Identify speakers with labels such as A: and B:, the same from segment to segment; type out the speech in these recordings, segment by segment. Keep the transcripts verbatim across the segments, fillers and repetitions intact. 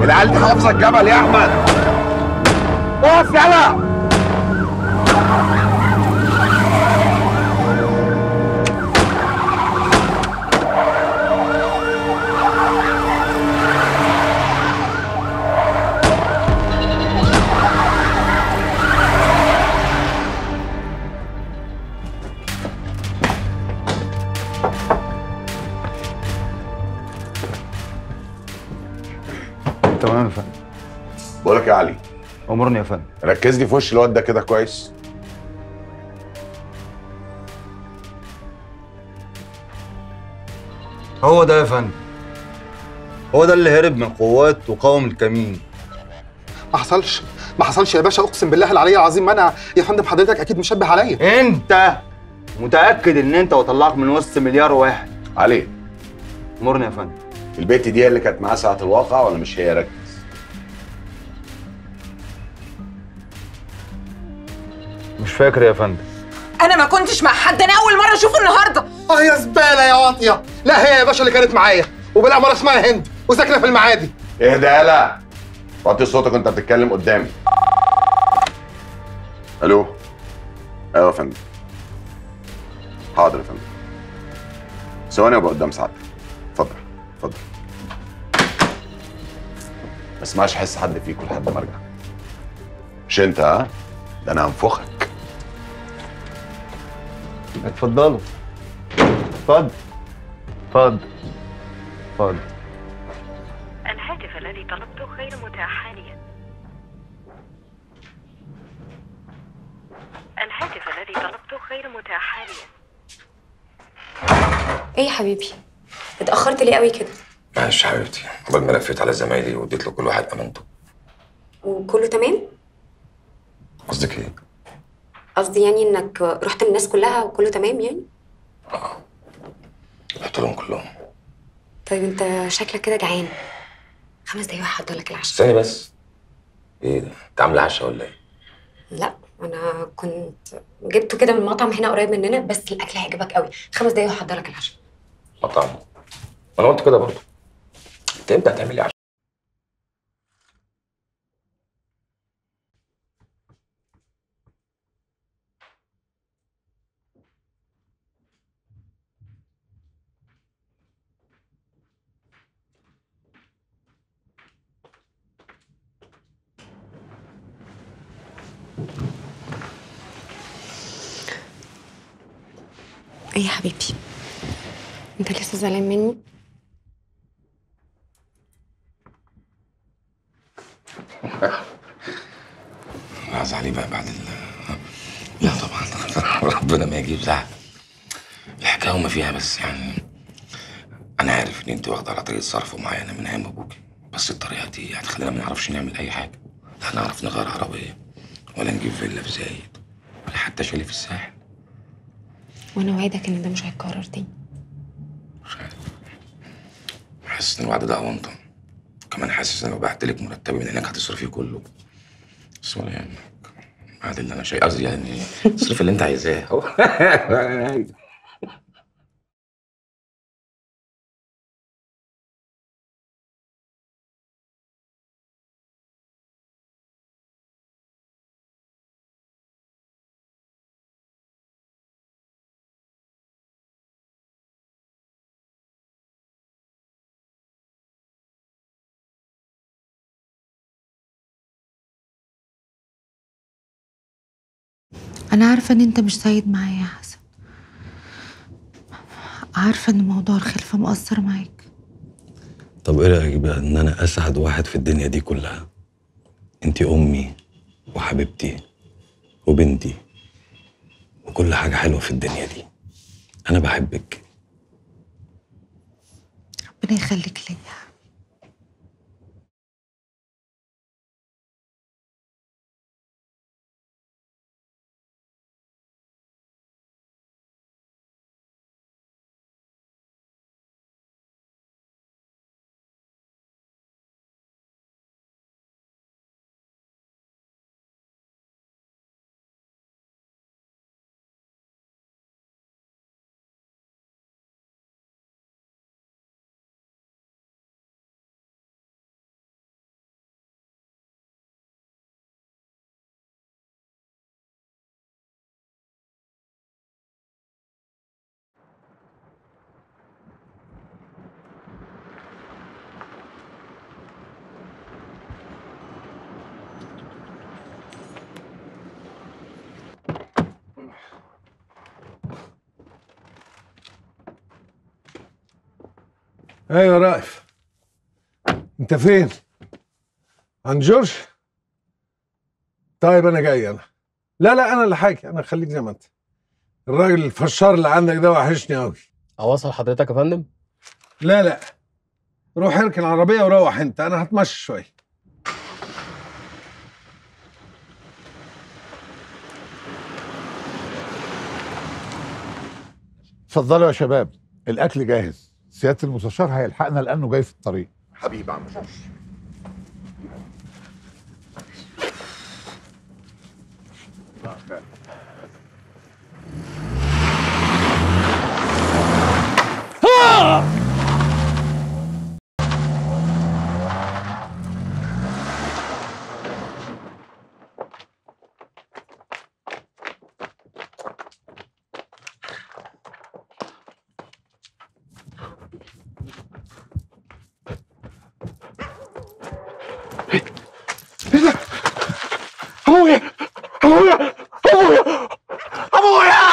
A: العيال دي حافظه الجبل يا احمد. اقف يلا.
B: تمام يا فندم.
A: بقول لك يا علي،
B: امرني يا فندم.
A: ركز لي في وش الواد ده كده كويس.
B: هو ده يا فندم، هو ده اللي هرب من قوات وقاوم الكمين.
C: ما حصلش ما حصلش يا باشا، اقسم بالله العلي العظيم ما انا يا فندم. حضرتك اكيد مشبه عليا.
B: انت متاكد ان انت وطلعك من وسط مليار واحد؟
A: علي،
B: امرني يا فندم.
A: البت دي هي اللي كانت معاه ساعه الواقع ولا مش هي؟ ركز.
B: مش فاكر يا فندم.
D: انا ما كنتش مع حد، انا اول مره اشوفه النهارده.
C: اه يا زباله يا واطيه. لا هي يا باشا اللي كانت معايا، وبالعماره اسمها هند وساكنه في المعادي.
A: اهدى يالا، وطي صوتك وانت بتتكلم قدامي. الو. ايوه يا فندم. حاضر يا فندم، ثواني وابقى قدام سعادتك. اتفضل اتفضل. ما اسمعش حس حد فيكم لحد ما ارجع. مش انت؟ ها؟ ده انا هنفخك.
B: اتفضلوا. اتفضل اتفضل اتفضل.
E: الهاتف الذي طلبته غير متاح حاليا. الهاتف الذي طلبته غير متاح حاليا.
F: ايه يا حبيبي، اتأخرت ليه قوي كده؟
G: معلش يا حبيبتي، قبل ما لفيت على زمايلي واديت لكل واحد امانته.
F: وكله تمام؟
G: قصدك ايه؟
F: قصدي يعني انك رحت للناس كلها وكله تمام يعني؟
G: اه، رحت لهم كلهم.
F: طيب انت شكلك كده جعان، خمس دقايق وهحضر لك العشاء.
G: استني بس. ايه ده؟ انت عامله عشاء ولا ايه؟
F: لا انا كنت جبته كده من مطعم هنا قريب مننا، بس الاكل هيعجبك قوي. خمس دقايق وهحضر لك العشاء.
G: مطعم؟ انا قلت كده برضه. انت امتى هتعملي عشاء؟
F: ايه يا حبيبي، انت لسه زعلان مني؟
G: لا زعلي بقى بعد ال لا طبعا. ربنا ما يجيب زعل. الحكايه وما فيها، بس يعني انا عارف ان انت واخده على طريقه صرف معينه من ايام ابوكي، بس الطريقه دي هتخلينا ما نعرفش نعمل اي حاجه. لا هنعرف نغير عربيه، ولا نجيب فيلا في زايد، ولا حتى شاليه في الساحل.
F: وانا وعدك ان ده مش هيتكرر تاني.
G: مش عارف، حاسس ان الوعد ده اونطه. كمان حاسس ان لو بعت لك مرتبي من هناك هتصرفيه كله. بس ولا يهمك، بعد اللي انا شايف، قصدي يعني اصرف اللي انت عايزاه اهو.
H: أنا عارفة إن أنت مش سعيد معايا يا حسن، عارفة إن موضوع الخلفة مؤثر معاك.
I: طب إيه رأيك بقى إن أنا أسعد واحد في الدنيا دي كلها؟ أنتي أمي وحبيبتي وبنتي وكل حاجة حلوة في الدنيا دي. أنا بحبك.
H: ربنا يخليك ليا.
J: ايوه رائف، انت فين؟ عند جورج؟ طيب انا جاي. انا لا لا انا اللي حاجي، انا خليك زي ما انت. الراجل الفشار اللي عندك ده وحشني قوي.
K: اوصل حضرتك يا فندم؟
J: لا لا روح اركن العربيه وروح انت، انا هتمشى شويه.
L: اتفضلوا يا شباب، الاكل جاهز. سياده المستشار هيلحقنا لانه جاي في الطريق.
A: حبيبي عم جورج.
L: ابويا ابويا ابويا ابويا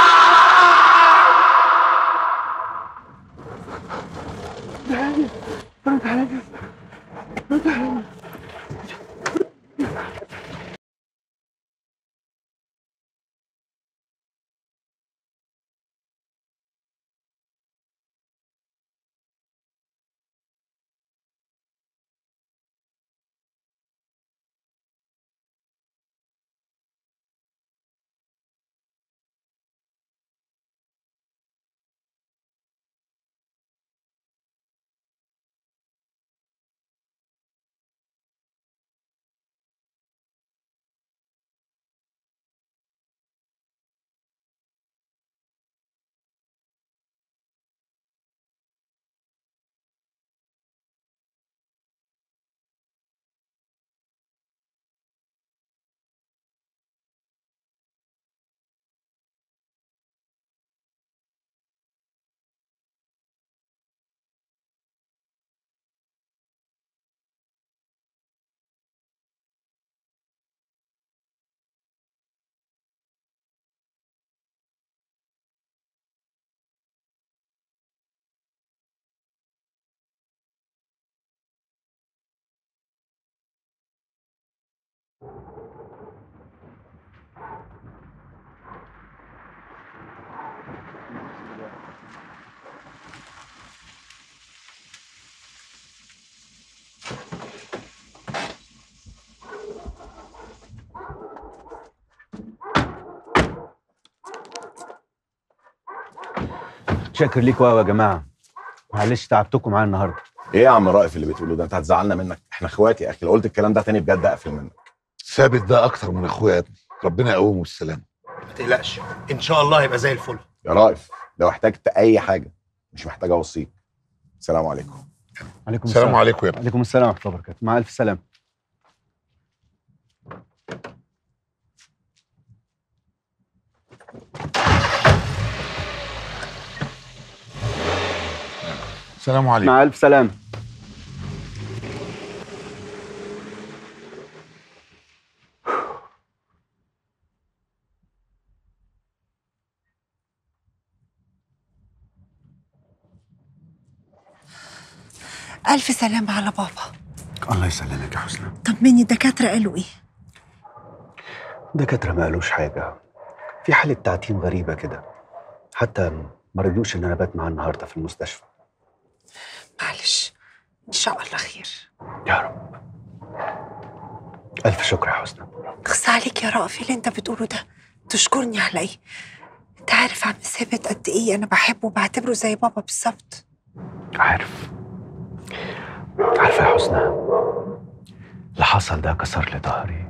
B: شاكر ليكوا قوي يا جماعه، معلش تعبتكم معايا النهارده.
A: ايه يا عم رائف اللي بتقوله ده؟ انت هتزعلنا منك، احنا اخوات يا اخي. لو قلت الكلام ده تاني بجد اقفل منك.
L: ثابت ده اكتر من اخويا يا ابني، ربنا يقومه بالسلامه.
K: ما تقلقش، ان شاء الله هيبقى زي الفل.
A: يا رائف لو احتجت اي حاجه مش محتاج اوصيك. السلام عليكم.
B: عليكم
L: السلام
B: السلام.
L: عليكم يا ابني.
B: عليكم السلام ورحمه الله وبركاته. مع الف سلامه.
L: السلام عليكم.
B: مع الف سلامه.
M: ألف سلامة على بابا.
B: الله يسلمك يا حسنى.
M: طمني، الدكاترة قالوا إيه؟
B: الدكاترة ما قالوش حاجة، في حالة تعتيم غريبة كده، حتى ما رضيوش إن أنا بات معاه النهاردة في المستشفى.
M: معلش، إن شاء الله خير.
B: يا رب. ألف شكر يا حسنى.
M: خص عليك يا رأفي اللي أنت بتقوله ده، تشكرني على إيه؟ أنت عارف عم ثابت قد إيه أنا بحبه وبعتبره زي بابا بالظبط.
B: عارف عارفة يا حسنى، اللي حصل ده كسر لي ظهري.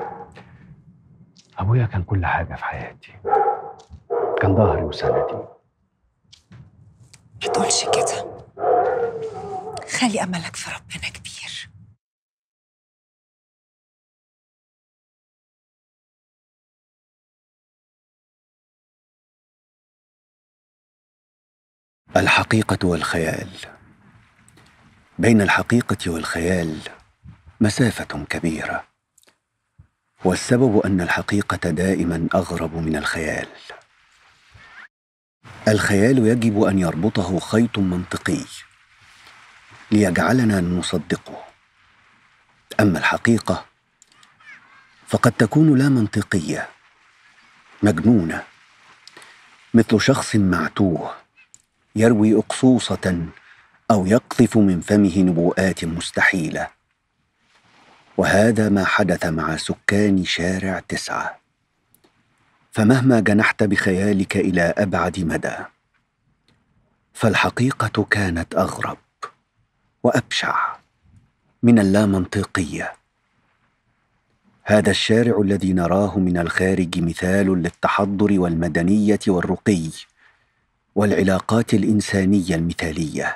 B: أبويا كان كل حاجة في حياتي، كان ظهري وسندي.
M: ما تقولش كده، خلي أملك في ربنا كبير.
N: الحقيقة والخيال. بين الحقيقة والخيال مسافة كبيرة، والسبب أن الحقيقة دائما أغرب من الخيال. الخيال يجب أن يربطه خيط منطقي، ليجعلنا نصدقه. أما الحقيقة فقد تكون لا منطقية، مجنونة، مثل شخص معتوه يروي أقصوصة أو يقذف من فمه نبوءات مستحيلة. وهذا ما حدث مع سكان شارع تسعة. فمهما جنحت بخيالك إلى أبعد مدى، فالحقيقة كانت أغرب وأبشع من اللامنطقية. هذا الشارع الذي نراه من الخارج مثال للتحضر والمدنية والرقي والعلاقات الإنسانية المثالية،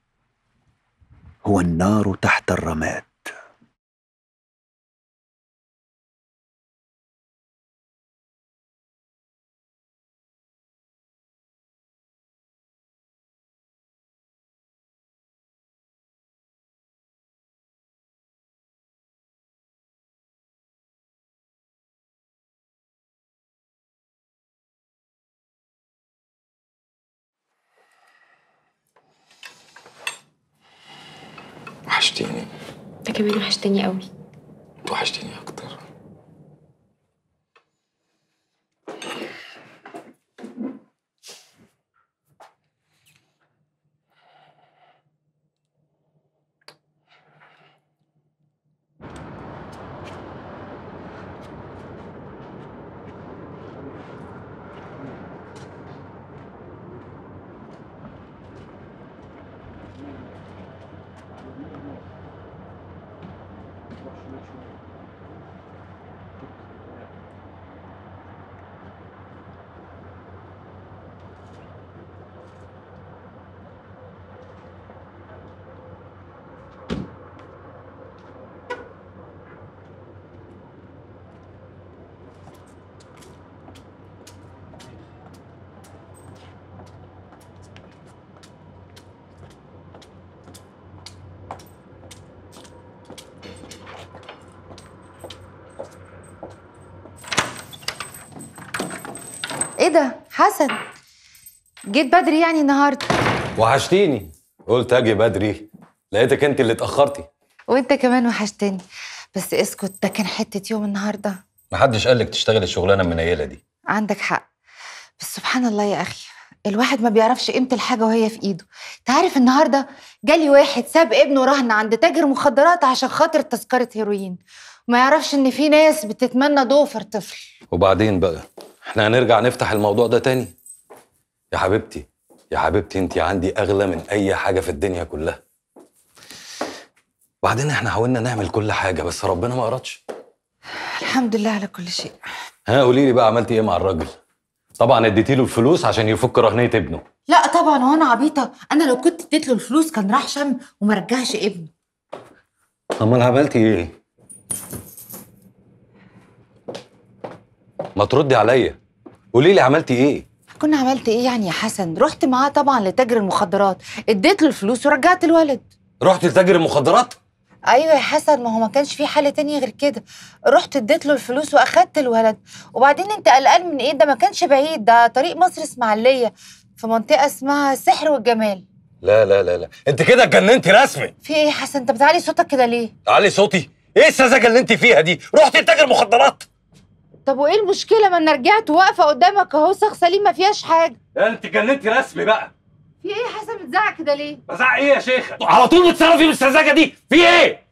N: هو النار تحت الرماد.
G: وحشتيني.
F: انت كمان وحشتني قوي.
G: انت وحشتيني اكتر.
H: ايه ده حسن؟ جيت بدري يعني النهارده؟
I: وحشتيني، قلت اجي بدري، لقيتك انت اللي اتاخرتي.
H: وانت كمان وحشتني. بس اسكت، ده كان حته يوم النهارده.
I: محدش قالك تشتغل الشغلانه المنيله دي.
H: عندك حق، بس سبحان الله يا اخي، الواحد ما بيعرفش قيمه الحاجه وهي في ايده. انت عارف النهارده جالي واحد ساب ابنه رهن عند تاجر مخدرات عشان خاطر تذكره هيروين، وما يعرفش ان في ناس بتتمنى ضوفر طفل.
I: وبعدين بقى احنا هنرجع نفتح الموضوع ده تاني؟ يا حبيبتي يا حبيبتي انتي عندي اغلى من اي حاجه في الدنيا كلها. وبعدين احنا حاولنا نعمل كل حاجه بس ربنا ما ارادش.
H: الحمد لله على كل شيء.
I: ها قولي لي بقى عملتي ايه مع الراجل؟ طبعا اديتي له الفلوس عشان يفك رهنيه ابنه.
H: لا طبعا، وانا عبيطه؟ انا لو كنت اديت له الفلوس كان راح شم وما رجعش ابنه.
I: امال عملتي ايه؟ ما تردي عليا، قولي لي عملتي ايه؟
H: كنا عملت ايه يعني يا حسن؟ رحت معاه طبعا لتاجر المخدرات، اديت له الفلوس ورجعت الولد.
I: رحت لتاجر المخدرات؟
H: ايوه يا حسن، ما هو ما كانش في حل تاني غير كده. رحت اديت له الفلوس واخدت الولد. وبعدين انت قلقان من ايه؟ ده ما كانش بعيد، ده طريق مصر اسماعيليه في منطقه اسمها السحر والجمال.
I: لا لا لا لا، انت كده اتجننتي رسمي.
H: في ايه يا حسن؟ انت بتعلي صوتك كده ليه؟
I: علي صوتي؟ ايه السذاجه اللي انت فيها دي؟ رحت لتاجر مخدرات؟
H: طب وايه المشكله؟ ما انا رجعت واقفه قدامك اهو، ساق سليم ما فيهاش حاجه.
I: انت اتجننتي رسمي بقى.
H: في ايه يا حسن بتزعق كده ليه؟
I: بزعق ايه يا شيخه؟ على طول بتصرفي بالسذاجه دي، في ايه؟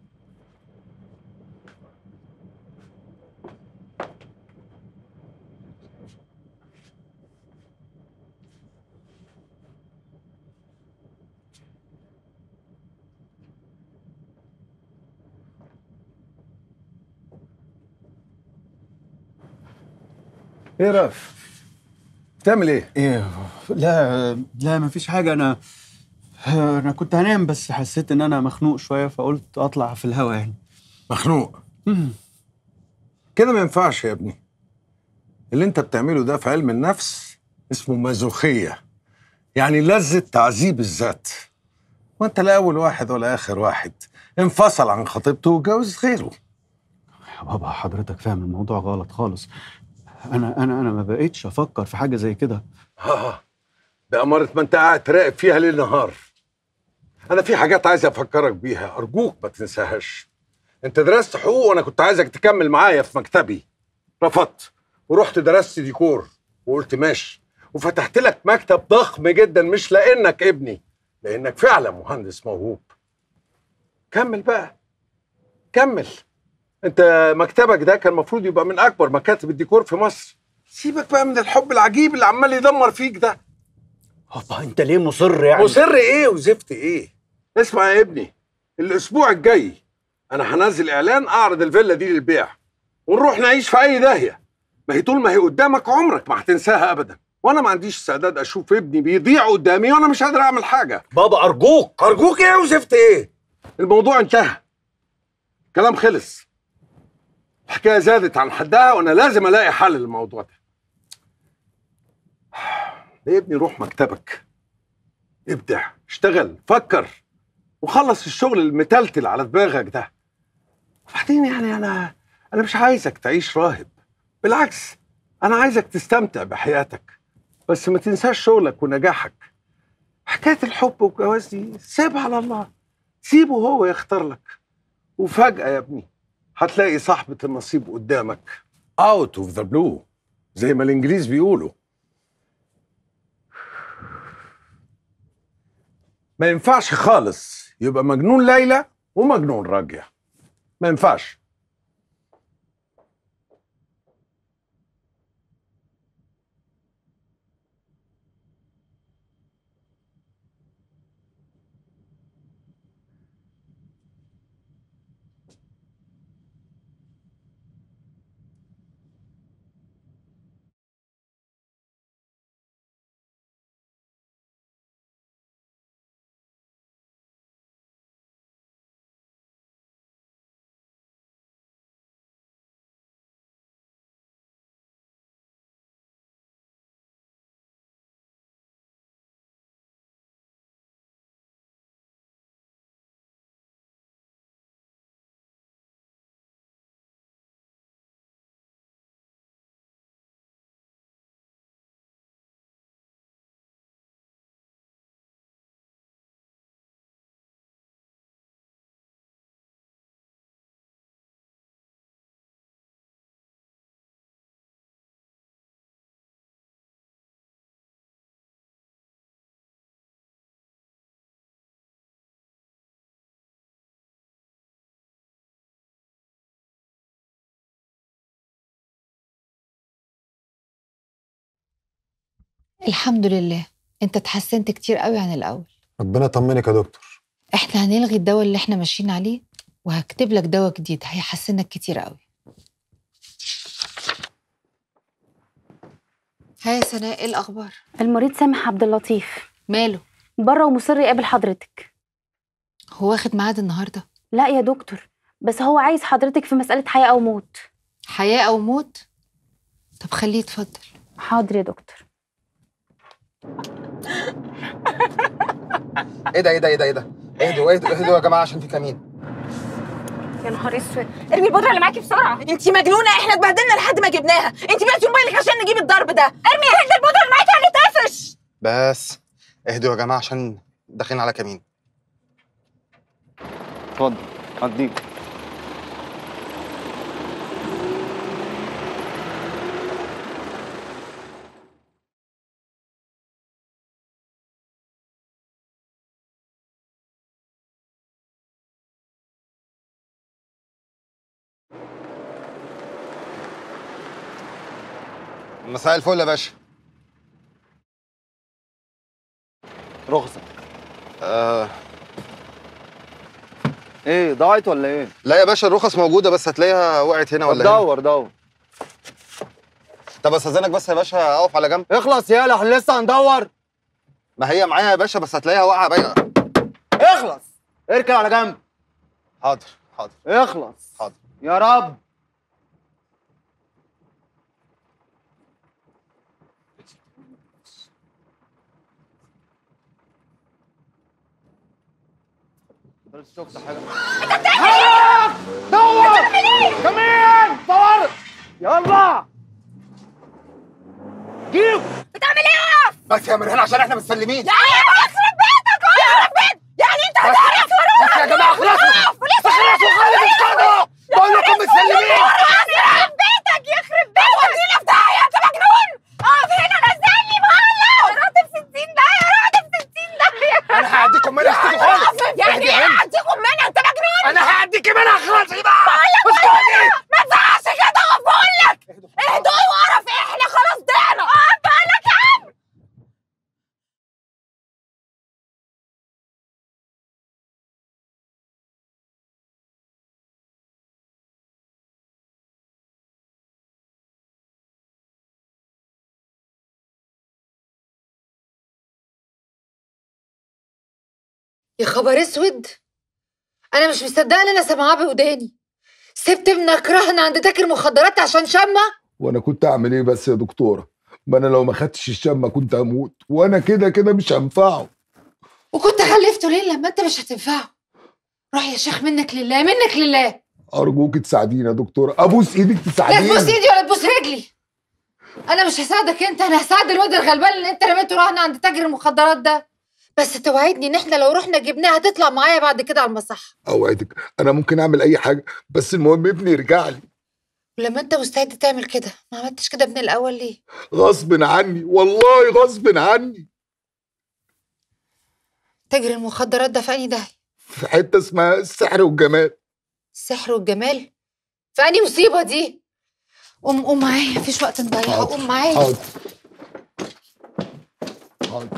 J: ايه رأف؟ بتعمل ايه؟
O: ايه؟ لا لا مفيش حاجة. أنا أنا كنت هنام بس حسيت إن أنا مخنوق شوية فقلت أطلع في الهوا يعني.
J: مخنوق؟ كده ما ينفعش يا ابني. اللي أنت بتعمله ده في علم النفس اسمه مازوخية، يعني لذة تعذيب الذات. وأنت لا أول واحد ولا آخر واحد انفصل عن خطيبته وجوز غيره.
O: يا بابا حضرتك فاهم الموضوع غلط خالص. أنا أنا أنا ما بقيتش أفكر في حاجة زي كده.
J: اه بأمارة ما أنت قاعد تراقب فيها ليل نهار. انا في حاجات عايز افكرك بيها، ارجوك ما تنساهاش. انت درست حقوق وانا كنت عايزك تكمل معايا في مكتبي، رفضت ورحت درست ديكور وقلت ماشي، وفتحت لك مكتب ضخم جدا، مش لانك ابني، لانك فعلا مهندس موهوب. كمل بقى، كمل. انت مكتبك ده كان المفروض يبقى من اكبر مكاتب الديكور في مصر. سيبك بقى من الحب العجيب اللي عمال يدمر فيك ده.
O: بابا انت ليه مصر يعني؟
J: مصر ايه وزفت ايه؟ اسمع يا ابني، الاسبوع الجاي انا هنزل اعلان اعرض الفيلا دي للبيع، ونروح نعيش في اي داهيه. ما هي طول ما هي قدامك عمرك ما هتنساها ابدا، وانا ما عنديش استعداد اشوف ابني بيضيع قدامي وانا مش قادر اعمل حاجه.
O: بابا ارجوك.
J: ارجوك ايه وزفت ايه؟ الموضوع انتهى، كلام خلص. الحكايه زادت عن حدها وانا لازم الاقي حل للموضوع ده. يا ابني روح مكتبك، ابدع، اشتغل، فكر، وخلص الشغل المتلتل على دماغك ده. وبعدين يعني انا انا مش عايزك تعيش راهب، بالعكس انا عايزك تستمتع بحياتك، بس ما تنساش شغلك ونجاحك. حكايه الحب والجواز دي سيبها على الله، سيبه هو يختار لك، وفجأة يا ابني هتلاقي صاحبة النصيب قدامك out of the blue زي ما الانجليز بيقولوا. ما ينفعش خالص يبقى مجنون ليلى ومجنون راجية، ما ينفعش.
H: الحمد لله، انت اتحسنت كتير قوي عن الاول.
C: ربنا يطمنك يا دكتور.
H: احنا هنلغي الدواء اللي احنا ماشيين عليه وهكتب لك دواء جديد هيحسنك كتير قوي. ها يا سناء، ايه الاخبار؟
P: المريض سامح عبد اللطيف
H: ماله؟
P: بره ومصر يقابل حضرتك.
H: هو واخد ميعاد النهارده؟
P: لا يا دكتور، بس هو عايز حضرتك في مسألة حياة أو موت.
H: حياة أو موت؟ طب خليه يتفضل.
P: حاضر يا دكتور.
C: ايه ده ايه ده ايه ده ايه ده؟ اهدوا اهدوا اهدوا يا جماعه عشان في كمين.
P: يا نهار اسود، ارمي البودرة اللي معاكي بسرعة.
D: انت مجنونة، احنا اتبهدلنا لحد ما جبناها، انت بعتي موبايلك عشان نجيب الضرب ده. ارمي يا هند البودرة اللي معاكي هنتقفش.
C: بس اهدوا يا جماعه عشان داخلين على كمين.
O: اتفضل هديك.
C: مساء الفل يا باشا.
O: رخصة.
C: آه.
O: ايه ضاعت ولا ايه؟
C: لا يا باشا الرخص موجوده، بس هتلاقيها وقعت هنا ولا هنا.
O: دور دور.
C: طب استاذنك بس يا باشا اقف على جنب.
O: اخلص يالا، احنا لسه هندور.
C: ما هي معايا يا باشا، بس هتلاقيها واقعه باينه.
O: اخلص، اركن على جنب.
C: حاضر حاضر.
O: اخلص.
C: حاضر.
O: يا رب. بس شفت حاجه.
P: انت بتعمل ايه؟
O: دور.
P: انت بتعمل ايه؟
O: كمان دور. يلا جيب.
P: بتعمل ايه؟ اقف.
C: بس يا مرهان عشان احنا متسلمين.
P: يعني ايه يخرب بيتك؟ يخرب بيت؟ يعني انت
J: منها اخلصي بقى.
D: بقول لك ما ينفعش كده، بقول لك اهدوي وقرف، احنا خلاص ضعنا. اه بقول لك يا عم.
H: يا خبر اسود، انا مش مصدقه ان انا سامعاه بوداني. سبت ابنك رهن عند تاجر مخدرات عشان شمه؟
Q: وانا كنت اعمل ايه بس يا دكتوره؟ ما انا لو ما خدتش الشمه كنت هموت، وانا كده كده مش هنفعه.
H: وكنت خلفته ليه لما انت مش هتنفعه؟ روح يا شيخ، منك لله منك لله.
Q: ارجوك تساعديني يا دكتوره، ابوس ايدك
H: لا
Q: تساعديني.
H: تبوس ايدي ولا تبوس رجلي. انا مش هساعدك انت، انا هساعد الواد الغلبان اللي انت رميته رهن عند تاجر المخدرات ده. بس توعدني ان احنا لو رحنا جبناها هتطلع معايا بعد كده على المصحه.
Q: اوعدك انا ممكن اعمل اي حاجه، بس المهم ابني يرجع لي.
H: ولما انت مستعد تعمل كده ما عملتش كده من الاول ليه؟
Q: غصب عني، والله غصب عني.
H: تاجر المخدرات ده في انهي داهيه؟
Q: في حته اسمها السحر والجمال.
H: السحر والجمال؟ في انهي مصيبه دي؟ قوم قوم معايا، مفيش وقت نضيعه، قوم معايا.
Q: حاضر حاضر.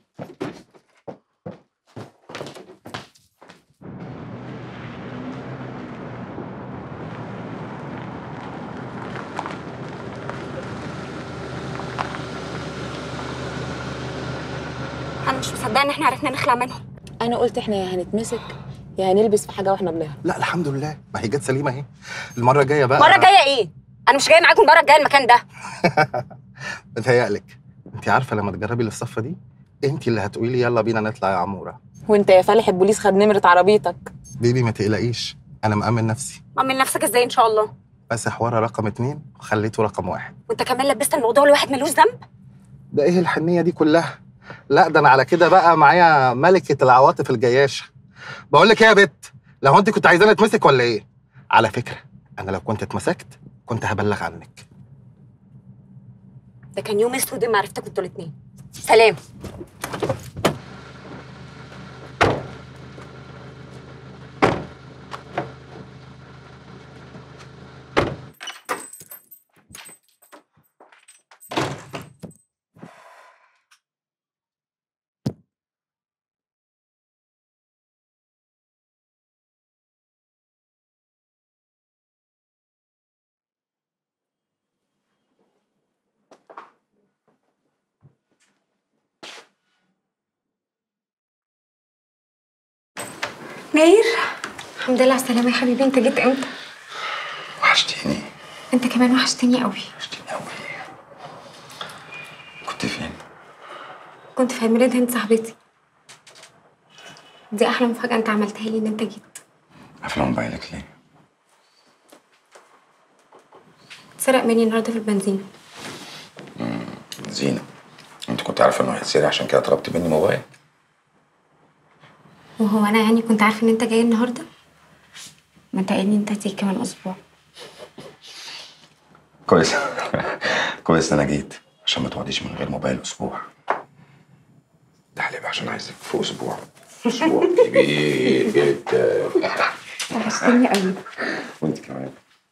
F: انا مش مصدقه ان احنا عرفنا نخلع منهم.
D: انا قلت احنا يا هنتمسك يا هنلبس في حاجه واحنا بنهرب.
C: لا الحمد لله، ما هي جت سليمه اهي. المره الجايه بقى.
F: المره الجايه ايه؟ انا مش جايه معاكم المره الجايه المكان ده.
C: بتهيألك. انت عارفه لما تجربي اللي في الصفه دي انت اللي هتقولي لي يلا بينا نطلع يا عموره.
D: وانت يا فالح البوليس خد نمره عربيتك.
C: بيبي ما تقلقيش، انا مأمن نفسي.
F: مأمن نفسك ازاي ان شاء الله؟
C: بس حوار رقم اتنين وخليته رقم واحد.
F: وانت كمان لبست الموضوع لواحد ملوش ذنب؟
C: ده ايه الحنيه دي كلها؟ لا ده انا على كده بقى معايا ملكه العواطف الجياشه. بقول لك ايه يا بت، لو انت كنت عايزاني اتمسك ولا ايه؟ على فكره انا لو كنت اتمسكت كنت هبلغ عنك.
F: ده كان يوم اسود ما عرفتكم انتوا الاثنين. سلام. ناير، الحمد لله على السلامة يا حبيبي. انت جيت امتى؟
G: وحشتيني.
F: انت كمان وحشتني قوي.
G: وحشتيني قوي. كنت فين؟
F: كنت في عيد ميلاد هند صاحبتي. دي احلى مفاجأة انت عملتها لي ان انت جيت.
G: قافلة موبايلك ليه؟
F: اتسرق مني النهارده في البنزين.
G: امم زينة، انت كنت عارفة انه هيتسرق عشان كده طلبت مني موبايل؟
F: وهو انا يعني كنت عارفه ان انت جاي النهارده؟ ما انت قايل لي انت هتيجي كمان اسبوع.
G: كويس كويس ان انا جيت عشان ما تقعديش من غير موبايل اسبوع. تعالي بقى عشان عايزك في اسبوع. اسبوع كبير جدا.
F: وحشتني قوي.
G: وانت كمان.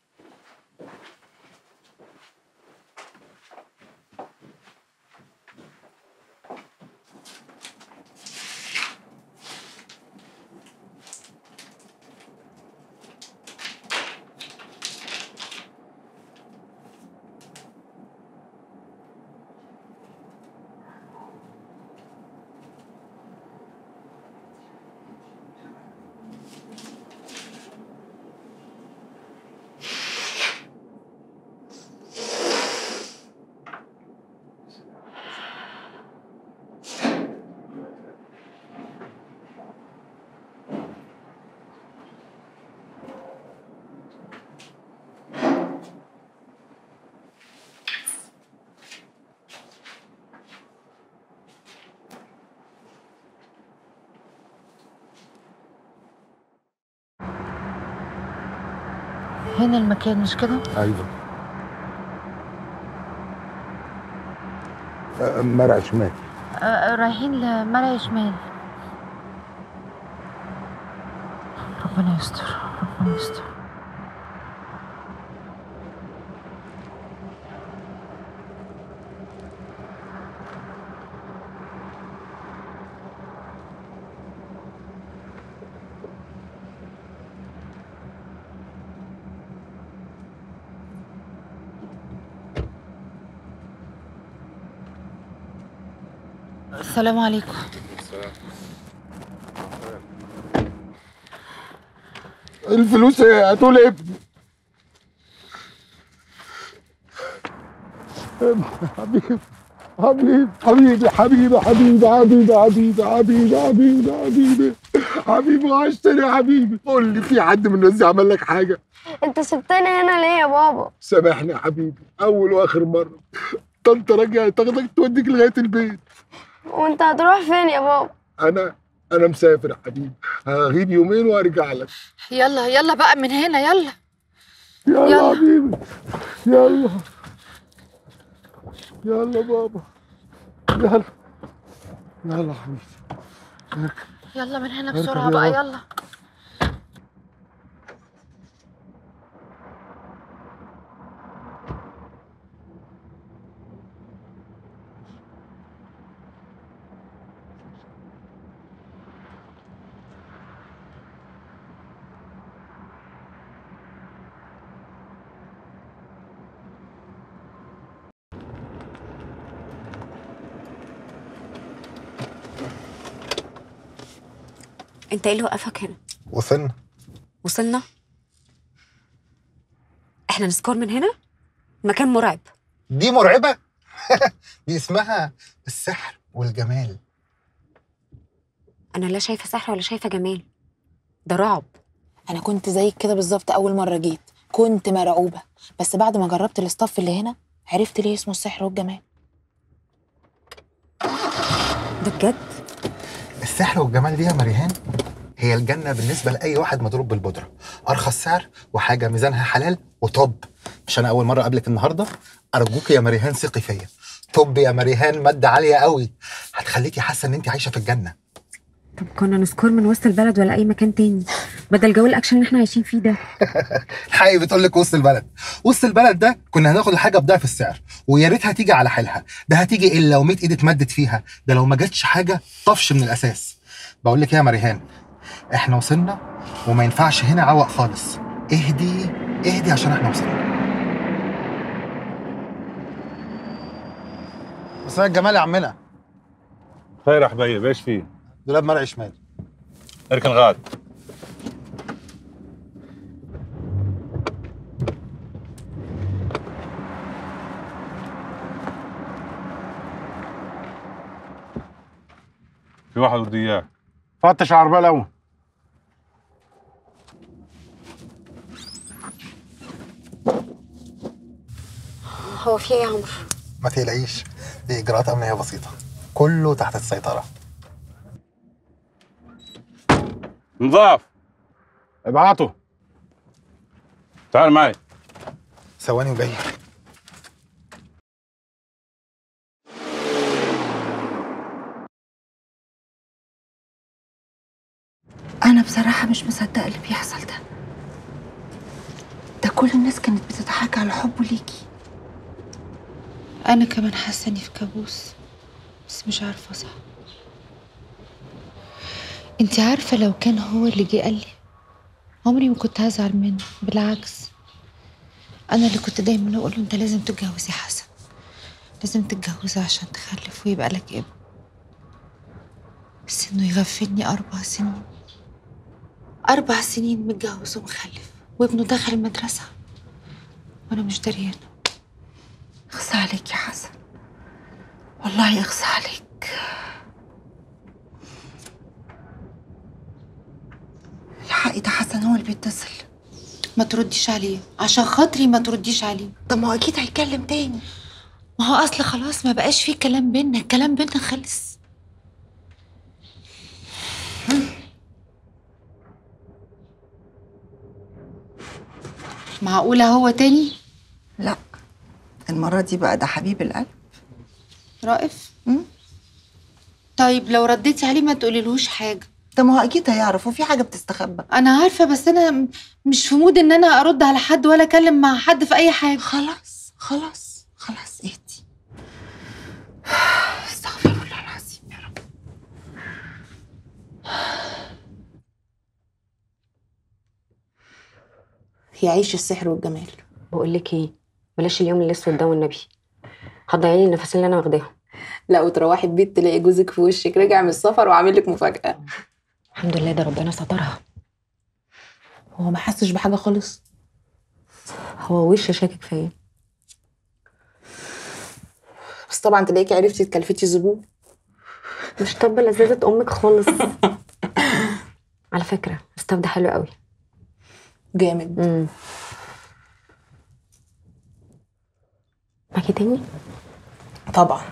H: هنا المكان مش كده؟
Q: ايوه. أه، مرعى شمال.
H: أه رايحين لمرعي شمال. ربنا يستر. ربنا يستر. السلام عليكم.
Q: الفلوس ايه؟ هتقول ايه؟ حبيبي حبيبي حبيبي حبيبي حبيبي حبيبي حبيبي حبيبي حبيبي حبيبي حبيبي وحشتني يا حبيبي. قول لي في حد من الناس دي عمل لك حاجه؟
R: انت سبتني هنا ليه يا بابا؟
Q: سامحني يا حبيبي، اول واخر مره. طنط راجعه تاخدك توديك لغايه البيت.
R: وانت هتروح فين يا بابا؟
Q: انا انا مسافر يا حبيبي، هغيب يومين وارجع لك.
H: يلا يلا بقى من هنا، يلا
Q: يلا
H: يلا.
Q: يا حبيبي يلا يلا بابا يلا يلا يا حبيبي.
H: يلا من هنا
Q: اركب
H: بسرعة
Q: يا
H: بقى،
Q: بابا.
H: يلا.
F: انت ايه اللي وقفك هنا؟
C: وصلنا.
F: وصلنا؟ احنا نسكور من هنا؟ مكان مرعب.
C: دي مرعبة؟ دي اسمها السحر والجمال.
F: انا لا شايفه سحر ولا شايفه جمال، ده رعب.
D: انا كنت زيك كده بالظبط اول مره جيت، كنت مرعوبه، بس بعد ما جربت الاستاف اللي هنا عرفت ليه اسمه السحر والجمال.
F: ده بجد؟
C: السحر والجمال دي يا مريهان هي الجنة بالنسبة لأي واحد مضروب بالبودرة، أرخص سعر وحاجة ميزانها حلال وطب. مش أنا أول مرة أقابلك النهاردة؟ أرجوك يا مريهان ثقي فيا. طب يا مريهان مادة عالية قوي هتخليكي حاسة إن أنت عايشة في الجنة.
F: طب كنا نسكور من وسط البلد ولا اي مكان تاني بدل جو الاكشن اللي احنا عايشين فيه ده؟
C: الحقيقة بتقول لك وسط البلد. وسط البلد ده كنا هناخد الحاجة بضعف السعر، ويا ريتها تيجي على حيلها. ده هتيجي إلا لو مية إيد اتمدت فيها، ده لو ما جاتش حاجة طفش من الأساس. بقول لك إيه يا مريهان، احنا وصلنا وما ينفعش هنا عوق خالص. اهدي اهدي عشان احنا وصلنا. مساء الجمال يا عمنا.
S: خير يا حبايب، ايش فيه؟
C: دولاب مرعي شمال.
S: اركن غاد. في واحد بده اياه.
L: فتش عربيه الاول.
F: هو في ايه يا عمرو؟
C: ما تقلقيش، دي اجراءات امنيه بسيطه، كله تحت السيطره.
S: نضاف ابعته. تعال معي.
C: ثواني وجاي.
M: أنا بصراحة مش مصدقة اللي بيحصل ده. ده كل الناس كانت بتضحك على حبه ليكي.
H: أنا كمان حاسة إني في كابوس، بس مش عارفة صح. انت عارفة لو كان هو اللي جه قال لي عمري ما كنت هزعل منه، بالعكس أنا اللي كنت دايما أقول له أنت لازم تتجوز يا حسن، لازم تتجوز عشان تخلف ويبقى لك ابن. بس إنه يغفلني أربع سنين، أربع سنين متجوز ومخلف وابنه دخل المدرسة وأنا مش دريانة.
M: اخصى عليك يا حسن، والله اخصى عليك. الحقي ده حسن هو اللي بيتصل.
H: ما ترديش عليه عشان خاطري، ما ترديش عليه.
M: طب ما هو اكيد هيتكلم تاني.
H: ما هو اصل خلاص ما بقاش فيه كلام بينا، الكلام بينا خلص. معقولة هو تاني؟
M: لا المرة دي بقى ده حبيب القلب.
H: رائف؟ طيب لو رديتي عليه ما تقوليلهوش حاجة،
T: طب ما هو اكيد هيعرف، وفي حاجه بتستخبى.
H: انا عارفه، بس انا م- مش في مود ان انا ارد على حد ولا اكلم مع حد في اي حاجه.
T: خلاص خلاص خلاص اهدي. استغفر الله العظيم يا رب.
D: يعيش السحر والجمال.
F: بقول لك ايه، بلاش اليوم الاسود ده والنبي، هتضيعي لي النفس اللي انا واخداهم.
D: لا، وتروحي البيت تلاقي جوزك في وشك راجع من السفر وعامل لك مفاجأة.
F: الحمد لله، ده ربنا سترها.
D: هو ما حسش بحاجة خالص؟
F: هو وش شاكك فيا.
D: بس طبعا تلاقيكي عرفتي تكلفتي الزبون.
F: مش طبة لذاذة امك خالص. على فكرة الستاف ده حلو قوي.
D: جامد.
F: امم معاكي تاني؟
D: طبعا.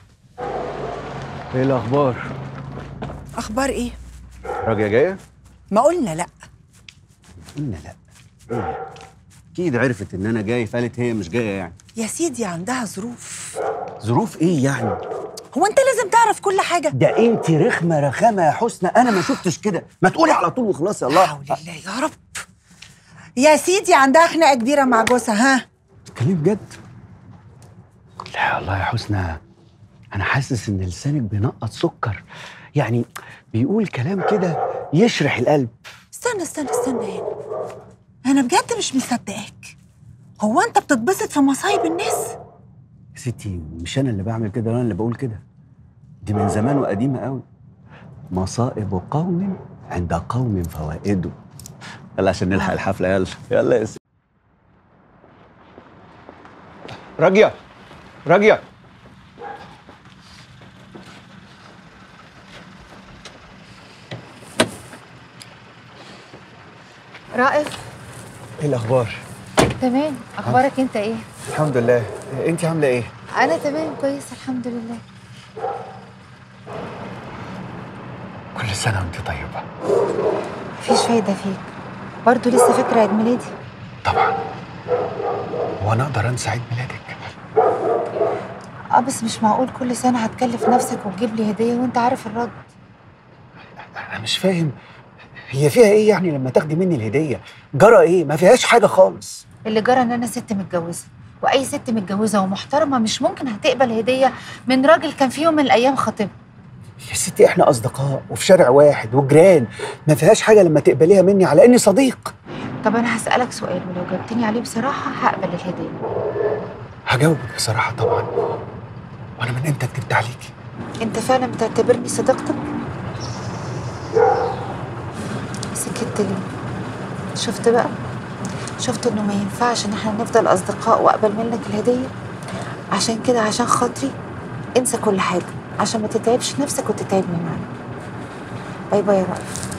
N: ايه الاخبار؟
M: اخبار ايه؟
N: راجية جايه؟
M: ما قلنا لا.
N: قلنا لا. إيه؟ اكيد عرفت ان انا جاي فقالت هي مش جايه يعني.
M: يا سيدي عندها ظروف.
N: ظروف ايه يعني؟
M: هو انت لازم تعرف كل حاجه؟
N: ده انت رخمه رخامه يا حسنى، انا ما شفتش كده، ما تقولي على طول وخلاص. يا الله.
M: حول الله يا رب. يا سيدي عندها خناقه كبيره مع جوزها. ها؟
N: بتتكلمي بجد؟ لا والله يا حسنى، انا حاسس ان لسانك بينقط سكر، يعني بيقول كلام كده يشرح القلب.
M: استنى استنى استنى هنا، انا بجد مش مصدقاك. هو انت بتتبسط في مصايب الناس؟
N: يا ستي مش انا اللي بعمل كده ولا انا اللي بقول كده، دي من زمان وقديمه قوي. مصائب قوم عند قوم فوائد. يلا عشان نلحق الحفله، يلا يلا يا ستي. راجية راجية،
H: رائف،
N: ايه الاخبار؟
H: تمام. اخبارك انت ايه؟
N: الحمد لله. انت عامله ايه؟
H: انا تمام كويس الحمد لله.
N: كل سنه وانت طيبه.
H: مفيش فايده فيك، برضه لسه فاكره عيد ميلادي؟
N: طبعا. هو انا اقدر انسى عيد ميلادك؟
H: اه بس مش معقول كل سنه هتكلف نفسك وتجيب لي هديه وانت عارف الرد.
N: انا مش فاهم، هي فيها ايه يعني لما تاخدي مني الهديه؟ جرى ايه؟ ما فيهاش حاجه خالص.
H: اللي جرى ان انا ست متجوزه، واي ست متجوزه ومحترمه مش ممكن هتقبل هديه من راجل كان في يوم من الايام خطيبها.
N: يا ستي احنا اصدقاء وفي شارع واحد وجيران، ما فيهاش حاجه لما تقبليها مني على اني صديق.
H: طب انا هسالك سؤال ولو جبتني عليه بصراحه هقبل الهديه.
N: هجاوبك بصراحه طبعا، وانا من امتى كدبت عليكي؟
H: انت فعلا بتعتبرني صديقتك؟ سكت ليه؟ شفت بقى؟ شفت انه ما ينفعش ان احنا نفضل اصدقاء واقبل منك الهديه؟ عشان كده عشان خاطري انسى كل حاجه عشان ما تتعبش نفسك وتتعبني معاك. باي باي يا رائف.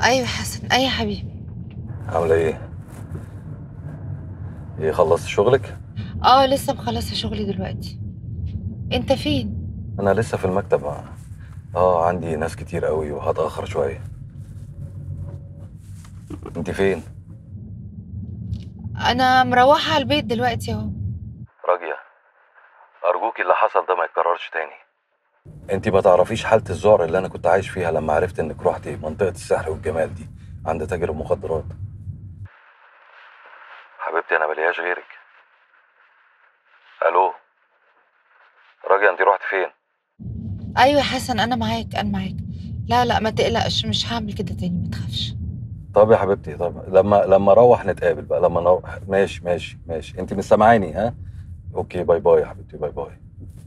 H: ايوه حسن، اي حبيبي.
I: عامله ايه؟ ايه خلصت شغلك؟
H: اه لسه مخلصه شغلي دلوقتي. انت فين؟
I: انا لسه في المكتب. اه عندي ناس كتير قوي وهتاخر شويه. انت فين؟
H: انا مروحه على البيت دلوقتي اهو.
I: راجية ارجوكي اللي حصل ده ما يتكررش تاني. انت ما تعرفيش حاله الذعر اللي انا كنت عايش فيها لما عرفت انك روحتي منطقه السحر والجمال دي عند تاجر المخدرات. حبيبتي انا ملياش غيرك. الو راجية، انت رحت فين؟
H: ايوه حسن، انا معاك انا معاك. لا لا ما تقلقش، مش هعمل كده تاني، ما تخافش.
I: طب يا حبيبتي، طب لما لما اروح نتقابل بقى. لما نروح ماشي ماشي ماشي. انت مش سامعاني؟ ها اوكي، باي باي يا حبيبتي، باي باي.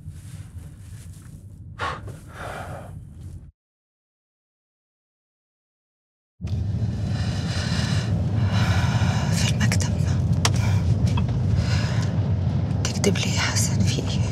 H: في المكتب. تكتب لي يا حسن في ايه؟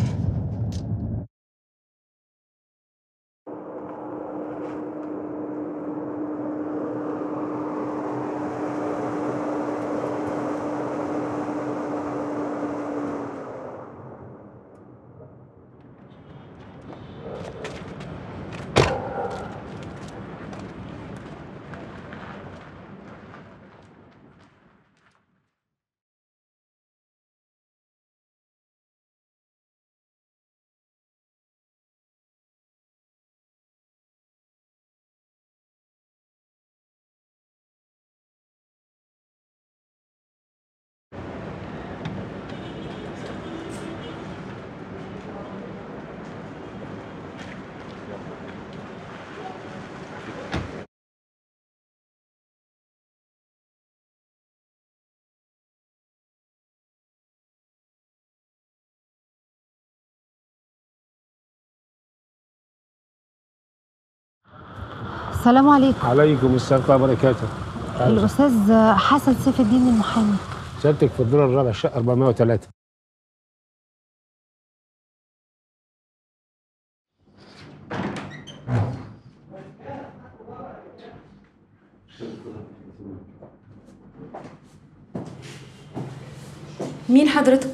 U: السلام عليكم.
K: عليكم السلام ورحمة الله وبركاته.
U: الأستاذ حسن سيف الدين المحامي.
K: سيادتك في الدور الرابع الشقة أربعمائة وثلاثة.
F: مين حضرتك؟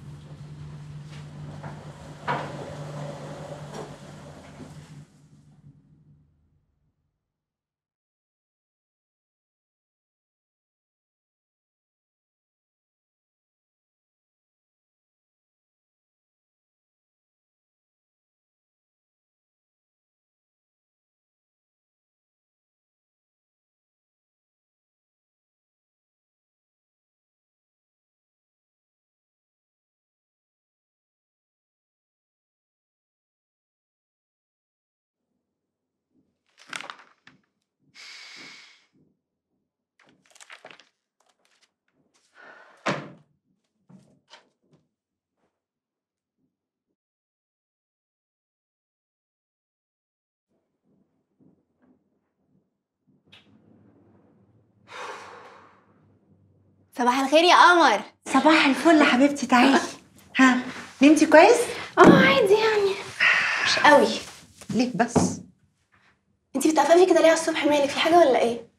R: صباح الخير يا قمر.
M: صباح الفل حبيبتي، تعالي. ها نمتي كويس؟
R: اه عادي يعني، مش قوي.
M: ليه بس؟
R: انتي بتقفلي كده ليه على الصبح؟ مالك في حاجه ولا ايه؟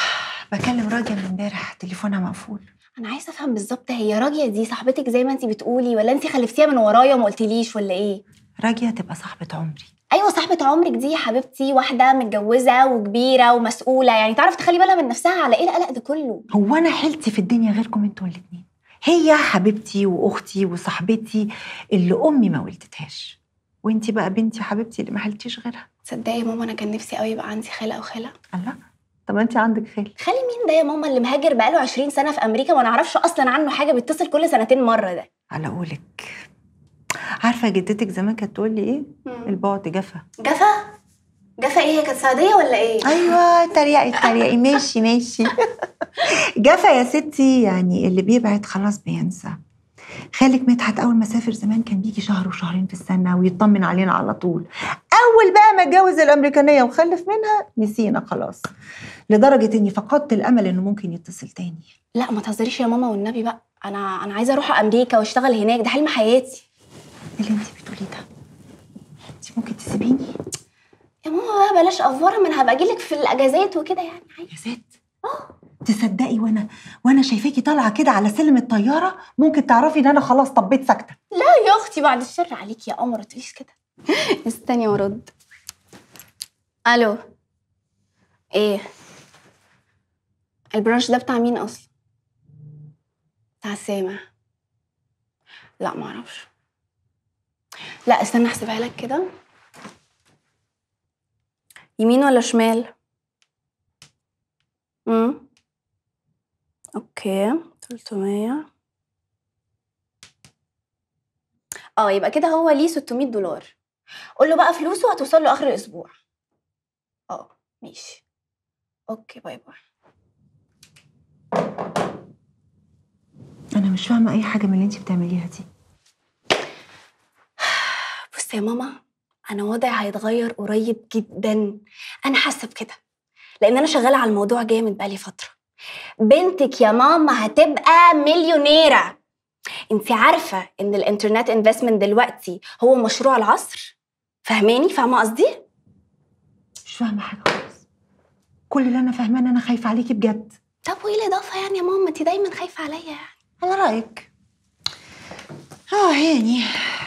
M: بكلم راجية من امبارح، تليفونها مقفول.
R: انا عايزه افهم بالظبط، هي راجية دي صاحبتك زي ما انتي بتقولي، ولا انتي خلفتيها من ورايا وما قلتليش، ولا ايه؟
M: راجية تبقى صاحبة عمري.
R: ايوه صاحبه عمرك دي يا حبيبتي، واحده متجوزه وكبيره ومسؤوله، يعني تعرف تخلي بالها من نفسها. على ايه القلق ده كله؟
M: هو انا حيلتي في الدنيا غيركم انتوا الاتنين؟ هي حبيبتي واختي وصاحبتي اللي امي ما ولدتهاش، وانتي بقى بنتي حبيبتي اللي ما حلتيش غيرها.
R: تصدقي يا ماما انا كان نفسي قوي يبقى عندي خاله او خاله.
M: الله، طب انت عندك خال؟
R: خالي مين ده يا ماما؟ اللي مهاجر بقاله عشرين سنه في امريكا وما نعرفش اصلا عنه حاجه، بيتصل كل سنتين مره ده.
M: على قولك، عارفه جدتك زمان كانت تقول لي ايه؟ مم. البعد جفا.
R: جفا؟ جفا ايه؟ هي كانت سعوديه ولا ايه؟
M: ايوه تريقي تريقي ماشي ماشي. جفا يا ستي يعني اللي بيبعد خلاص بينسى. خالك مدحت اول ما سافر زمان كان بيجي شهر وشهرين في السنه ويطمن علينا على طول. اول بقى ما اتجوز الامريكانيه وخلف منها نسينا خلاص، لدرجه اني فقدت الامل انه ممكن يتصل تاني.
R: لا ما تهزريش يا ماما والنبي بقى، انا انا عايزه اروح امريكا واشتغل هناك، ده حلم حياتي.
M: اللي انت بتقوليه ده انت ممكن تسيبيني؟
R: يا ماما بقى بلاش افوره، من هبقى اجيلك في الاجازات وكده يعني.
M: اجازات؟ اه تصدقي وانا وانا شايفاكي طالعه كده على سلم الطياره ممكن تعرفي ان انا خلاص طبيت ساكته.
R: لا يا اختي بعد الشر عليكي يا قمر، ما تقوليش كده. استني وارد. الو. ايه البرانش ده بتاع مين اصلا؟ بتاع سامع. لا معرفش. لا استنى احسبها لك كده. يمين ولا شمال؟ امم اوكي تلتمية. اه يبقى كده هو ليه ستمية دولار. قول له بقى فلوسه هتوصل له اخر الاسبوع. اه ماشي. اوكي باي باي.
M: انا مش فاهمه اي حاجه من اللي انت بتعمليها دي.
R: بصي يا ماما، انا وضعي هيتغير قريب جدا، انا حاسه بكده لان انا شغاله على الموضوع جامد بقالي فتره. بنتك يا ماما هتبقى مليونيره. انت عارفه ان الانترنت انفستمنت دلوقتي هو مشروع العصر؟ فاهماني؟ فاهمه قصدي؟
M: مش فاهمه حاجه خالص. كل اللي انا فاهماه ان انا خايفه عليكي بجد.
R: طب وايه الاضافه يعني يا ماما؟ انت دايما خايفه عليا يعني.
M: على رايك. اه يعني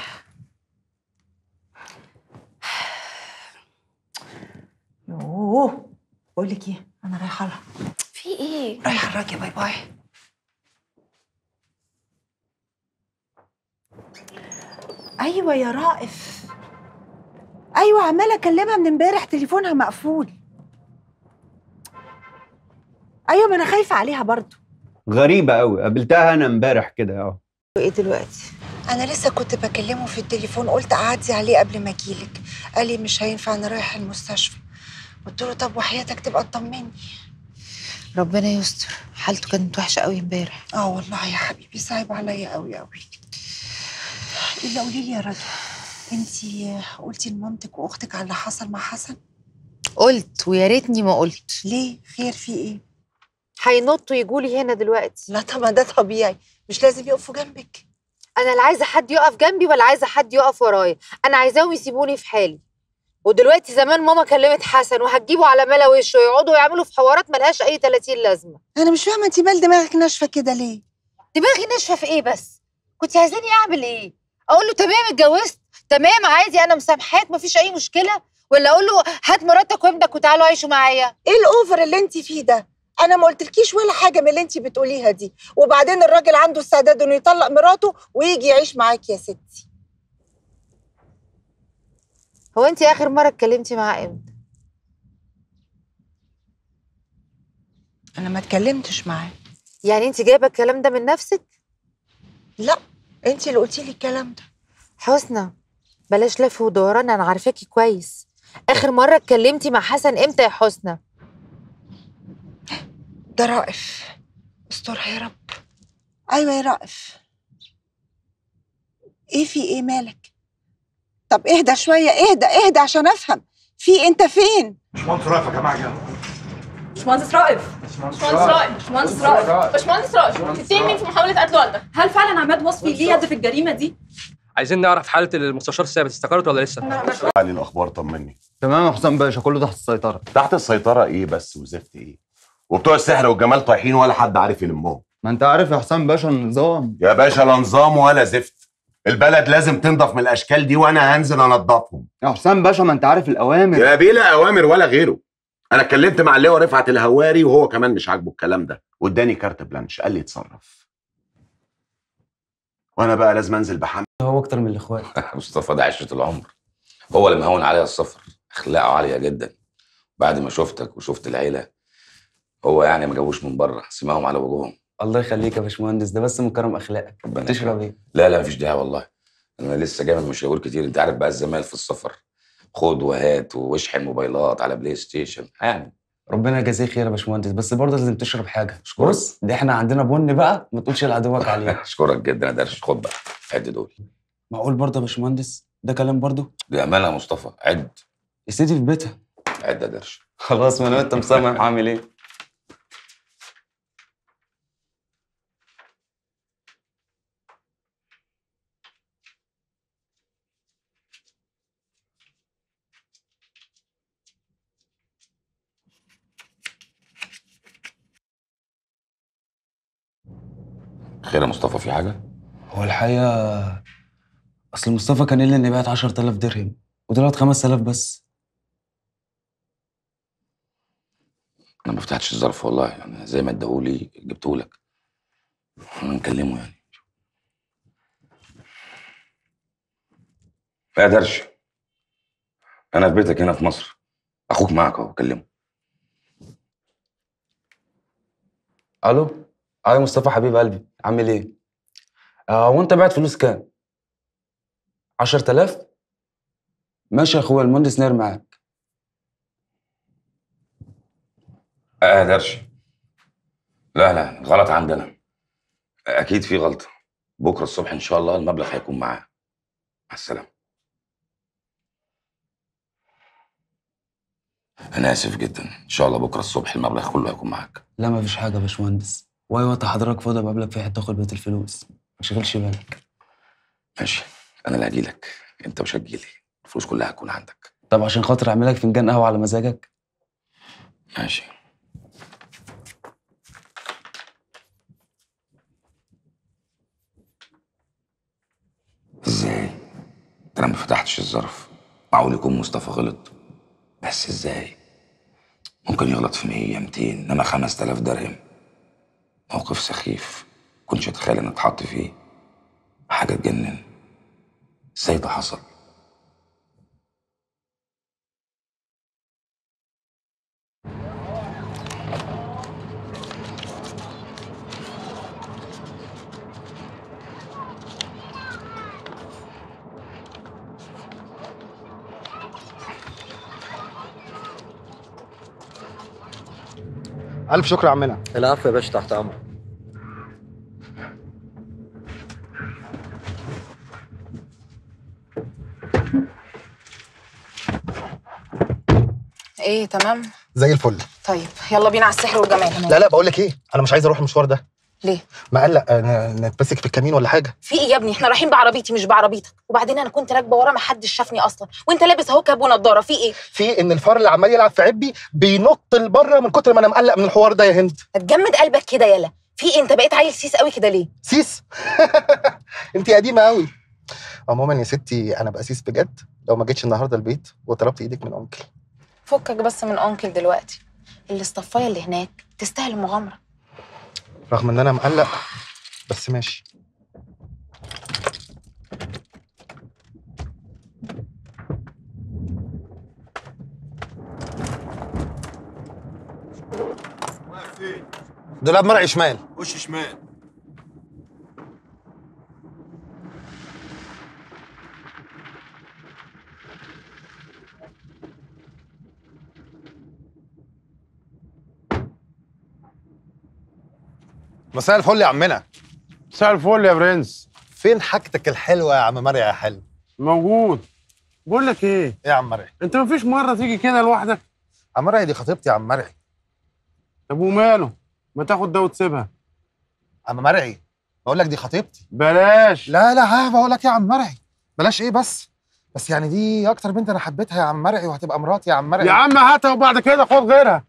M: يوه. بقول لك ايه، انا رايحه لها.
R: في ايه؟
M: رايحه الراجل. باي باي. ايوه يا رائف. ايوه عماله اكلمها من امبارح تليفونها مقفول. ايوه ما انا خايفه عليها برضو.
N: غريبه قوي، قابلتها انا امبارح كده اهو.
M: ايه دلوقتي؟ انا لسه كنت بكلمه في التليفون، قلت اعدي عليه قبل ما اجيلك. قال لي مش هينفع انا رايح المستشفى. قلت له طب وحياتك تبقى تطمني.
H: ربنا يستر، حالته كانت وحشه قوي امبارح.
M: اه والله يا حبيبي صعب عليا قوي قوي. الا قولي لي يا رجل، انتي قلتي لمامتك واختك على اللي حصل مع حسن؟
H: قلت ويا ريتني ما قلت.
M: ليه؟ خير في ايه؟
H: هينطوا يجوا لي هنا دلوقتي.
M: لا طبعا ده طبيعي، مش لازم يقفوا جنبك.
H: انا لا عايزه حد يقف جنبي ولا عايزه حد يقف ورايا، انا عايزاهم يسيبوني في حالي. ودلوقتي زمان ماما كلمت حسن وهتجيبه على ملا وشه ويقعدوا يعملوا في حوارات ملهاش اي تلاتين لازمه.
M: انا مش فاهمه انتي مال دماغك ناشفه كده ليه؟
H: دماغي ناشفه في ايه بس؟ كنت عايزاني اعمل ايه؟ اقول له تمام اتجوزت، تمام عادي انا مسامحاك مفيش اي مشكله، ولا اقول له هات مراتك وابنك وتعالوا عيشوا معايا؟
M: ايه الاوفر اللي انتي فيه ده؟ انا ما قلتلكيش ولا حاجه من اللي انتي بتقوليها دي، وبعدين الراجل عنده استعداد انه يطلق مراته ويجي يعيش معاكي يا ستي.
H: هو انت اخر مره اتكلمتي معاه امتى؟
M: انا ما اتكلمتش معاه.
H: يعني انت جايبه الكلام ده من نفسك؟
M: لا انتي اللي قلتي لي الكلام ده.
H: حسنى بلاش لف ودوران، انا عارفاكي كويس. اخر مره اتكلمتي مع حسن امتى يا حسنى؟
M: ده رائف، استرها يا رب. ايوه يا رائف. ايه في ايه مالك؟ طب اهدى شويه، اهدى اهدى عشان افهم. في انت فين؟
L: باشمهندس رائف يا جماعه جاي.
E: باشمهندس رائف باشمهندس رائف باشمهندس رائف باشمهندس رائف بتتهم مين في محاولة قتل والدك؟ هل فعلا عماد وصفي ليه يد في الجريمة دي؟
V: عايزين نعرف حالة المستشار ثابت استقرت ولا لسه؟
A: علي الاخبار طمني.
N: تمام يا حسام باشا، كله تحت السيطره.
A: تحت السيطره ايه بس وزفت ايه؟ وبتوع السحر والجمال طايحين ولا حد عارف يلمهم.
N: ما انت عارف يا حسام باشا النظام.
A: يا باشا لا نظام ولا زفت. البلد لازم تنضف من الاشكال دي وانا هنزل انضفهم.
N: يا حسام باشا ما انت عارف الاوامر.
A: يا بلا اوامر ولا غيره. انا اتكلمت مع اللواء رفعت الهواري وهو كمان مش عاجبه الكلام ده، واداني كارت بلانش قال لي اتصرف. وانا بقى لازم انزل بحمل.
G: هو اكتر من الاخوات. مصطفى ده عشرة العمر، هو اللي مهون عليا السفر، اخلاقه عاليه جدا. بعد ما شفتك وشفت العيله هو يعني ما جابوش من بره، سماهم على وجوههم.
N: الله يخليك يا باشمهندس، ده بس من كرم اخلاقك. تشرب ايه؟
G: لا لا مفيش داعي والله، انا لسه جاي من مشاوير كتير، انت عارف بقى الزمايل في السفر، خد وهات واشحن موبايلات على بلاي ستيشن يعني.
N: ربنا يجازيه خير يا باشمهندس، بس برضه لازم تشرب حاجه. بص دي احنا عندنا بن بقى ما تقولش لعدوك عليه.
G: اشكرك جدا يا درش، خد بقى عد دول.
N: معقول برضه يا باشمهندس؟ ده كلام برضه؟
G: دي امانه يا مصطفى، عد.
N: يا سيدي في بيتها.
G: عد يا درش.
N: خلاص ما انا وانت مسامح، عامل ايه؟
G: خير يا مصطفى، في حاجه؟
B: هو الحقيقه اصل مصطفى كان قايل لي اني بعت عشرة آلاف درهم ودلوقتي خمسة آلاف بس.
G: انا ما فتحتش الظرف والله، يعني زي ما اداهولي جبتهولك. نكلمه يعني. ما قدرش. انا في بيتك هنا في مصر، اخوك معك اهو، كلمه.
B: الو اه يا مصطفى حبيب قلبي، عامل ايه؟ اه وانت بعت فلوس كام؟ عشرة آلاف؟ ماشي يا اخويا، المهندس ناير معاك.
G: ما قدرش. لا لا، غلط عندنا. اكيد في غلطه. بكره الصبح ان شاء الله المبلغ هيكون معاه. مع السلامه. انا اسف جدا، ان شاء الله بكره الصبح المبلغ كله هيكون معاك.
B: لا مفيش حاجه يا باشمهندس، واي وقت حضرتك فاضي بقابلك في حته تاخد بيت الفلوس، ما تشغلش بالك.
G: ماشي، انا اللي هجيلك، انت مش هتجيلي، الفلوس كلها هتكون عندك.
B: طب عشان خاطر اعملك فنجان قهوه على مزاجك.
G: ماشي. ازاي؟ ده انا ما فتحتش الظرف. معقول يكون مصطفى غلط؟ بس ازاي؟ ممكن يغلط في مية ميتين، انما خمسة آلاف درهم موقف سخيف. كنتش اتخيل ان اتحط فيه. حاجه تجنن. ازاي ده حصل؟
C: الف شكر يا عمنا.
O: العفو يا باشا، تحت امرك.
D: ايه تمام؟
C: زي الفل.
D: طيب يلا بينا على السحر والجمال.
C: لا لا، بقول لك ايه، انا مش عايز اروح المشوار ده.
D: ليه؟
C: مقلق نتمسك في الكمين ولا حاجه.
D: في ايه يا ابني؟ احنا رايحين بعربيتي مش بعربيتك، وبعدين انا كنت راكبه ورا ما حدش شافني اصلا، وانت لابس اهو كاب ونضاره، في ايه؟
C: في ان الفار اللي عمال يلعب في عبي بينط لبره من كتر ما انا مقلق من الحوار ده يا هند.
D: هتجمد قلبك كده يالا. في ايه؟ انت بقيت عيل سيس قوي كده ليه؟
C: سيس؟ انت قديمه قوي. عموما يا ستي انا بقى سيس بجد لو ما جيتش النهارده البيت وطلبت ايدك من انكل.
D: فكك بس من انكل دلوقتي. الاصطفايه اللي هناك تستاهل المغامره.
C: رغم ان انا مقلق بس ماشي. دولاب مرعي شمال.
J: وش شمال.
C: مساء الفل يا عمنا.
Q: مساء الفل يا برنس.
C: فين حاجتك الحلوه يا عم مرعي يا حلو؟
Q: موجود. بقول لك ايه؟
C: ايه يا عم مرعي؟
Q: انت مفيش مره تيجي كده لوحدك؟
C: عم مرعي دي خطيبتي يا عم مرعي.
Q: طب وماله؟ ما تاخد ده وتسيبها.
C: عم مرعي بقول لك دي خطيبتي.
Q: بلاش.
C: لا لا ها بقول لك يا عم مرعي بلاش. ايه بس بس يعني دي اكتر بنت انا حبيتها يا عم مرعي، وهتبقى مراتي يا عم مرعي.
Q: يا عم هاتها وبعد كده خد غيرها.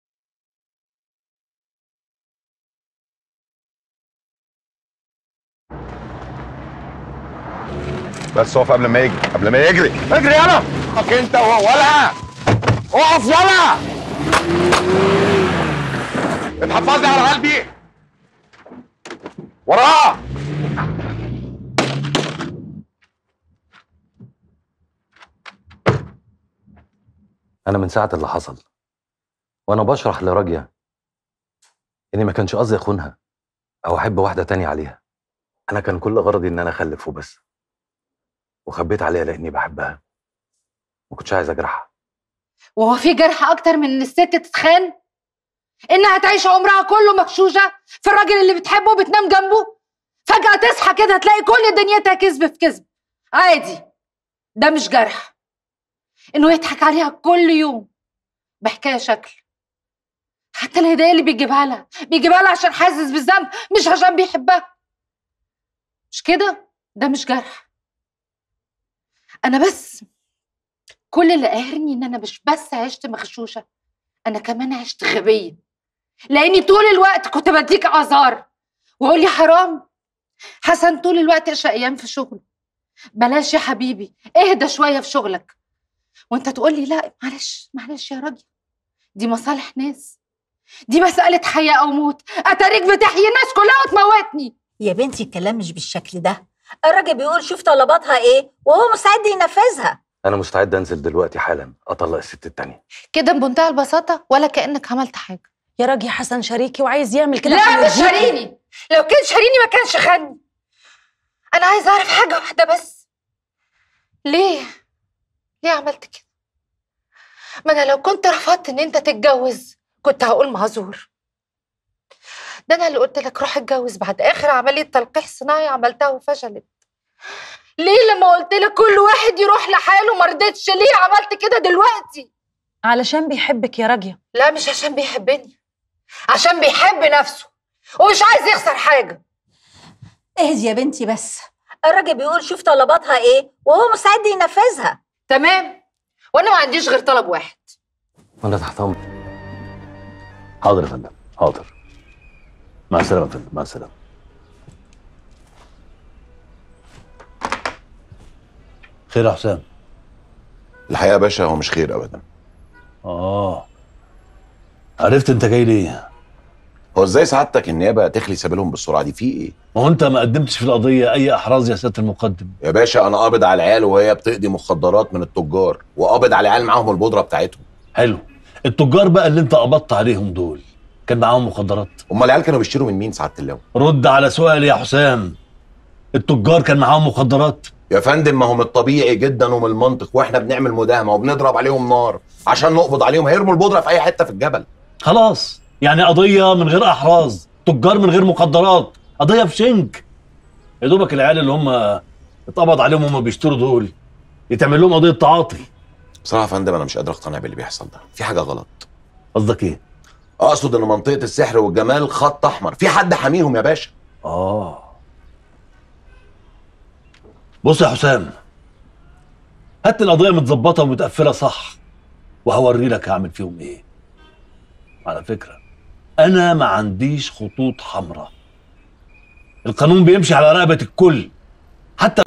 A: بس اقف قبل ما يجري، قبل ما يجري.
Q: اجري يلا. اخ انت ولا اقف ولا
A: اتحفظي على قلبي. وراه.
I: أنا من ساعة اللي حصل وأنا بشرح لراجية إني ما كانش قصدي أخونها أو أحب واحدة تانية عليها. أنا كان كل غرضي إن أنا أخلف وبس، وخبيت عليها لأني بحبها، ما كنتش عايز أجرحها.
H: وهو في جرح أكتر من إن الست تتخان؟ إنها تعيش عمرها كله مغشوشة في الراجل اللي بتحبه وبتنام جنبه، فجأة تصحى كده تلاقي كل دنيتها كذب في كذب. عادي، ده مش جرح. إنه يضحك عليها كل يوم بحكاية شكل. حتى الهدايا اللي بيجيبها لها بيجيبها لها عشان حاسس بالذنب، مش عشان بيحبها. مش كده؟ ده مش جرح. أنا بس كل اللي قاهرني إن أنا مش بس عشت مغشوشة، أنا كمان عشت غبية، لأني طول الوقت كنت بديك أعذار وأقول لي حرام حسن طول الوقت شقيان في شغله. بلاش يا حبيبي، اهدى شويه في شغلك. وانت تقول لي لا معلش معلش يا راجل، دي مصالح ناس، دي مساله حياه او موت. اتاريك بتحيي الناس كلها وتموتني.
O: يا بنتي الكلام مش بالشكل ده. الراجل بيقول شوف طلباتها ايه وهو مستعد ينفذها.
I: انا مستعد انزل دلوقتي حالا اطلق الست التانية
H: كده بمنتهى البساطه، ولا كانك عملت حاجه.
O: يا راجل حسن شريكي وعايز يعمل كده.
H: لا مش شاريني، لو كان شاريني ما كانش خدني. انا عايزه اعرف حاجه واحده بس، ليه ليه عملت كده؟ ما انا لو كنت رفضت ان انت تتجوز كنت هقول معذور. ده انا اللي قلت لك روح اتجوز بعد اخر عمليه تلقيح صناعي عملتها وفشلت. ليه لما قلت لك كل واحد يروح لحاله ما رضيتش؟ ليه عملت كده دلوقتي؟
O: علشان بيحبك يا راجيه.
H: لا مش عشان بيحبني، عشان بيحب نفسه ومش عايز يخسر حاجه.
O: اهدي يا بنتي بس، الراجل بيقول شوف طلباتها ايه وهو مستعد ينفذها.
H: تمام، وانا ما عنديش غير طلب واحد.
I: انا تحت امرك. حاضر يا فندم، حاضر. مع السلامه يا فندم، مع السلامه. خير يا حسام؟
A: الحقيقه يا باشا هو مش خير ابدا.
I: اه عرفت انت جاي ليه؟
A: هو ازاي سعادتك النيابه تخلي سبيلهم بالسرعه دي؟ في ايه؟
I: ما هو انت ما قدمتش في القضيه اي احراز يا سياده المقدم.
A: يا باشا انا قابض على العيال وهي بتقضي مخدرات من التجار، وقابض على العيال معاهم البودره بتاعتهم.
I: حلو. التجار بقى اللي انت قبضت عليهم دول كان معاهم مخدرات؟
A: امال العيال كانوا بيشتروا من مين سعاده اللواء؟
I: رد على سؤالي يا حسام. التجار كان معاهم مخدرات؟
A: يا فندم ما هو من الطبيعي جدا ومن المنطق واحنا بنعمل مداهمه وبنضرب عليهم نار عشان نقبض عليهم، هيرموا البودره في اي حته في الجبل.
I: خلاص يعني قضيه من غير احراز، تجار من غير مخدرات، قضيه في شنك. يا دوبك العيال اللي هم اتقبض عليهم وهم بيشتروا دول يتعمل لهم قضيه تعاطي.
A: بصراحه يا فندم انا مش قادر اقتنع باللي بيحصل ده، في حاجه غلط.
I: قصدك ايه؟
A: اقصد ان منطقه السحر والجمال خط احمر، في حد حاميهم يا باشا.
I: اه بص يا حسام، هات القضيه متظبطه ومتقفله صح وهوري لك هعمل فيهم ايه. على فكره انا ما عنديش خطوط حمراء، القانون بيمشي على رقبه الكل حتى.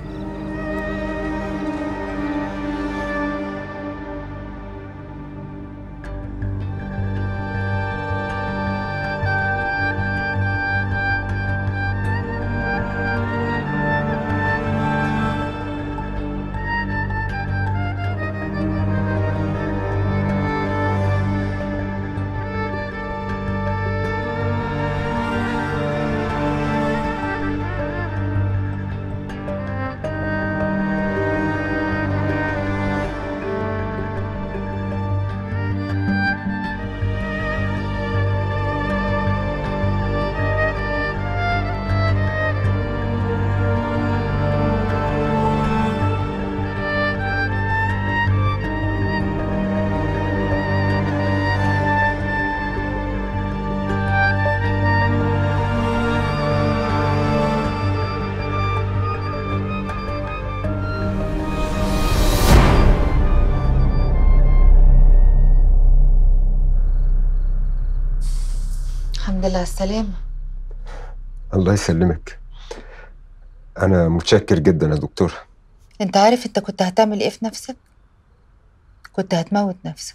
H: الحمد لله على السلامة.
P: الله يسلمك. أنا متشكر جدا يا دكتور.
H: انت عارف انت كنت هتعمل ايه في نفسك؟ كنت هتموت نفسك.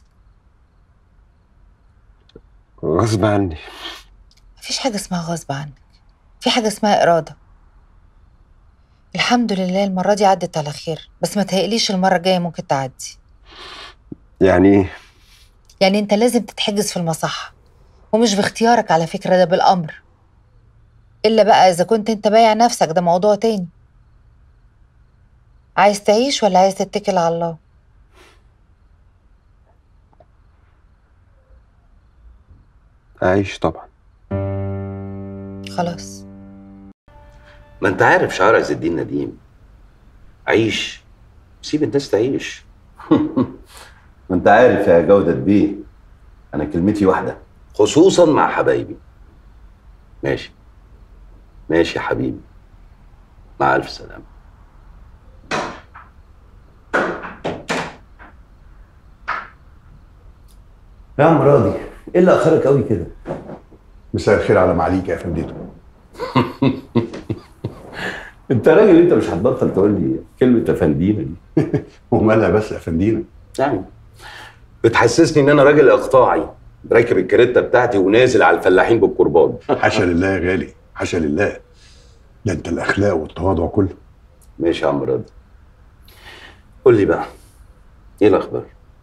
P: غصب عني.
H: مفيش حاجة اسمها غصب عنك، في حاجة اسمها إرادة. الحمد لله المرة دي عدت على خير، بس ما تهيأليش المرة الجاية ممكن تعدي.
P: يعني ايه؟
H: يعني انت لازم تتحجز في المصحة، ومش باختيارك على فكرة، ده بالأمر. إلا بقى إذا كنت انت بايع نفسك، ده موضوع تاني. عايز تعيش ولا عايز تتكل على الله؟
P: أعيش طبعا.
H: خلاص.
G: ما انت عارف شعار عز الدين نديم، عيش سيب الناس تعيش.
W: ما انت عارف يا جودة بيه، انا كلمتي واحدة
G: خصوصا مع حبايبي. ماشي ماشي يا حبيبي، مع ألف سلامة.
W: يا عم راضي، ايه اللي اخرك قوي كده؟
L: مساء الخير على معاليك يا فندم.
W: انت راجل، انت مش هتبطل تقول لي كلمه افندينا دي.
S: ومالها بس افندينا؟
W: يعني بتحسسني ان انا راجل اقطاعي راكب الكاريتا بتاعتي ونازل على الفلاحين بالكرباج.
S: حاشا لله يا غالي، حاشا لله. ده انت الاخلاق والتواضع كله.
W: ماشي يا عم راضي، قول لي بقى ايه الاخبار؟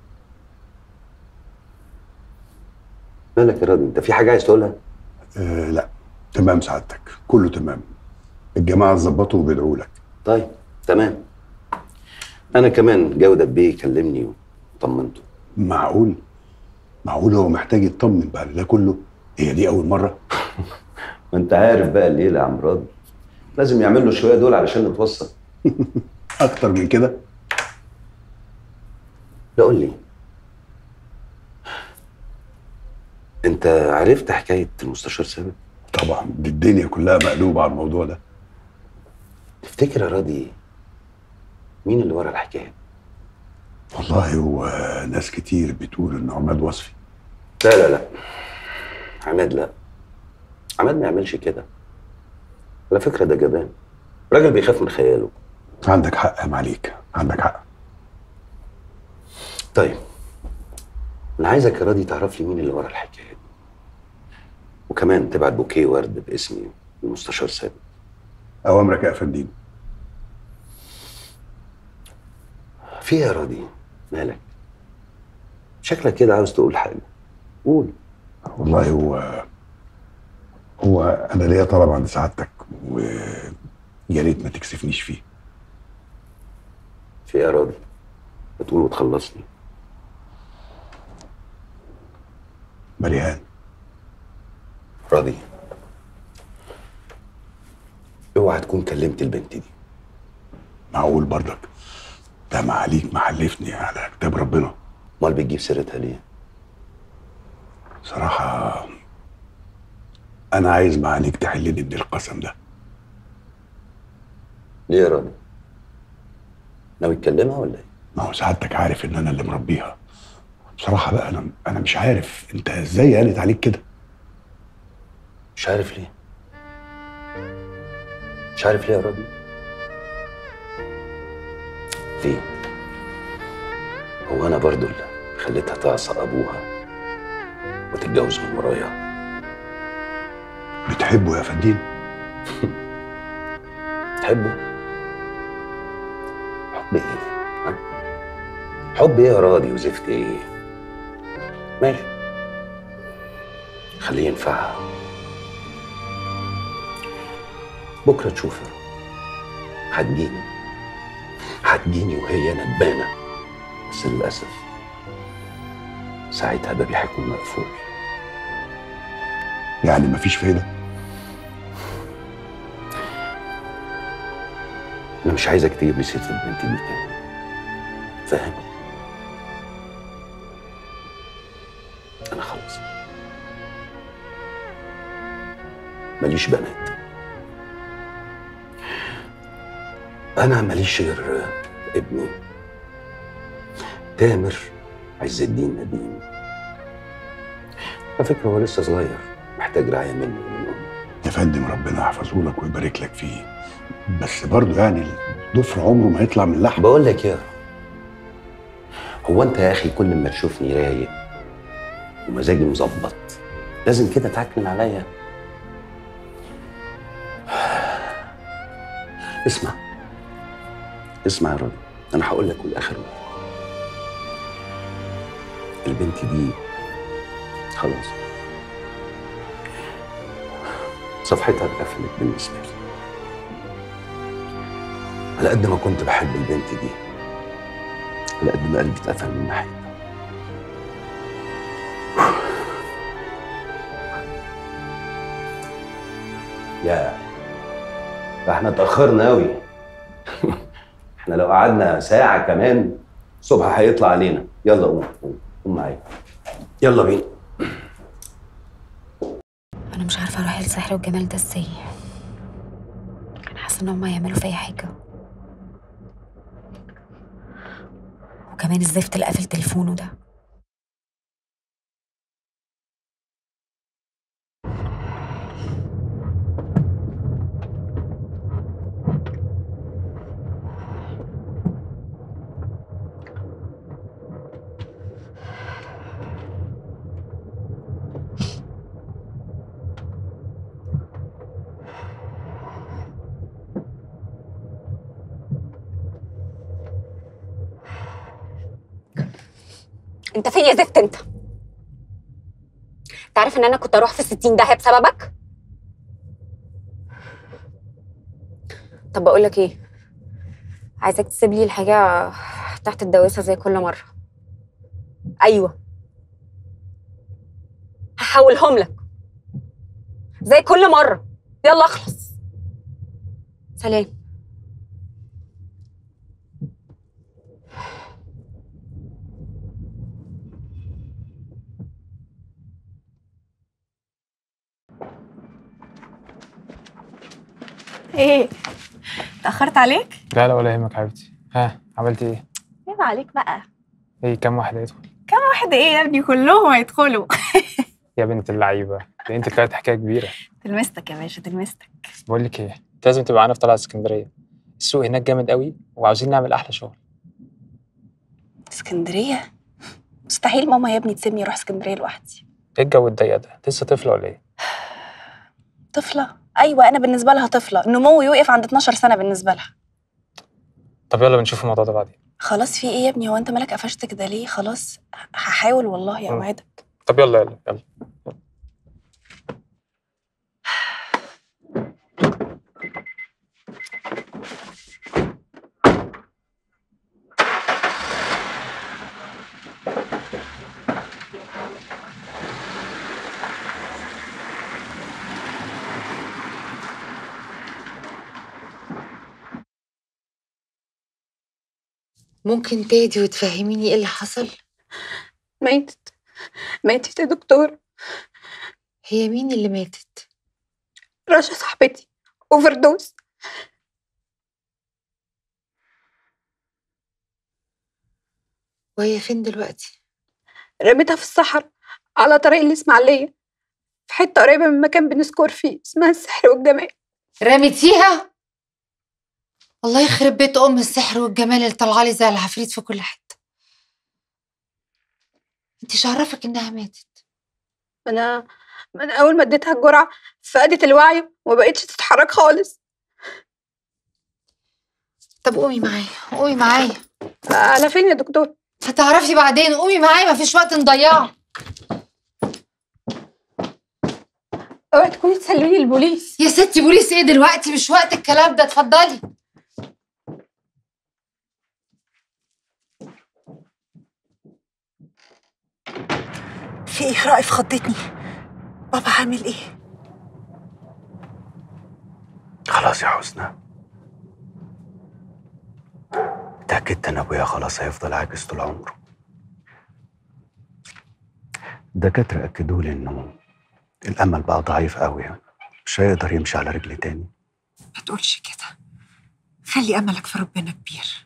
W: مالك يا راضي، انت في حاجه عايز تقولها؟
S: آه لا، تمام سعادتك، كله تمام. الجماعه اتظبطوا وبيدعوا لك.
W: طيب تمام. انا كمان جودة بيه كلمني وطمنته.
S: معقول؟ معقول هو محتاج يطمن بعد ده كله؟ هي دي اول مره؟
W: ما انت عارف بقى الليله يا عم راضي، لازم يعمل له شويه دول علشان نتوصل.
S: اكتر من كده؟
W: لا قول لي، انت عرفت حكايه المستشار ثابت؟
S: طبعا، دي الدنيا كلها مقلوبه على الموضوع ده.
W: تفتكر يا راضي مين اللي ورا الحكايه؟
S: والله هو ناس كتير بتقول ان عماد وصفي.
W: لا لا لا، عماد لا، عماد ما يعملش كده. على فكره ده جبان، راجل بيخاف من خياله.
S: عندك حق يا معليك، عندك حق.
W: طيب انا عايزك يا راضي تعرف لي مين اللي ورا الحكايه دي، وكمان تبعت بوكيه ورد باسمي للمستشار ثابت.
S: اوامرك يا افندينا.
W: في يا راضي مالك؟ شكلك كده عاوز تقول حاجه، قول.
S: والله هو هو انا ليا طلب عند سعادتك، ويا ريت ما تكسفنيش فيه.
W: في يا راضي؟ بتقول وتخلصني.
S: مريان.
W: راضي، اوعى تكون كلمت البنت دي.
S: معقول برضك؟ ده معاليك محلفني على كتاب ربنا.
W: امال بتجيب سيرتها ليه؟
S: صراحة أنا عايز معاليك تحلني من القسم ده.
W: ليه يا راضي؟ ناوي تكلمها ولا ايه؟
S: ما هو سعادتك عارف إن أنا اللي مربيها. بصراحة بقى أنا أنا مش عارف أنت إزاي قالت عليك كده.
W: مش عارف ليه؟ مش عارف ليه يا راضي؟ ليه؟ هو أنا برضو اللي خليتها تعصى أبوها وتتجوز من ورايا؟
S: بتحبه يا فندين؟
W: تحبه؟ حب ايه؟ ها؟ حب ايه يا راضي وزفت ايه؟ ماشي، خليه ينفعها. بكره تشوفها هتجيني هتجيني وهي ندبانه، بس للاسف ساعتها بابي هيكون مقفول.
S: يعني مفيش فايده؟
W: انا مش عايزك تجيب لي سيره البنت دي تاني، فاهم؟ انا خلاص ماليش بنات، انا ماليش غير ابني تامر عز الدين نديم. على فكره هو لسه صغير، محتاج رعايه مني ومن امي.
S: يا فندم ربنا يحفظه لك ويبارك لك فيه، بس برضه يعني الضفر عمره ما يطلع من اللحم.
W: بقول لك يا هو انت يا اخي كل ما تشوفني رايق ومزاجي مظبط لازم كده تعكنن عليا؟ اسمع اسمع يا راجل، انا هقول لك والاخر مرة. البنت دي خلاص صفحتها اتقفلت بالنسبه لي. على قد ما كنت بحب البنت دي، على قد ما قلبي اتقفل من ناحيتها. يا ده احنا اتأخرنا قوي. احنا لو قعدنا ساعة كمان الصبح هيطلع علينا. يلا قوم قوم قوم معايا، يلا بينا.
F: انا مش عارفه اروح السحر والجمال ده ازاي. انا حاسه ان هم هيعملوا فيا حاجه، وكمان الزفت اللي قافل تليفونه ده. انت فين يا زفت انت؟ انت عارف ان انا كنت اروح في ستين داهيه بسببك؟ طب بقول لك ايه، عايزاك تسيب لي الحاجه تحت الدواسه زي كل مره. ايوه هحولهم لك زي كل مره. يلا اخلص. سلام.
R: ايه اتأخرت عليك؟
K: لا لا ولا يهمك حبيبتي. ها عملتي ايه؟
R: عيب عليك بقى.
K: ايه كام واحد هيدخل؟
R: كم واحد ايه يا ابني؟ كلهم هيدخلوا.
K: يا بنت اللعيبه ده انت كانت حكايه كبيره.
R: تلمستك يا باشا تلمستك.
K: بقول لك ايه، انت لازم تبقى معانا في طلعه اسكندريه. السوق هناك جامد قوي وعاوزين نعمل احلى شغل.
R: اسكندريه؟ مستحيل ماما يا ابني تسيبني اروح اسكندريه لوحدي.
K: ايه الجو الضيق ده؟ انت لسه طفله ولا ايه؟
R: طفله؟ ايوه انا بالنسبه لها طفله، النمو يوقف عند اتناشر سنه بالنسبه لها.
K: طب يلا بنشوف الموضوع ده بعدين.
R: خلاص في ايه يا ابني؟ هو انت مالك قفشت كده ليه؟ خلاص هحاول والله اوعدك.
K: طب يلا يلا يلا.
H: ممكن تهدي وتفهميني ايه اللي حصل؟
R: ماتت ماتت يا دكتور.
H: هي مين اللي ماتت؟
R: رشا صاحبتي، اوفر دوز.
H: وهي فين دلوقتي؟
R: رميتها في الصحراء على طريق الاسماعيليه، في حته قريبه من مكان بنسكور فيه اسمها السحر والجمال.
H: رميتيها؟ الله يخرب بيت ام السحر والجمال اللي طالعه لي زي العفريت في كل حته. انت مش عرفك انها ماتت؟
R: انا من اول ما اديتها الجرعه فقدت الوعي وما بقتش تتحرك خالص.
H: طب قومي معايا قومي معايا.
R: على فين يا دكتور؟
H: هتعرفي بعدين، قومي معايا مفيش وقت نضيعه.
R: اوعي تكوني تسلميني البوليس.
H: يا ستي بوليس ايه دلوقتي؟ مش وقت الكلام ده، اتفضلي.
M: في ايه؟ رائف خضتني. بابا عامل ايه؟
N: خلاص يا حسنى، اتأكدت ان ابويا خلاص هيفضل عاجز طول عمره. الدكاترة اكدوا لي انه الامل بقى ضعيف قوي، يعني مش هيقدر يمشي على رجلي تاني.
M: ما تقولش كده، خلي املك في ربنا كبير.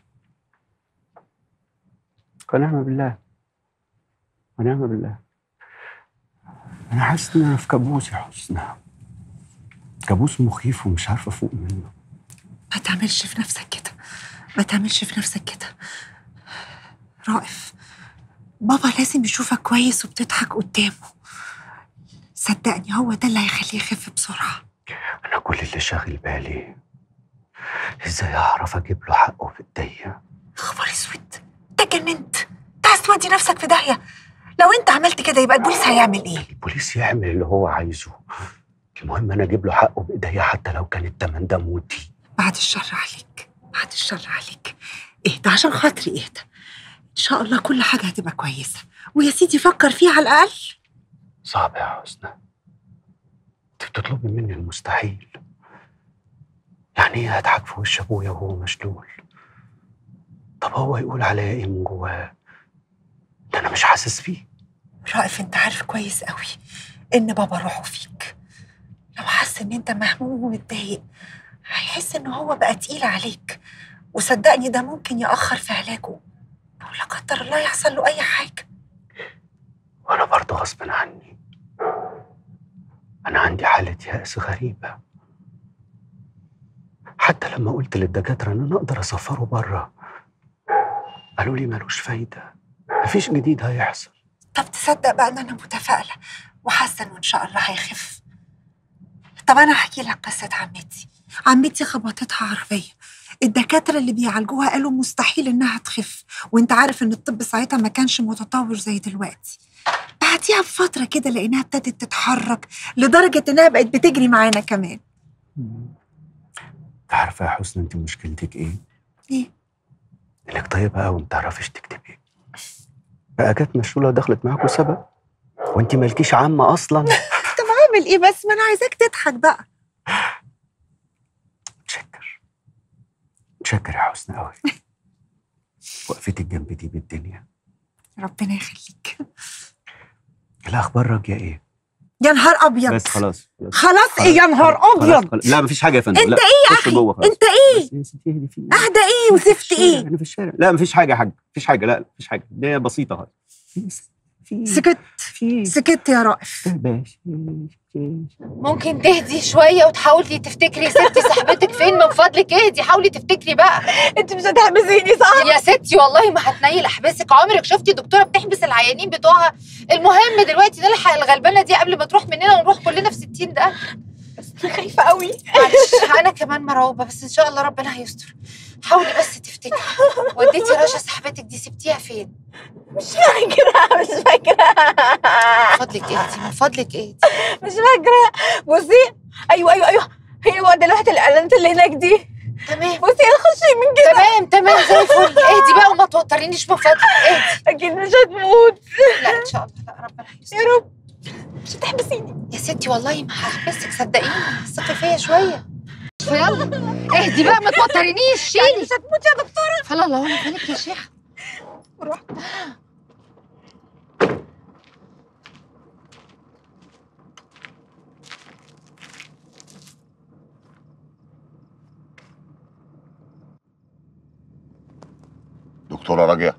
N: ونعم بالله ونعم بالله. انا حاسس ان انا في كابوس يا حسنى، كابوس مخيف ومش عارفه افوق منه.
M: ما تعملش في نفسك كده، ما تعملش في نفسك كده. رائف، بابا لازم يشوفك كويس وبتضحك قدامه. صدقني هو ده اللي هيخليه يخف بسرعه.
N: انا كل اللي شاغل بالي ازاي اعرف اجيب له حقه في ايديا.
M: خبر اسود، انت جننت، انت عايز تودي نفسك في داهيه. لو انت عملت كده يبقى البوليس هيعمل ايه؟
N: البوليس يعمل اللي هو عايزه، المهم انا اجيب له حقه بايديا حتى لو كان التمن ده موتي.
M: بعد الشر عليك، بعد الشر عليك. اهدى عشان خاطري، اهدى. ان شاء الله كل حاجه هتبقى كويسه، ويا سيدي فكر فيها على الاقل.
N: صعب يا حسنى، انت بتطلبي مني المستحيل. يعني ايه اضحك في وش ابويا وهو مشلول؟ طب هو يقول عليا ايه من جواه؟ ده انا مش حاسس فيه.
M: رائف انت عارف كويس قوي ان بابا روحه فيك. لو حس ان انت مهموم ومتضايق هيحس ان هو بقى تقيل عليك، وصدقني ده ممكن يأخر في علاجه، او لا قدر الله يحصل له اي حاجه.
N: وانا برضه غصب عني، انا عندي حاله يأس غريبه. حتى لما قلت للدكاتره ان انا اقدر اسفره بره قالوا لي ملوش فايده، مفيش جديد هيحصل.
M: طب تصدق بقى ان انا متفائله وحاسه انه ان شاء الله هيخف. طب انا هحكي لك قصه عمتي. عمتي خبطتها عربيه، الدكاتره اللي بيعالجوها قالوا مستحيل انها تخف، وانت عارف ان الطب ساعتها ما كانش متطور زي دلوقتي. بعديها بفتره كده لقيناها ابتدت تتحرك لدرجه انها بقت بتجري معانا كمان.
N: عارفه يا حسن انت مشكلتك ايه؟
M: ايه؟
N: انك طيبه قوي ما بتعرفيش تكتبي. بقى جت مشغوله ودخلت معاكوا سبق وانت مالكيش عامه اصلا.
M: طب عامل ايه بس؟ ما انا عايزاك تضحك بقى.
N: متشكر متشكر يا حسن قوي. وقفتك جنبي دي بالدنيا.
M: ربنا يخليك.
N: الاخبار راجيه ايه؟
M: يا نهار ابيض.
N: بس خلاص
M: خلاص ايه يا نهار ابيض؟
N: خلاص. لا مفيش حاجه يا فندم.
M: انت
N: لا.
M: ايه يا
N: خش
M: اخي؟
N: جوه خلاص.
M: انت ايه؟
N: بس يا ستي اهدي في
M: اهدى ايه وزفت ايه؟
N: انا في الشارع. لا مفيش حاجه يا حاج، مفيش حاجه. لا مفيش حاجه، دي بسيطه اهي.
M: سكت سكت يا رائف.
H: ممكن تهدي شويه وتحاولي تفتكري ستي صاحبتك فين؟ من فضلك اهدي، حاولي تفتكري بقى.
M: انت مش هتحبسيني صح؟
H: يا ستي والله ما هتنيل احبسك. عمرك شفتي دكتوره بتحبس العيانين بتوعها؟ المهم دلوقتي نلحق الغلبانه دي قبل ما تروح مننا ونروح كلنا في ستين ده.
M: بس انا خايفه قوي.
H: معلش انا كمان مرعوبه، بس ان شاء الله ربنا هيستر. حاولي بس تفتكري. وديتي رشا صاحبتك دي سبتيها فين؟
M: مش فاكره مش فاكره.
H: من فضلك اهدي، من فضلك اهدي.
M: مش فاكره. بصي ايوه ايوه ايوه هي واد لوحه الاعلانات اللي هناك دي.
H: تمام.
M: بصي خشي من كده.
H: تمام تمام زي الفل. اهدي بقى وما توترينيش من فضلك. اهدي.
M: اكيد مش هتموت.
H: لا ان شاء الله. لا ربنا هيستر
M: يا رب. مش هتحبسيني
H: يا ستي والله ما هحبسك، صدقيني. ثقي فيا شويه. يلا اهدي بقى ما توترينيش. شيلي.
M: مش هتموتي يا دكتوره.
H: فلا الله وانا فالك يا شيخ.
M: روح.
A: دكتورة راجية،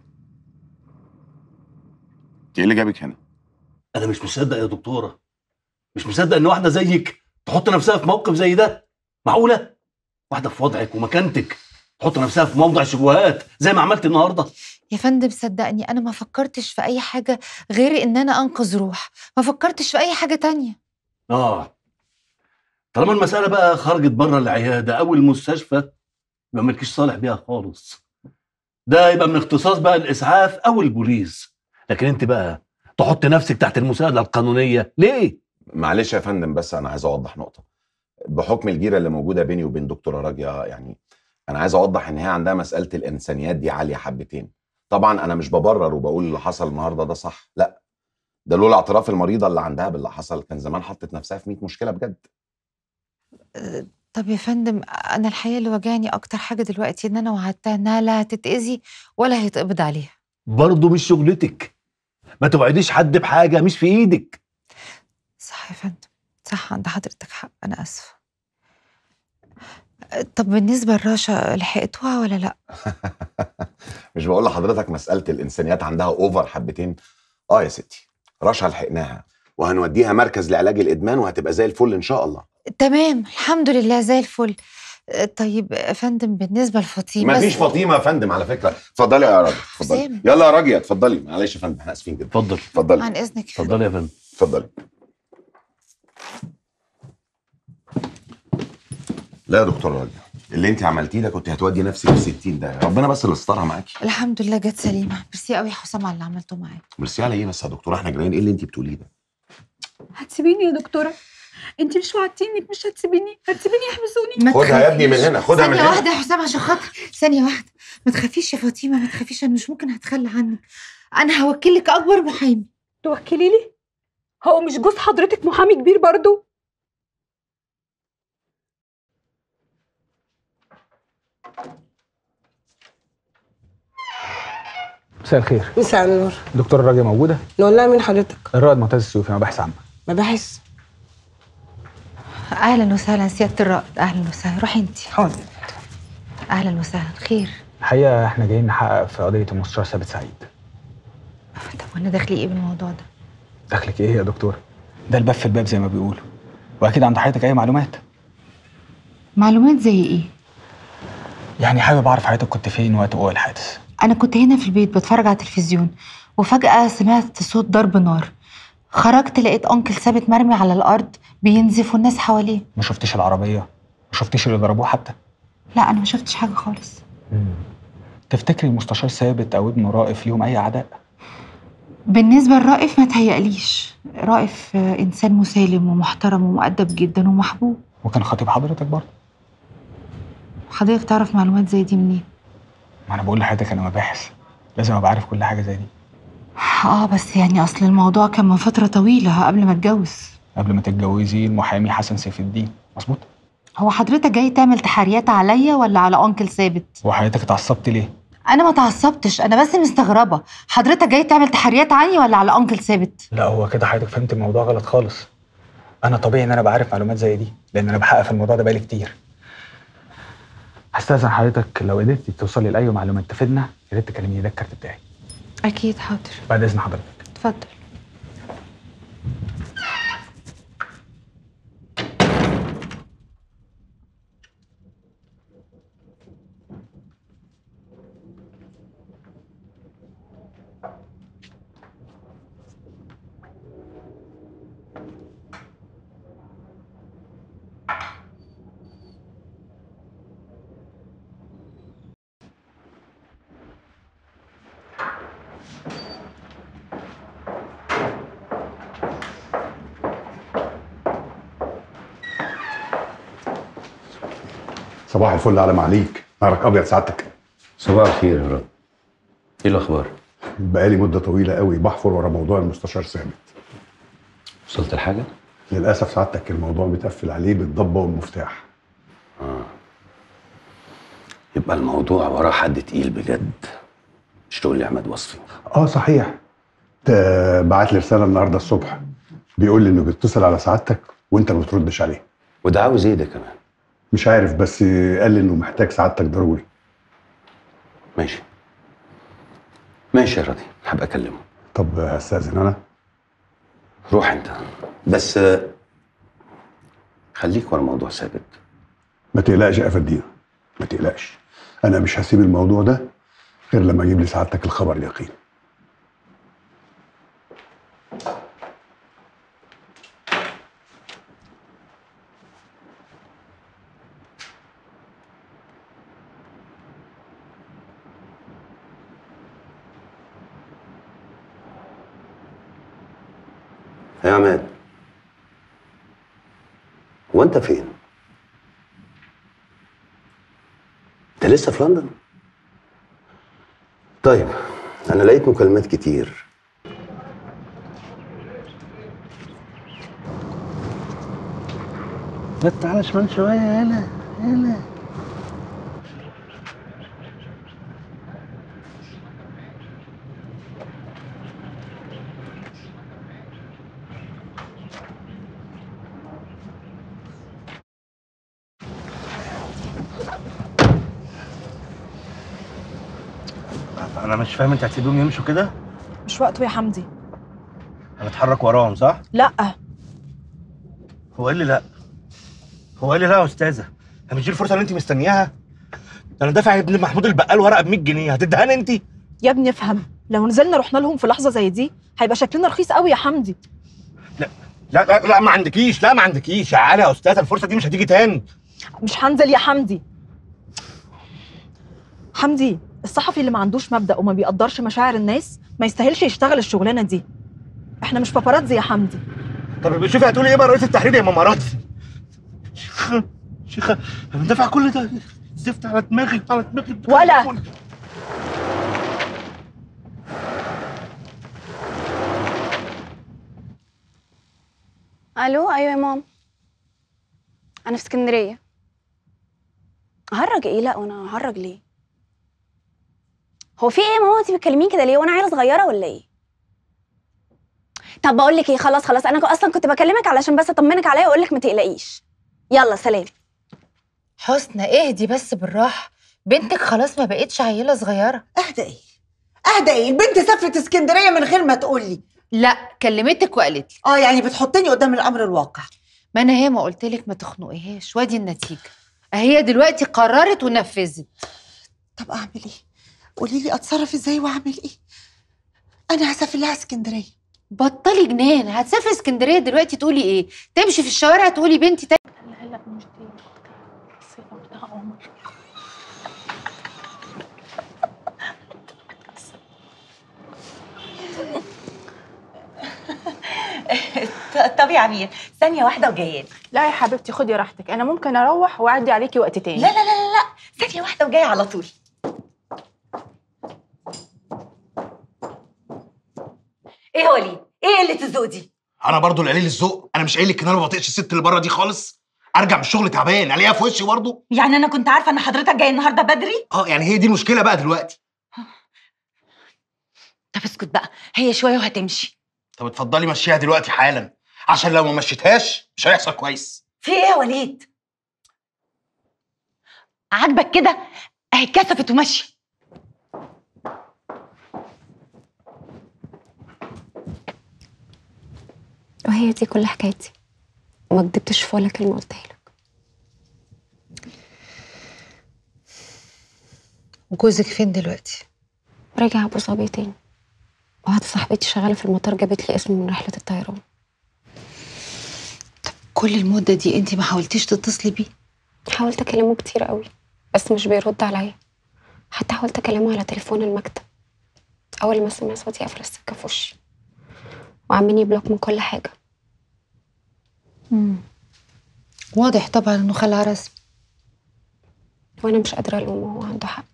A: انت ايه اللي جابك هنا؟
W: انا مش مصدق يا دكتوره، مش مصدق ان واحده زيك تحط نفسها في موقف زي ده. معقوله واحده في وضعك ومكانتك تحط نفسها في موضع شبهات زي ما عملت النهارده؟
H: يا فندم صدقني انا ما فكرتش في اي حاجه غير ان انا انقذ روح، ما فكرتش في اي حاجه تانية.
W: اه طالما المساله بقى خرجت بره العياده او المستشفى يبقى مالكيش صالح بيها خالص. ده يبقى من اختصاص بقى الاسعاف او البوليس، لكن انت بقى تحط نفسك تحت المساءله القانونيه ليه؟
A: معلش يا فندم، بس انا عايز اوضح نقطة. بحكم الجيرة اللي موجودة بيني وبين دكتورة راجية، يعني انا عايز اوضح ان هي عندها مسألة الانسانيات دي عالية حبتين. طبعا انا مش ببرر وبقول اللي حصل النهارده ده صح، لا، ده لولا اعتراف المريضة اللي عندها باللي حصل كان زمان حطت نفسها في مية مشكلة بجد.
H: أه طب يا فندم انا الحقيقه اللي واجعني اكتر حاجه دلوقتي ان انا وعدتها انها لا هتتاذي ولا هيتقبض عليها.
W: برضه مش شغلتك، ما توعديش حد بحاجه مش في ايدك.
H: صح يا فندم، صح، عند حضرتك حق، انا اسفه. طب بالنسبه لرشا لحقتوها ولا لا؟
A: مش بقول لحضرتك مسألة الانسانيات عندها اوفر حبتين؟ اه يا ستي، رشا لحقناها وهنوديها مركز لعلاج الادمان وهتبقى زي الفل ان شاء الله.
H: تمام الحمد لله زي الفل. طيب يا فندم بالنسبه لفاطمه.
A: مفيش فاطمه يا فندم على فكره. اتفضلي يا راجل، اتفضلي. يلا يا راجل اتفضلي. معلش يا فندم احنا اسفين جدا.
W: اتفضل
A: اتفضلي.
H: عن اذنك.
W: اتفضلي يا فندم.
A: اتفضلي. لا يا دكتور راجل، اللي انت عملتيه ده كنت هتودي نفسك في ستين ده. ربنا بس اللي استرها معاكي.
H: الحمد لله جت سليمه. ميرسي قوي يا حسام على اللي عملته معايا.
A: ميرسي على ايه بس يا دكتوره؟ احنا جايين. ايه اللي انت بتقوليه ده؟
R: هتسيبيني يا دكتوره؟ انت مش وعدتيني انك مش هتسيبيني؟ هتسيبيني يحبسوني؟
A: خدها يا ابني من هنا، خدها من هنا.
H: ثانيه واحده يا حسام عشان خاطر. ثانيه واحده، ما تخافيش يا فاطمه، ما تخافيش، انا مش ممكن هتخلى عنك. انا هوكلك اكبر محامي.
R: توكلي لي؟ هو مش جوز حضرتك محامي كبير برضو؟
E: مساء الخير.
T: مساء النور.
E: دكتور راجية موجودة؟
T: نقول لها مين حضرتك؟
E: الرائد معتز السيوفي، مباحث عامة.
T: مباحث؟
H: اهلا وسهلا سياده الرائد. اهلا وسهلا. روحي انت.
T: حاضر.
H: اهلا وسهلا. خير؟
E: الحقيقة احنا جايين نحقق في قضية المستشار ثابت سعيد.
H: طب وانا دخلي ايه بالموضوع ده؟
E: دخلك ايه يا دكتور؟ ده الباب في الباب زي ما بيقولوا، واكيد عند حضرتك اي معلومات.
H: معلومات زي ايه؟
E: يعني حابب اعرف حضرتك كنت فين وقت وقوع الحادث.
H: انا كنت هنا في البيت بتفرج على التلفزيون، وفجأة سمعت صوت ضرب نار. خرجت لقيت انكل ثابت مرمي على الارض بينزف والناس حواليه.
E: ما شفتش العربية؟ ما شفتيش اللي ضربوه حتى؟
H: لا انا ما شفتش حاجه خالص.
E: تفتكري مستشار ثابت او ابنه رائف ليهم اي عداء؟
H: بالنسبه لرائف ما تهيأليش، رائف آه، انسان مسالم ومحترم ومؤدب جدا ومحبوب.
E: وكان خطيب حضرتك برضه.
H: حضرتك تعرف معلومات زي دي منين؟
E: ما انا بقول لحضرتك انا مباحث، لازم ابقى عارف كل حاجه زي دي.
H: اه بس يعني اصل الموضوع كان من فتره طويله قبل ما اتجوز.
E: قبل ما تتجوزي المحامي حسن سيف الدين، مظبوط؟
H: هو حضرتك جاي تعمل تحريات عليا ولا على انكل ثابت؟
E: هو حضرتك اتعصبتي ليه؟
H: انا ما اتعصبتش، انا بس مستغربه، حضرتك جاي تعمل تحريات عني ولا على انكل ثابت؟
E: لا هو كده حضرتك فهمت الموضوع غلط خالص. انا طبيعي ان انا بعرف معلومات زي دي لان انا بحقق في الموضوع ده بقالي كتير. هستأذن حضرتك لو قدرتي توصلي لاي معلومات تفيدنا يا ريت تكلميني، ده الكارت بتاعي.
H: اكيد حاضر.
E: بعد اذن حضرتك.
H: اتفضل.
S: صباح الفل على معاليك، نهارك ابيض سعادتك.
W: صباح الخير يا رب. ايه الاخبار؟
S: بقالي مده طويله قوي بحفر ورا موضوع المستشار ثابت.
W: وصلت لحاجه؟
S: للاسف سعادتك الموضوع متقفل عليه بالضبه والمفتاح.
W: اه يبقى الموضوع وراه حد تقيل بجد، مش تقول لي احمد وصفي.
S: اه صحيح، ده بعت لي رساله النهارده الصبح بيقول لي انه بيتصل على سعادتك وانت ما بتردش عليه.
W: وده عاوز ايه ده كمان؟
S: مش عارف بس قال لي انه محتاج سعادتك ضروري.
W: ماشي ماشي يا راضي، هبقى اكلمه.
S: طب هستأذن انا؟
W: روح انت بس خليك ورا موضوع ثابت.
S: ما تقلقش يا فدينا، ما تقلقش، انا مش هسيب الموضوع ده غير لما اجيب لسعادتك الخبر اليقين.
W: يا عماد، هو انت فين؟ انت لسه في لندن؟ طيب انا لقيت مكالمات كتير.
T: بس تعالى شمال شويه. يلا يلا. انا مش فاهم، انت هتسيبهم يمشوا كده؟
U: مش وقته يا حمدي.
T: هنتحرك وراهم صح؟
U: لا.
T: هو قال لي لا. هو قال لي لا يا استاذه، هي مش دي الفرصه اللي انت مستنياها؟ انا دافع يا ابن محمود البقال ورقه ب مية جنيه، هتدهاني انت؟
U: يا ابني افهم، لو نزلنا رحنا لهم في لحظه زي دي هيبقى شكلنا رخيص قوي يا حمدي.
T: لا لا لا, لا ما عندكيش، لا ما عندكيش، تعالى يا استاذه، الفرصه دي مش هتيجي تاني.
U: مش هنزل يا حمدي. حمدي، الصحفي اللي ما عندوش مبدأ وما بيقدرش مشاعر الناس ما يستاهلش يشتغل الشغلانه دي. احنا مش باباراتزي يا حمدي.
T: طب شوفي هتقولي ايه بقى رئيس التحرير يا ماماراتزي؟ شيخه شيخه انا دافع كل ده زفت على دماغي على دماغي
U: ولا
R: الو. ايوه يا مام، انا في اسكندريه. هرج ايه؟ لا وانا هرج ليه؟ هو في ايه يا ماما؟ انت بتكلميني كده ليه وانا عيله صغيره ولا ايه؟ طب بقول لك ايه، خلاص خلاص، انا اصلا كنت بكلمك علشان بس اطمنك عليا واقول لك ما تقلقيش. يلا سلام.
H: حسنى اهدي بس بالراحه، بنتك خلاص ما بقتش عيله صغيره.
V: اهدى ايه؟ اهدى ايه؟ البنت سافرت اسكندريه من غير ما تقول لي.
H: لا كلمتك وقالت لي.
V: اه يعني بتحطني قدام الامر الواقع.
H: ما انا هي ما قلت لك ما تخنقيهاش، وادي النتيجه هي دلوقتي قررت ونفذت.
V: طب اعمل ايه؟ قولي لي اتصرف ازاي واعمل ايه؟ انا هسافر لها اسكندريه.
H: بطلي جنان، هتسافري اسكندريه دلوقتي تقولي ايه؟ تمشي في الشوارع تقولي بنتي تاني.
U: عمر.
V: طب يا عمير ثانية واحدة وجاية.
U: لا يا حبيبتي خدي راحتك، انا ممكن اروح واعدي عليكي وقت تاني.
V: لا لا لا لا لا ثانية واحدة وجاية على طول. ايه يا وليد؟ ايه قلة الذوق دي؟
T: انا برضو اللي قليل الذوق؟ انا مش قايل لك ان انا ما بطيقش الست اللي بره دي خالص. ارجع من الشغل تعبان الاقيها في وشي برضو.
V: يعني انا كنت عارفة ان حضرتك جاي النهاردة بدري؟
T: اه يعني هي دي المشكله بقى دلوقتي.
V: طب اسكت بقى، هي شوية وهتمشي.
T: طب اتفضلي مشيها دلوقتي حالا، عشان لو ما مشيتهاش مش هيحصل كويس.
V: في ايه يا وليد؟ عاجبك كده؟ اهي اتكسفت وماشية.
F: وهي دي كل حكايتي، وما كدبتش في ولا كلمه قلتها لك.
H: وجوزك فين دلوقتي؟
F: راجع ابو ظبي تاني، واحده صاحبتي شغاله في المطار جابت لي اسمه من رحله الطيران.
H: كل المده دي انت ما حاولتيش تتصلي بيه؟
F: حاولت اكلمه كتير قوي بس مش بيرد عليا، حتى حاولت اكلمه على تليفون المكتب، اول ما سمع صوتي قفل السكه في وشي وعملني بلوك من كل حاجه.
H: امم واضح طبعا انه خلع رسمي،
F: وانا مش قادره الومه، هو عنده حق.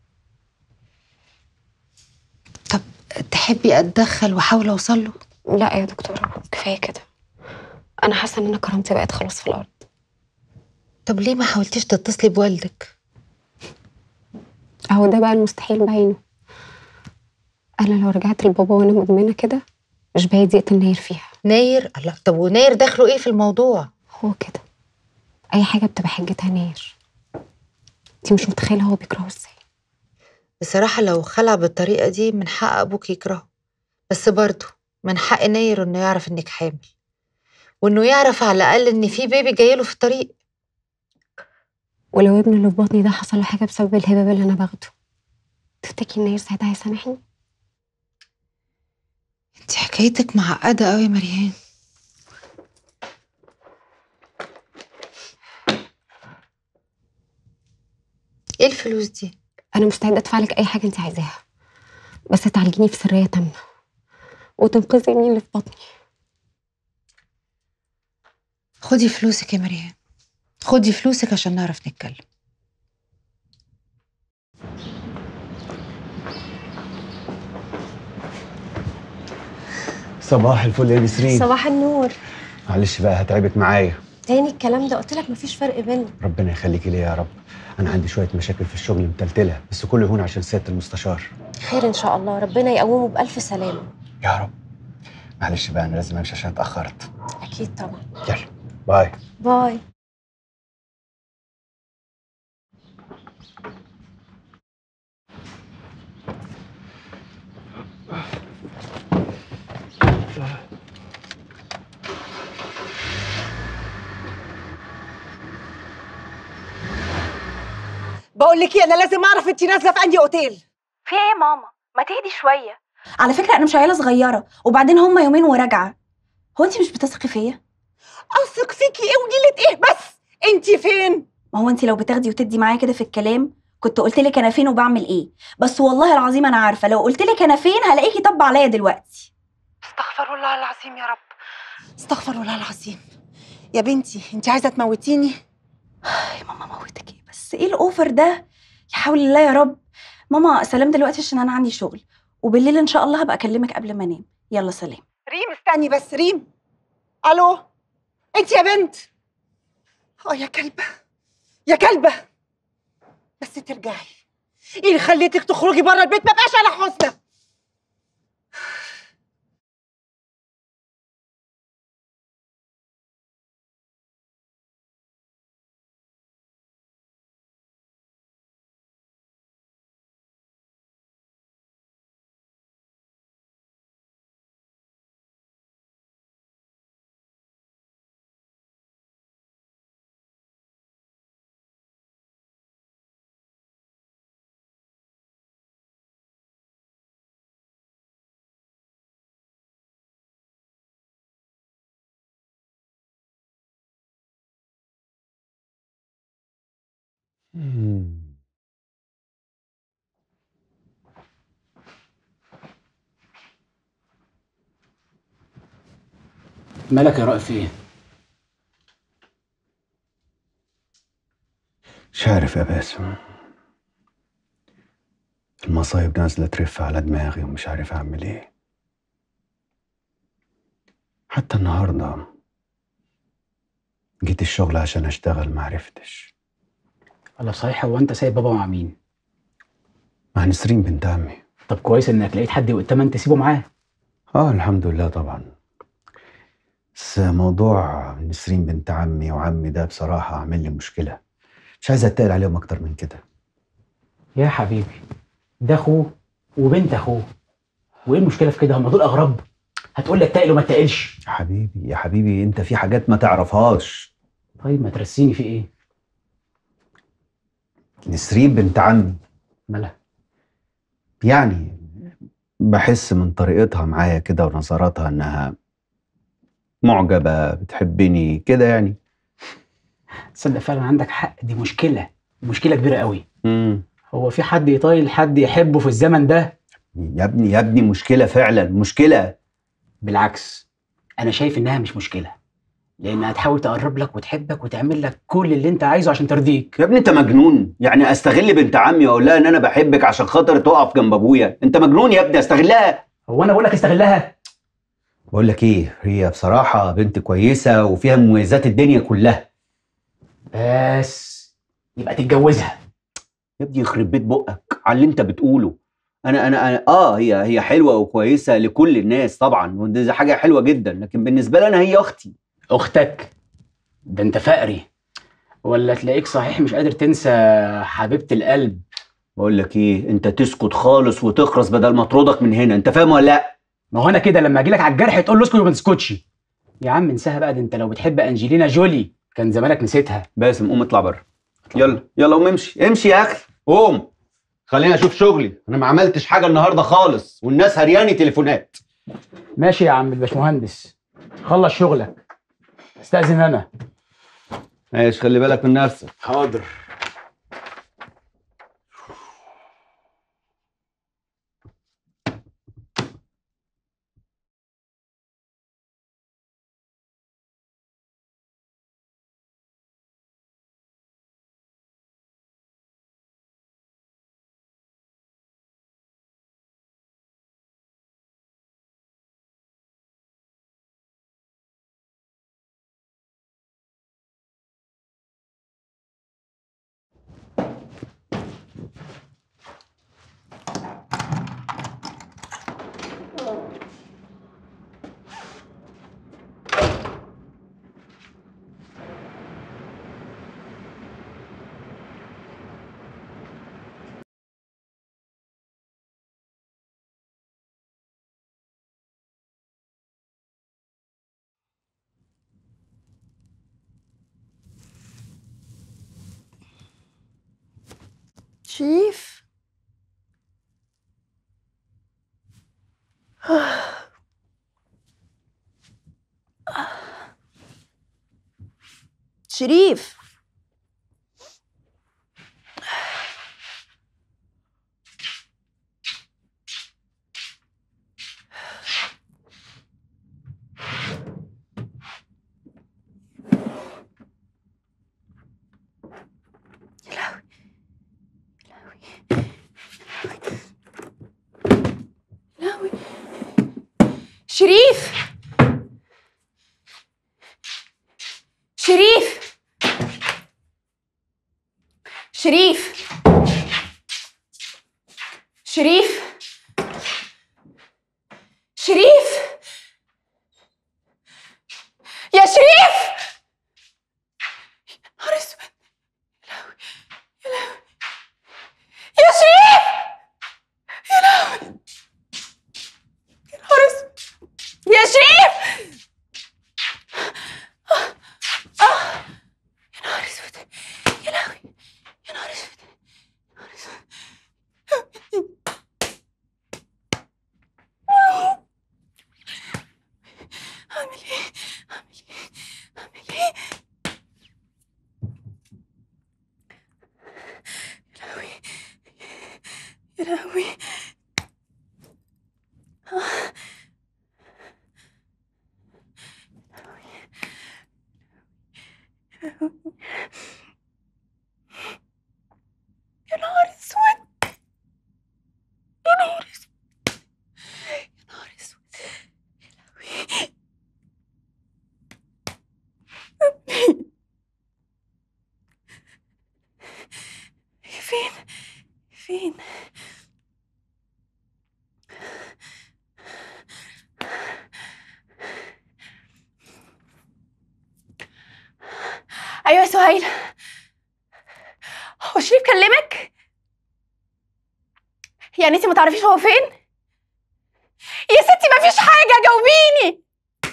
H: طب تحبي اتدخل واحاول اوصل له؟
F: لا يا دكتوره كفايه كده، انا حاسه ان انا كرامتي بقت خلاص في الارض.
H: طب ليه ما حاولتيش تتصلي بوالدك؟
F: اهو ده بقى المستحيل بعينه. انا لو رجعت لبابا وانا مدمنه كده مش بعيد يقتل ناير فيها.
H: ناير؟ الله، طب وناير دخله ايه في الموضوع؟
F: هو كده اي حاجه بتبقى حجتها ناير. انت مش متخيله هو بيكرهه ازاي.
H: بصراحه لو خلع بالطريقه دي من حق ابوك يكرهه، بس برضه من حق ناير انه يعرف انك حامل، وانه يعرف على الاقل ان في بيبي جايله في الطريق.
F: ولو ابني اللي في بطني ده حصل له حاجه بسبب الهباب اللي انا باخده، تفتكري ناير ساعتها هيسامحني؟
H: انت حكايتك معقده قوي يا مريان. ايه الفلوس دي؟
F: انا مستعده ادفع لك اي حاجه انت عايزاها، بس تعالجيني في سريه تامه وتنقذي مين اللي في بطني.
H: خدي فلوسك يا مريان، خدي فلوسك عشان نعرف نتكلم.
N: صباح الفل يا نسرين.
B: صباح النور.
N: معلش بقى هتعبك معايا.
B: تاني الكلام ده؟ قلت لك مفيش فرق بيننا.
N: ربنا يخليكي ليا يا رب. انا عندي شويه مشاكل في الشغل متلتله، بس كله هون عشان سياده المستشار.
B: خير ان شاء الله، ربنا يقومه بألف سلامة.
N: يا رب. معلش بقى انا لازم امشي عشان اتاخرت.
B: اكيد طبعا.
N: يلا باي.
B: باي.
V: بقول لك ايه، انا لازم اعرف انت نازله في انهي اوتيل.
R: في ايه يا ماما؟ ما تهدي شويه. على فكره انا مش عيله صغيره، وبعدين هما يومين وراجعه. هو انت مش بتثقي فيا؟
V: اثق فيكي ايه ونيله ايه بس؟ انت فين؟
R: ما هو انت لو بتاخدي وتدي معايا كده في الكلام كنت قلت لك انا فين وبعمل ايه. بس والله العظيم انا عارفه لو قلت لك انا فين هلاقيكي طب عليا دلوقتي.
V: استغفر الله العظيم يا رب، استغفر الله العظيم. يا بنتي انت عايزه تموتيني؟
R: يا ماما موتك ايه بس؟ ايه الاوفر ده؟ يا حول الله يا رب. ماما سلام دلوقتي عشان انا عندي شغل، وبالليل ان شاء الله هبقى اكلمك قبل ما انام. يلا سلام.
V: ريم استني بس. ريم، الو، انت يا بنت؟ اه يا كلبه، يا كلبه، بس ترجعي. ايه اللي خليتك تخرجي بره البيت؟ ما بقاش على حسنى.
C: مالك يا رائف ايه؟
N: مش عارف يا باسم، المصايب نازلة ترف على دماغي ومش عارف أعمل إيه. حتى النهاردة جيت الشغل عشان أشتغل معرفتش.
C: الله صحيح، هو انت سايب بابا مع مين؟
N: مع نسرين بنت عمي.
C: طب كويس انك لقيت حد يؤتمن تسيبه معاه.
N: آه الحمد لله طبعا. بس موضوع نسرين بنت عمي وعمي ده بصراحة عامل لي مشكلة، مش عايز أتقل عليهم أكتر من كده.
C: يا حبيبي ده اخوه وبنت اخوه، وايه المشكله في كده؟ هم دول اغراب؟ هتقول لي اتقل وما اتقلش؟
N: يا حبيبي يا حبيبي انت في حاجات ما تعرفهاش.
C: طيب ما ترسيني في ايه؟
N: نسرين بنت عمي
C: مالها؟
N: يعني بحس من طريقتها معايا كده ونظراتها انها معجبة بتحبني كده يعني.
C: تصدق فعلا عندك حق، دي مشكله مشكله كبيره قوي.
N: امم
C: هو في حد يطايل حد يحبه في الزمن ده؟
N: يا ابني يا ابني مشكلة فعلا مشكلة.
C: بالعكس انا شايف انها مش مشكله، لانها هتحاول تقرب لك وتحبك وتعمل لك كل اللي انت عايزه عشان ترضيك.
N: يا ابني انت مجنون؟ يعني استغل بنت عمي واقول لها ان انا بحبك عشان خاطر تقف جنب ابويا؟ انت مجنون يا ابني، استغلها.
C: هو انا بقول لك استغلها؟
N: بقول لك ايه، هي بصراحة بنت كويسة وفيها مميزات الدنيا كلها.
C: بس يبقى تتجوزها.
N: يا ابني يخرب بيت بقك على اللي انت بتقوله. انا انا, أنا اه هي هي حلوة وكويسة لكل الناس طبعا، ودي حاجة حلوة جدا، لكن بالنسبة لي انا هي اختي.
C: اختك؟ ده انت فقري، ولا تلاقيك صحيح مش قادر تنسى حبيبة القلب.
N: بقول لك ايه، انت تسكت خالص وتخرس بدل ما اطردك من هنا، انت فاهم ولا لا؟
C: ما هو انا كده لما اجي لك على الجرح تقول له اسكت وما تسكتش. يا عم انساها بقى، ده انت لو بتحب انجلينا جولي كان زمانك نسيتها.
N: باسم قوم اطلع بره، يلا يلا قوم امشي امشي يا اخي قوم، خليني اشوف شغلي. انا ما عملتش حاجه النهارده خالص والناس هرياني تليفونات.
C: ماشي يا عم الباشمهندس، خلص شغلك، استأذن انا.
N: ماشي خلي بالك من نفسك.
C: حاضر.
D: شريف شريف شريف شريف شريف شريف شريف يا شريف، نهار اسود، يا لهوي يا شريف، يا لهوي يا نهار اسود يا شريف. يا لهوي. يا نهار اسود، يا نهار اسود، يا نهار اسود، يا لهوي. فين فين؟ ايوه يا سهيل، هو شريف كلمك؟ يعني انت ما تعرفيش هو فين؟ يا ستي ما فيش حاجه، جاوبيني.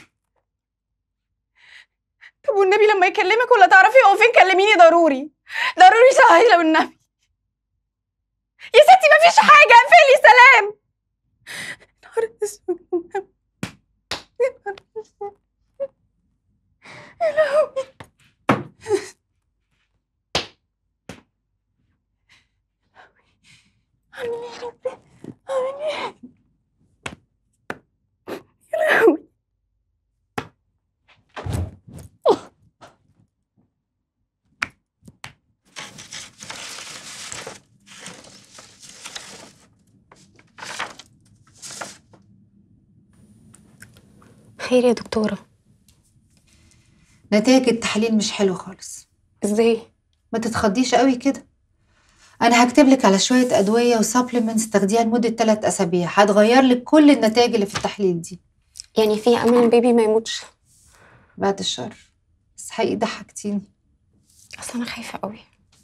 D: طب والنبي لما يكلمك ولا تعرفي هو فين كلميني ضروري ضروري سهيله والنبي. يا ستي ما فيش حاجه، اقفلي. سلام. نهار اسود، يا نهار اسود، يا لهوي. آمين يا ربي، آمين يا لهوي.
F: خير يا دكتورة؟
H: نتائج التحاليل مش حلوه خالص.
F: ازاي؟
H: ما تتخضيش قوي كده. انا هكتب لك على شويه ادويه وسبلمنتس تاخديها لمده ثلاث اسابيع، هتغير لك كل النتائج اللي في التحليل دي.
F: يعني في امل البيبي ما يموتش؟
H: بعد الشر، بس حقيقي ضحكتيني.
F: اصل انا خايفه قوي.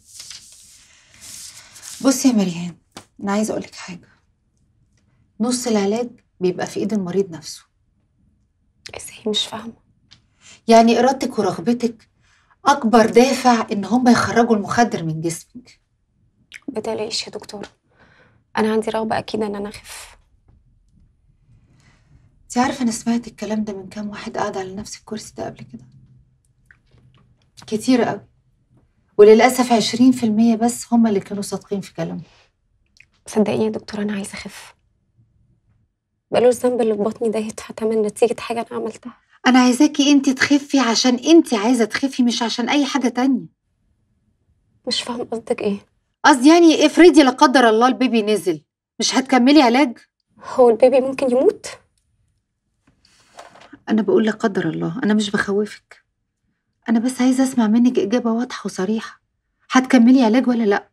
H: بصي يا مريان، انا عايزه اقول لك حاجه. نص العلاج بيبقى في ايد المريض نفسه.
F: ازاي؟ مش فاهمه.
H: يعني ارادتك ورغبتك اكبر دافع ان هم يخرجوا المخدر من جسمك.
F: بتقلقيش يا دكتورة، انا عندي رغبه اكيد ان انا اخف.
H: انت عارفه انا سمعت الكلام ده من كام واحد قاعد على نفس الكرسي ده قبل كده؟ كتير قوي، وللاسف عشرين في المية بس هم اللي كانوا صادقين في كلامهم.
F: صدقيني يا دكتورة انا عايزه اخف. بقالوش الذنب اللي في بطني ده يدفع تمن نتيجه حاجه انا عملتها.
H: انا عايزاكي انت تخفي عشان انت عايزه تخفي، مش عشان اي حاجه تانية.
F: مش فاهم قصدك ايه؟
H: قصدي يعني افرضي لا قدر الله البيبي نزل، مش هتكملي علاج؟
F: هو البيبي ممكن يموت؟
H: انا بقول لا قدر الله، انا مش بخوفك. انا بس عايزه اسمع منك اجابه واضحه وصريحه. هتكملي علاج ولا لا؟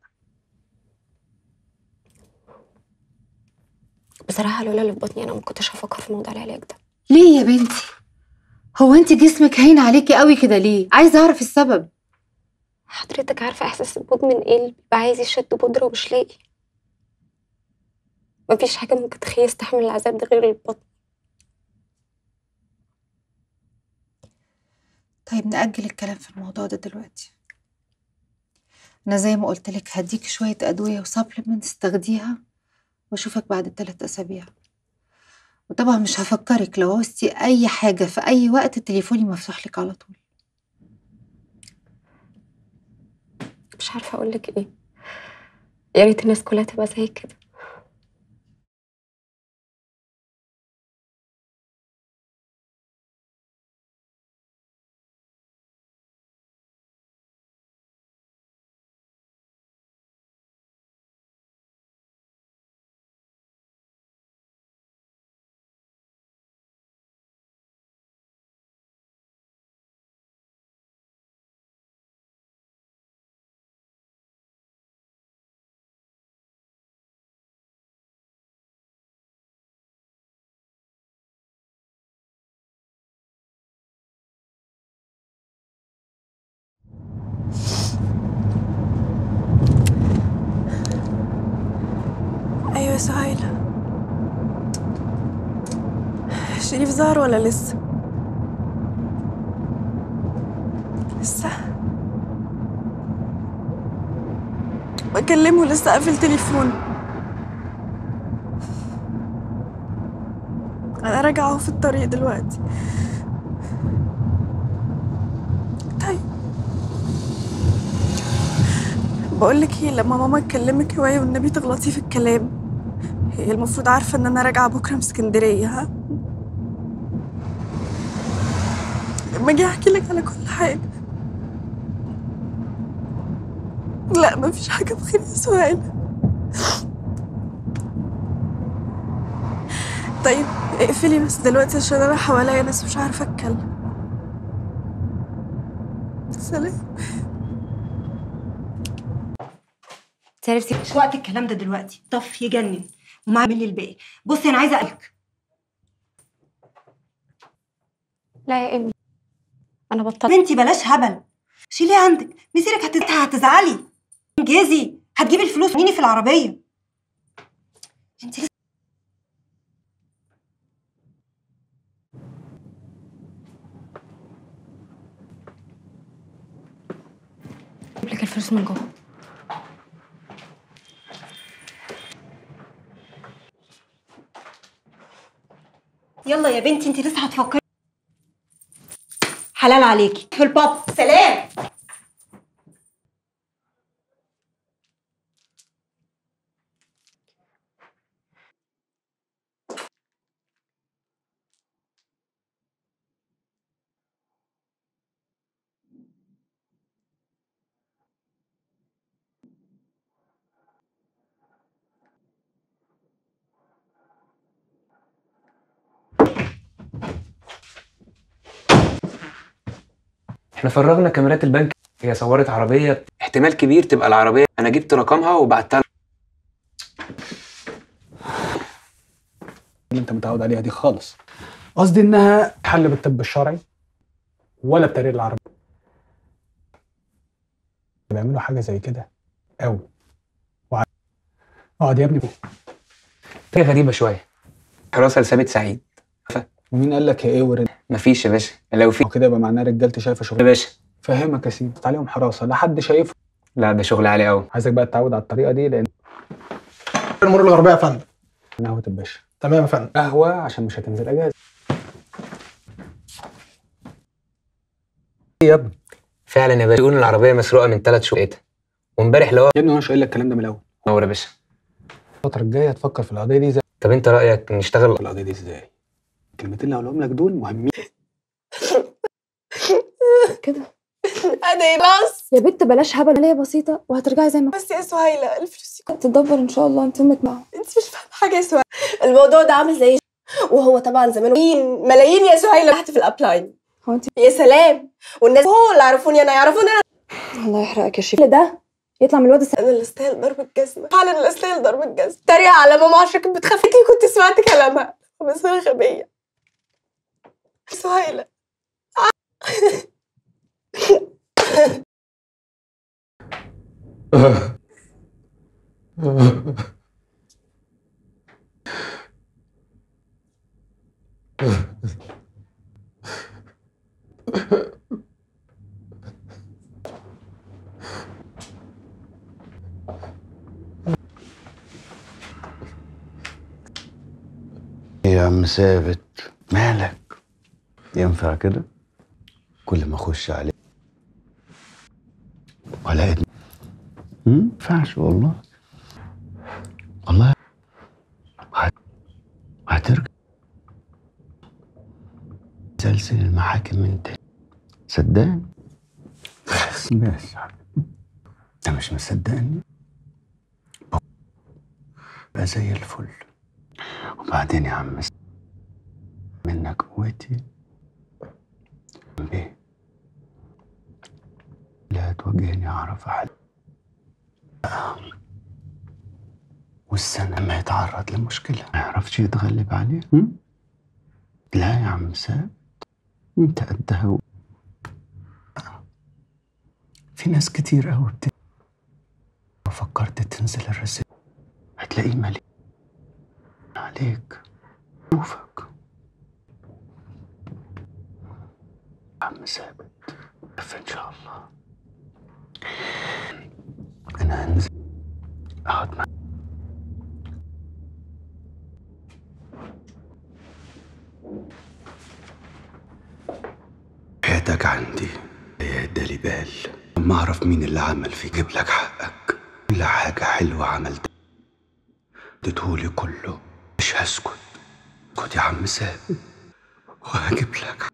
F: بصراحه لولا اللي في بطني انا ما كنتش هفكر في موضوع العلاج ده.
H: ليه يا بنتي؟ هو انت جسمك هين عليكي قوي كده ليه؟ عايزه اعرف السبب.
F: حضرتك عارفه احساس المدمن ايه؟ اللي بيبقى عايز يشد بودره ومش لاقي. مفيش حاجه ممكن تخليه يستحمل العذاب ده غير اللي في بطني.
H: طيب نأجل الكلام في الموضوع ده دلوقتي. انا زي ما قلت لك هديك شويه ادويه وسبلمنتس تاخديها واشوفك بعد الثلاث اسابيع. وطبعا مش هفكرك، لو عوزتي اي حاجه في اي وقت تليفوني مفتوح لك على طول.
F: مش عارفه اقول لك ايه. يا ريت الناس كلها تبقى زي كده.
U: ايوه يا سهيلة، شريف ظهر ولا لسه؟ لسه بكلمه، لسه قافل تليفون. انا راجعه اهو في الطريق دلوقتي. طيب بقولك ايه، لما ماما تكلمك اوعي والنبي تغلطي في الكلام.
D: هي المفروض عارفة ان انا راجعة بكرة من اسكندرية. ها لما اجي احكي لك على كل حاجة. لا مفيش حاجة بخير يا سهيلة. طيب اقفلي بس دلوقتي عشان انا حواليا ناس مش عارفة اتكلم. سلام.
V: تعرفتي مش وقت الكلام ده دلوقتي، طف يجنن وما اعمل لي الباقي. بصي انا عايزه اقلك.
F: لا يا امي انا بطلت.
V: بنتي بلاش هبل، شيليه عندك، مسيرك هتت... هتزعلي. انجزي، هتجيبي الفلوس منين في العربيه؟ انت لسه
F: اجيب لك الفلوس من جوه.
V: يلا يا بنتي انت لسه هتفكري. حلال عليكي في الباب. سلام.
K: احنا فرغنا كاميرات البنك، هي صورت عربيه احتمال كبير تبقى العربيه، انا جبت رقمها وبعتها
E: اللي انت متعود عليها دي خالص. قصدي انها حل بالطب الشرعي ولا بتقرير العربي. بيعملوا حاجه زي كده قوي. وع... اقعد يا ابني فوق.
K: حاجه غريبه شويه. حراسه لثابت سعيد.
E: ومين قال لك يا ايه ورد؟
K: مفيش يا باشا، لو في
E: كده يبقى معناه رجالتي شايفه شغل
K: يا باشا.
E: فهمك يا سيدي، عليهم حراسه لا حد شايفه.
K: لا ده شغل عالي قوي.
E: عايزك بقى تتعود على الطريقه دي لان
J: المرور الغربيه يا فندم.
E: قهوه الباشا.
J: تمام يا فندم.
E: قهوه عشان مش هتنزل اجازه. يا ابني
K: فعلا يا باشا، بيقولوا العربيه مسروقه من ثلاث شهور وامبارح لو
E: يا ابني انا مش قايل لك الكلام ده من الاول.
K: نور يا باشا.
E: الفتره الجايه هتفكر في القضيه دي ازاي.
K: طب انت رايك نشتغل
E: في القضيه دي ازاي؟ الكلمتين اللي هقولهم لك دول مهمين
U: كده.
D: انا خلاص
U: يا بنت بلاش هبل، عمليه بسيطه وهترجعي زي ما
D: بس يا سهيلة الفلوس
U: تدبر ان شاء الله. انت امك معاهم.
D: انت مش فاهمه حاجه يا سهيلة. الموضوع ده عامل زي وهو طبعا زمان ملايين ملايين يا سهيلة تحت في الابلاين.
U: هو انت
D: يا سلام، والناس هو اللي عرفوني انا يعرفوني انا.
U: الله يحرقك يا شيخ. ده يطلع من الواد الس...
D: انا اللي استاهل ضرب الجزمه، فعلا اللي استاهل ضرب الجزمه. تريق على ماما عشان كانت بتخاف كنت سمعت كلامها، بس انا غبيه. سهيلة
N: يا عم ثابت مالك؟ ينفع كده؟ كل ما اخش عليه ولا ابني ما ينفعش والله. والله هترجع سلسل المحاكم من تاني، صدقني. ماشي انت مش مصدقني؟ بقى زي الفل. وبعدين يا عم منك قوتي بيه، لا تواجهني اعرف احل. والسنة ما يتعرض لمشكلة ما يعرفش يتغلب عليها. لا يا عم ثابت انت قدها. في ناس كتير قوي بت... لو فكرت تنزل الرسالة هتلاقيه مليء عليك. شوفك يا عم ثابت ان شاء الله. انا هنزل اقعد معاك. حياتك عندي هي ادالي بال. لما اعرف مين اللي عمل فيك اجيب لك حقك. كل حاجه حلوه عملتها
W: اديتهولي كله مش هسكت. اسكت يا عم سامي وهجيب لك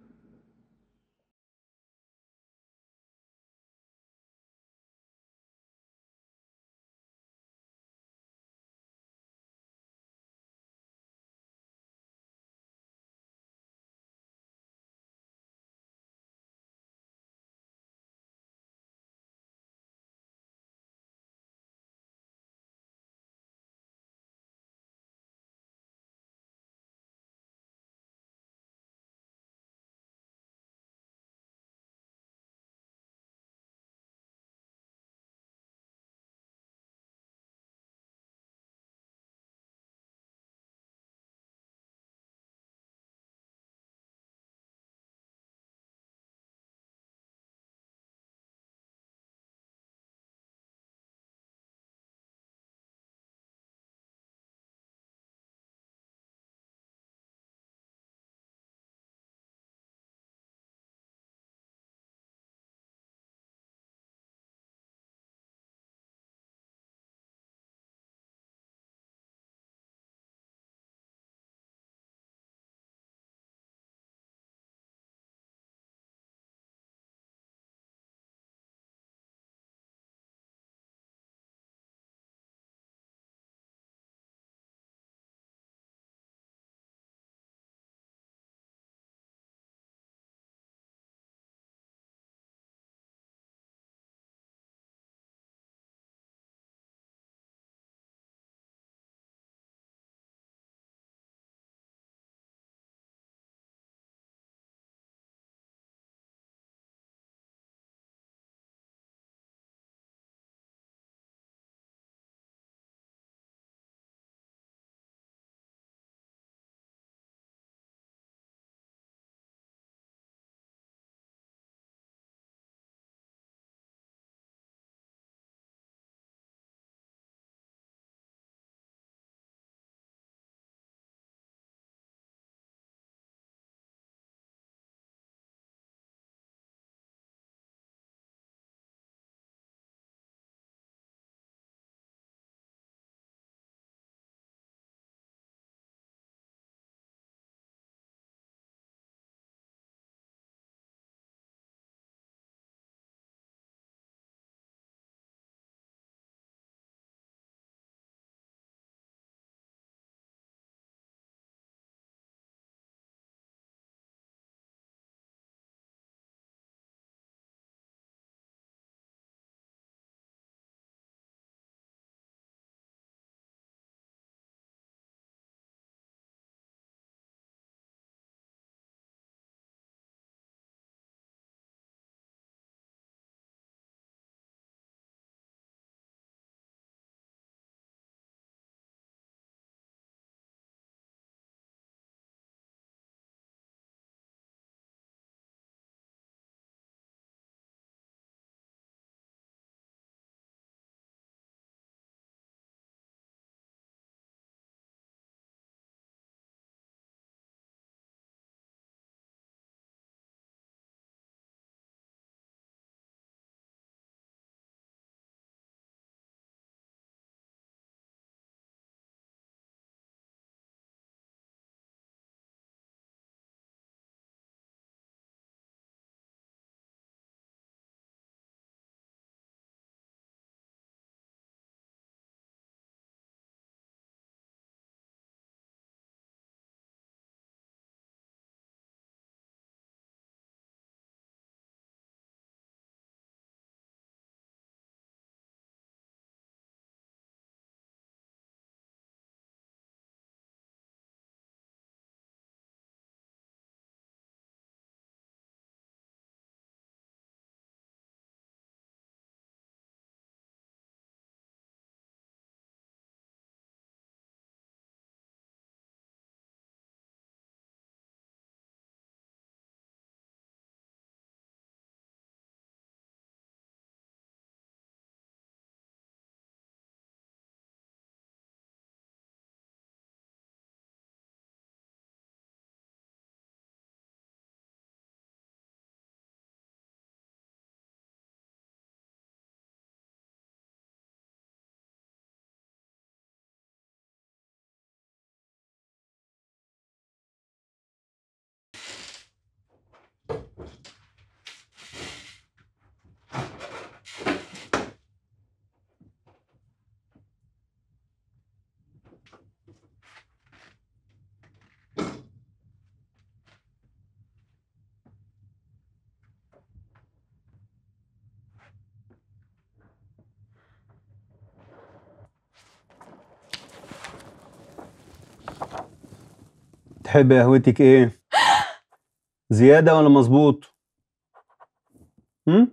N: تحبي قهوتك ايه؟ زيادة ولا مظبوط؟ هم؟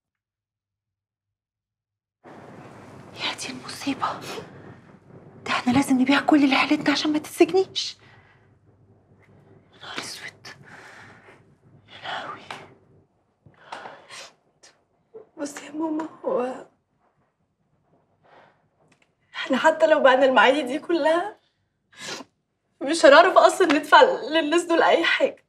M: يا دي المصيبة، ده احنا لازم نبيع كل اللي حالتنا عشان ما تتسجنيش. نهار اسود. يا لهوي.
D: بصي يا ماما، هو احنا حتى لو بعنا المعادي دي كلها مش هنعرف اصلا ندفع للناس دول اي حاجه.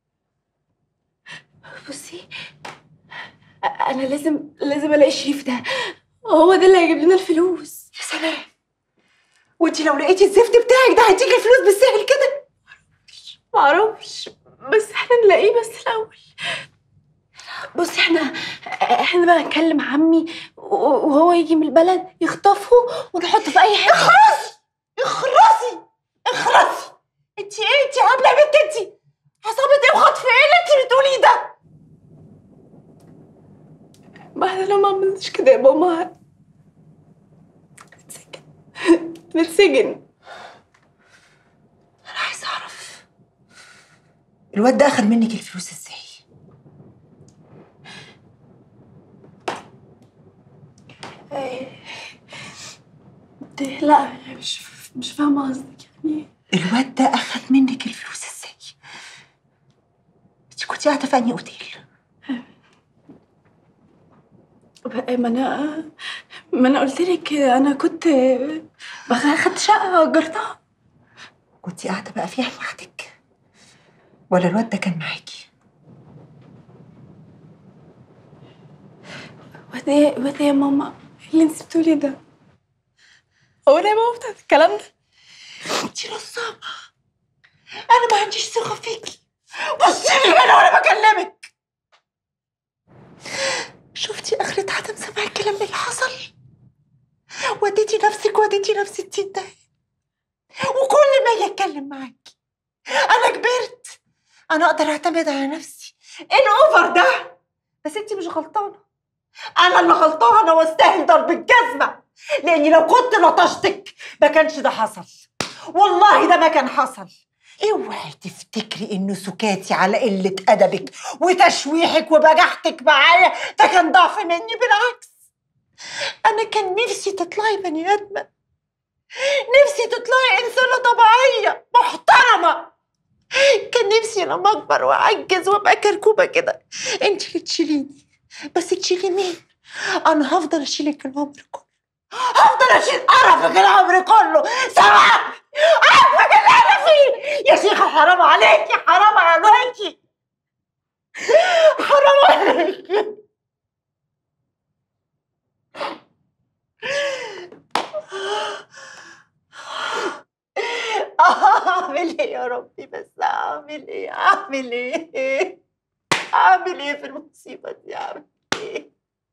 D: بصي انا لازم لازم الاقي شريف ده، هو ده اللي هيجيب لنا الفلوس.
M: يا سلام، وانتي لو لقيتي الزفت بتاعك ده هيديكي الفلوس بالسهل كده؟
D: معرفش، بس احنا نلاقيه بس الاول. بصي احنا احنا بقى نكلم عمي وهو يجي من البلد يخطفه ونحطه في اي حته.
M: اخرسي اخرسي اخرسي، انتي ايه؟ انتي عامله يا بنت انتي؟ عصابه ايه وخطف ايه اللي انتي بتقوليه ده؟
D: ما احنا لو ما عملناش كده يا ماما نتسجن نتسجن.
M: انا عايزه اعرف الواد ده اخد منك الفلوس ازاي؟
D: لا مش مش فاهمه قصدك يعني.
M: الواد ده اخد منك الفلوس ازاي؟ انتي كنتي قاعده في انهي اوتيل؟
D: ما انا ما انا قلت لك انا كنت اخدت شقه اجرتها.
M: كنتي قاعده بقى فيها لوحدك ولا الواد ده كان معاكي؟
D: وده وده يا ماما اللي انت بتقولي ده هو انا يا ماما بتاعت الكلام ده؟
M: انتي نصابه، انا ما عنديش ثقه فيكي. بصي لي هنا وانا بكلمك. شفتي اخرة عدم سماع الكلام اللي حصل؟ وديتي نفسك وديتي نفس التين ده، وكل ما يتكلم معاكي. انا كبرت، انا اقدر اعتمد على نفسي. ايه الاوفر ده؟ بس انتي مش غلطانه، انا اللي غلطانه واستاهل ضرب الجزمه، لاني لو كنت لطشتك ما كانش ده حصل. والله ده ما كان حصل. اوعي تفتكري انه سكاتي على قله ادبك وتشويحك وبجحتك معايا ده كان ضعف مني، بالعكس. انا كان نفسي تطلعي بني ادمه، نفسي تطلعي انسانه طبيعيه محترمه. كان نفسي لما اكبر واعجز وابقى كركوبه كده انت اللي تشيليني. بس تشيلي مين؟ انا هفضل اشيلك العمر كله، هفضل اشيل قرفك العمر كله. سامعه؟ عارفك اللي انا فيه يا شيخه. حرام عليكي، حرام عليكي، حرام عليكي. اعمل ايه يا ربي؟ بس اعمل ايه؟ اعمل ايه؟ اعمل ايه في المصيبه دي؟ اعمل ايه؟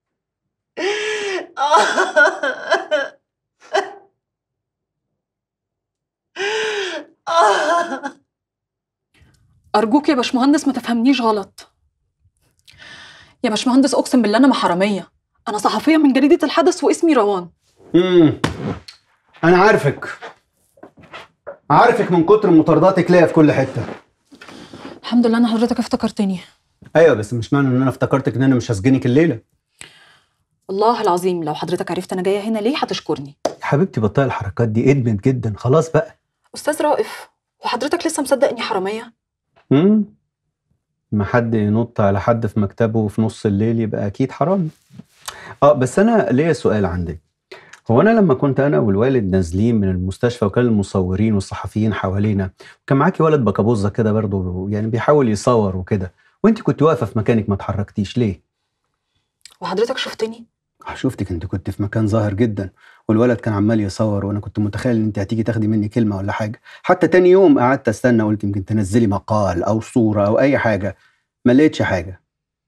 U: أرجوك يا باشمهندس ما تفهمنيش غلط. يا باشمهندس أقسم بالله أنا ما حرامية، أنا صحفية من جريدة الحدث واسمي روان.
N: امم انا عارفك عارفك من كتر مطارداتك ليا في كل حته.
U: الحمد لله إن حضرتك افتكرتني.
N: ايوه بس مش معنى ان انا افتكرتك ان انا مش هسجنك الليله.
U: والله العظيم لو حضرتك عرفت أنا جاية هنا ليه هتشكرني.
N: يا حبيبتي بطلي الحركات دي، ادمت جدا خلاص بقى.
U: أستاذ رائف، وحضرتك لسه مصدق إني حرامية؟
N: امم ما حد ينط على حد في مكتبه في نص الليل يبقى اكيد حرامي. اه بس انا ليا سؤال عندك. هو انا لما كنت انا والوالد نازلين من المستشفى وكان المصورين والصحفيين حوالينا وكان معاكي ولد بكابوزه كده برضه يعني بيحاول يصور وكده، وانت كنت واقفه في مكانك ما اتحركتيش ليه؟
U: وحضرتك شفتني؟
N: شفتك، انت كنت في مكان ظاهر جدا والولد كان عمال يصور، وانا كنت متخيل ان انت هتيجي تاخدي مني كلمه ولا حاجه. حتى تاني يوم قعدت استنى، قلت يمكن تنزلي مقال او صوره او اي حاجه، ما لقيتش حاجه.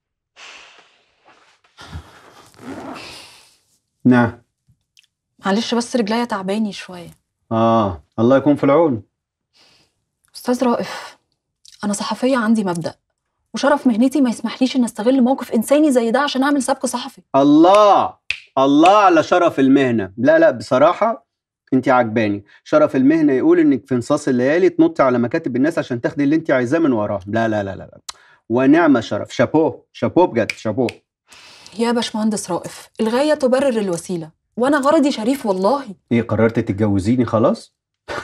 N: نعم.
U: معلش بس رجليا تعباني شويه.
N: اه الله يكون في العون.
U: استاذ رائف، انا صحفيه عندي مبدأ، وشرف مهنتي ما يسمحليش ان استغل موقف انساني زي ده عشان اعمل سبق صحفي.
N: الله الله على شرف المهنه. لا لا بصراحه انت عجباني، شرف المهنه يقول انك في نصاص الليالي تنطي على مكاتب الناس عشان تاخدي اللي انت عايزاه من وراهم. لا لا لا لا، ونعم شرف. شابوه شابوه بجد، شابوه.
U: يا باشمهندس رائف، الغايه تبرر الوسيله، وانا غرضي شريف والله.
N: ايه قررتي تتجوزيني خلاص؟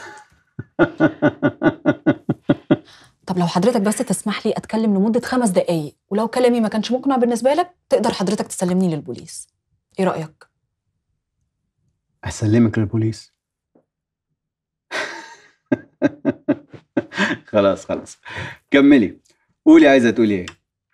U: طب لو حضرتك بس تسمح لي اتكلم لمده خمس دقايق، ولو كلامي ما كانش مقنع بالنسبه لك تقدر حضرتك تسلمني للبوليس. ايه رايك؟
N: اسلمك للبوليس؟ خلاص خلاص، كملي قولي، عايزه تقولي ايه؟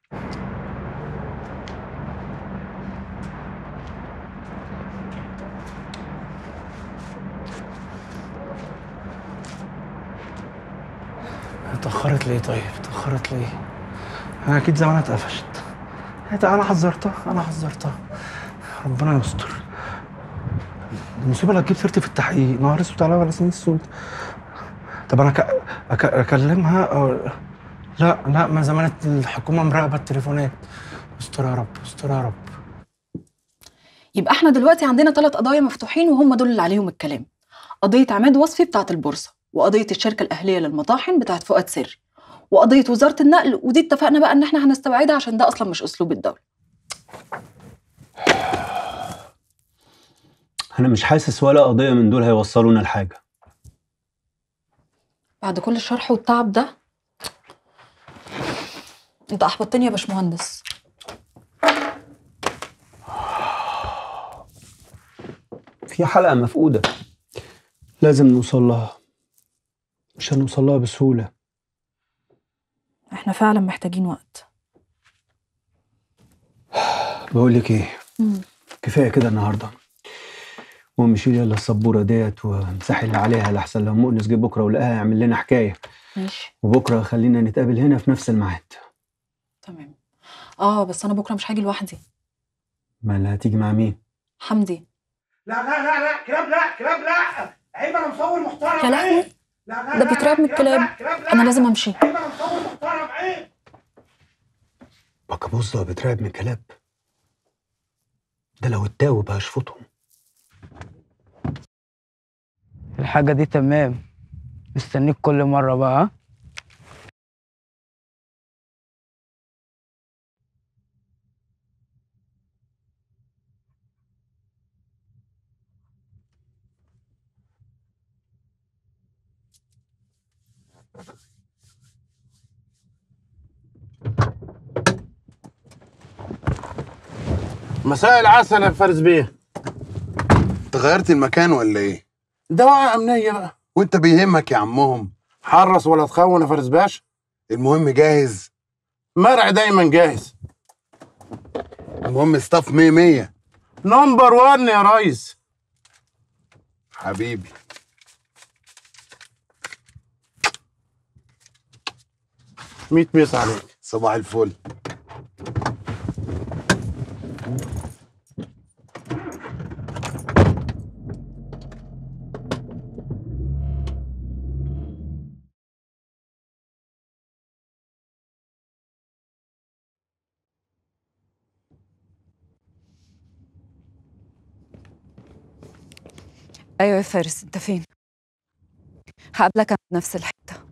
J: اتأخرت ليه طيب؟ اتأخرت ليه؟ أنا أكيد زمانها اتقفشت. أنا حذرتها، أنا حذرتها. ربنا يستر. المصيبة اللي هتجيب سيرتي في التحقيق، نهار اسود عليا ولا سنين السود. طب أنا أك... أك... أكلمها أو لا لا، ما زمان الحكومة مراقبة التليفونات. استر يا رب، استر يا رب.
U: يبقى احنا دلوقتي عندنا ثلاث قضايا مفتوحين وهم دول اللي عليهم الكلام. قضية عماد وصفي بتاعة البورصة، وقضية الشركة الأهلية للمطاحن بتاعة فؤاد سري، وقضية وزارة النقل، ودي اتفقنا بقى ان احنا هنستبعدها عشان ده اصلا مش اسلوب الدولة.
N: انا مش حاسس ولا قضية من دول هيوصلونا لحاجة.
U: بعد كل الشرح والتعب ده انت احبطتني يا باشمهندس.
N: في حلقة مفقودة لازم نوصل لها، مش هنوصل لها بسهولة.
U: احنا فعلا محتاجين وقت.
N: بقول لك ايه،
U: مم.
N: كفاية كده النهاردة. قوم شيل يلا السبورة ديت وامسحي اللي عليها، لحسن لو مؤنس جه بكرة ولقاها يعمل لنا حكاية.
U: ماشي.
N: وبكرة خلينا نتقابل هنا في نفس الميعاد.
U: تمام. اه بس انا بكرة مش هاجي لوحدي.
N: ما اللي هتيجي مع مين؟
U: حمدي.
T: لا لا لا لا، كلاب لا، كلاب لا. عيب، انا مصور محترم.
U: يا لهوي، ده بيترعب من الكلاب. انا لازم امشي.
T: عيب، انا مصور محترم. عيب.
N: بكابوس ده بيترعب من كلاب؟ ده لو اتاوب هشفطهم.
I: الحاجة دي تمام، مستنيك كل مرة بقى. ها؟
O: مساء العسل يا فارس بيه.
S: انت غيرت المكان ولا ايه؟
O: ده وقع امنيه بقى.
S: وانت بيهمك يا عمهم؟
O: حرص ولا تخون يا فارس باشا.
S: المهم جاهز؟
O: مرعي دايما جاهز.
S: المهم ستاف مية مية.
O: نمبر وان يا ريس.
S: حبيبي.
O: ميت بيس عليك.
S: صباح الفل.
Q: ايوه يا فارس، انت فين؟ هقابلك عند نفس الحته.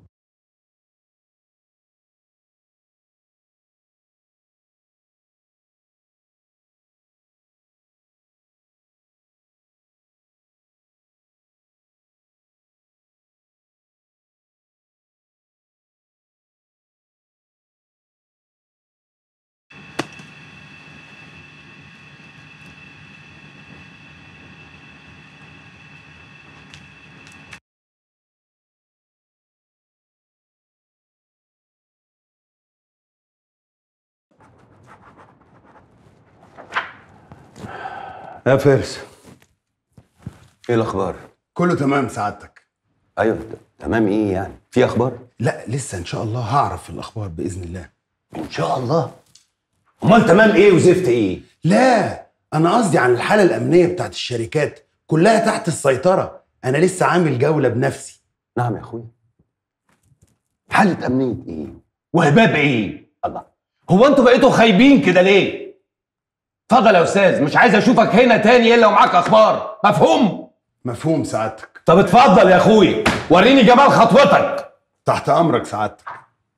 N: يا فارس، ايه الاخبار؟
S: كله تمام سعادتك.
N: ايوه تمام. ايه يعني؟ في اخبار؟
S: لا لسه، ان شاء الله هعرف الاخبار باذن الله.
W: ان شاء الله. امال تمام ايه وزفت ايه؟
S: لا انا قصدي عن الحاله الامنيه بتاعت الشركات كلها تحت السيطره. انا لسه عامل جوله بنفسي.
W: نعم يا اخويا. حاله امنيه ايه؟ وهباب ايه؟ الله، هو انتوا بقيتوا خايبين كده ليه؟ اتفضل يا استاذ، مش عايز اشوفك هنا تاني الا ومعاك اخبار، مفهوم؟
S: مفهوم سعادتك.
W: طب اتفضل يا اخوي وريني جمال خطوتك.
S: تحت امرك سعادتك.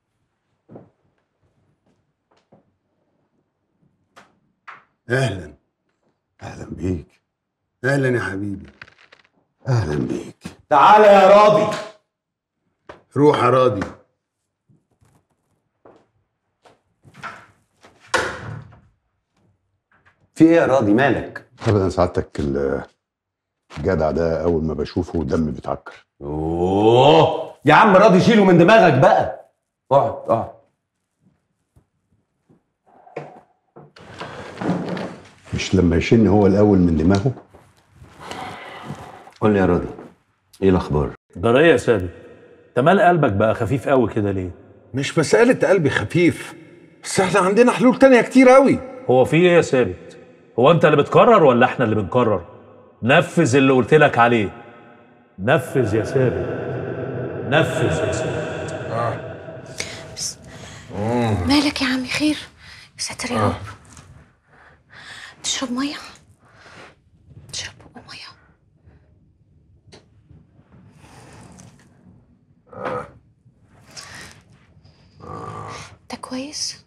S: اهلا اهلا بيك. اهلا يا حبيبي. اهلا بيك.
W: تعالى يا راضي.
S: روح يا راضي.
W: في ايه يا راضي مالك؟
S: ابدا سعادتك الجدع ده اول ما بشوفه دمي بيتعكر.
W: اوه يا عم راضي شيله من دماغك بقى. اقعد اقعد.
S: مش لما يشن هو الاول من دماغه؟
W: قول لي يا راضي ايه الاخبار؟
G: جرايه يا ثابت، انت مال قلبك بقى خفيف قوي كده ليه؟
S: مش مسألة قلبي خفيف، بس احنا عندنا حلول تانية كتير قوي.
G: هو في ايه يا ثابت؟ هو انت اللي بتقرر ولا احنا اللي بنقرر؟ نفذ اللي قلت لك عليه. نفذ يا ثابت. نفذ يا ثابت.
B: آه. مالك يا عمي خير؟ يا ساتر يا رب. تشرب ميه؟ تشرب بقى ميه. انت كويس؟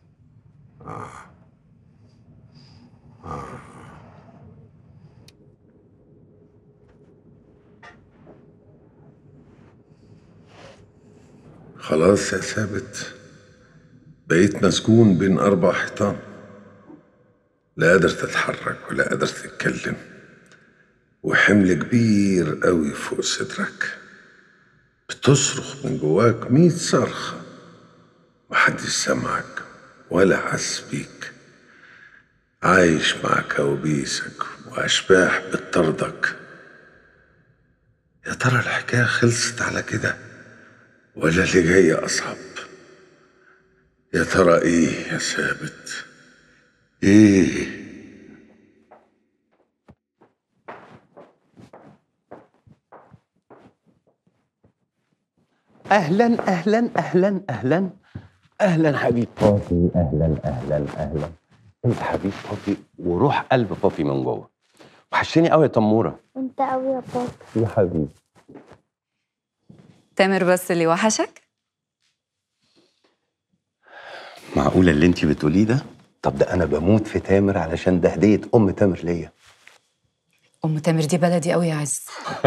L: خلاص يا ثابت، بقيت مسجون بين أربع حيطان، لا قادر تتحرك ولا قادر تتكلم، وحمل كبير قوي فوق صدرك، بتصرخ من جواك ميت صرخة، محدش سمعك ولا حس بيك، عايش مع كوابيسك وأشباح بتطاردك. يا ترى الحكاية خلصت على كده ولا اللي جاي أصعب؟ يا ترى إيه يا ثابت؟ إيه؟
W: اهلا اهلا اهلا اهلا اهلا حبيب بابي. اهلا اهلا اهلا. انت حبيب بابي وروح قلب بابي من جوه. وحشتني قوي يا تموره.
P: انت قوي يا بابا.
W: يا حبيبي.
Q: تامر بس اللي وحشك؟
W: معقوله اللي انت بتقوليه ده؟ طب ده انا بموت في تامر علشان ده هديه ام تامر ليا.
Q: ام تامر دي بلدي قوي يا عز.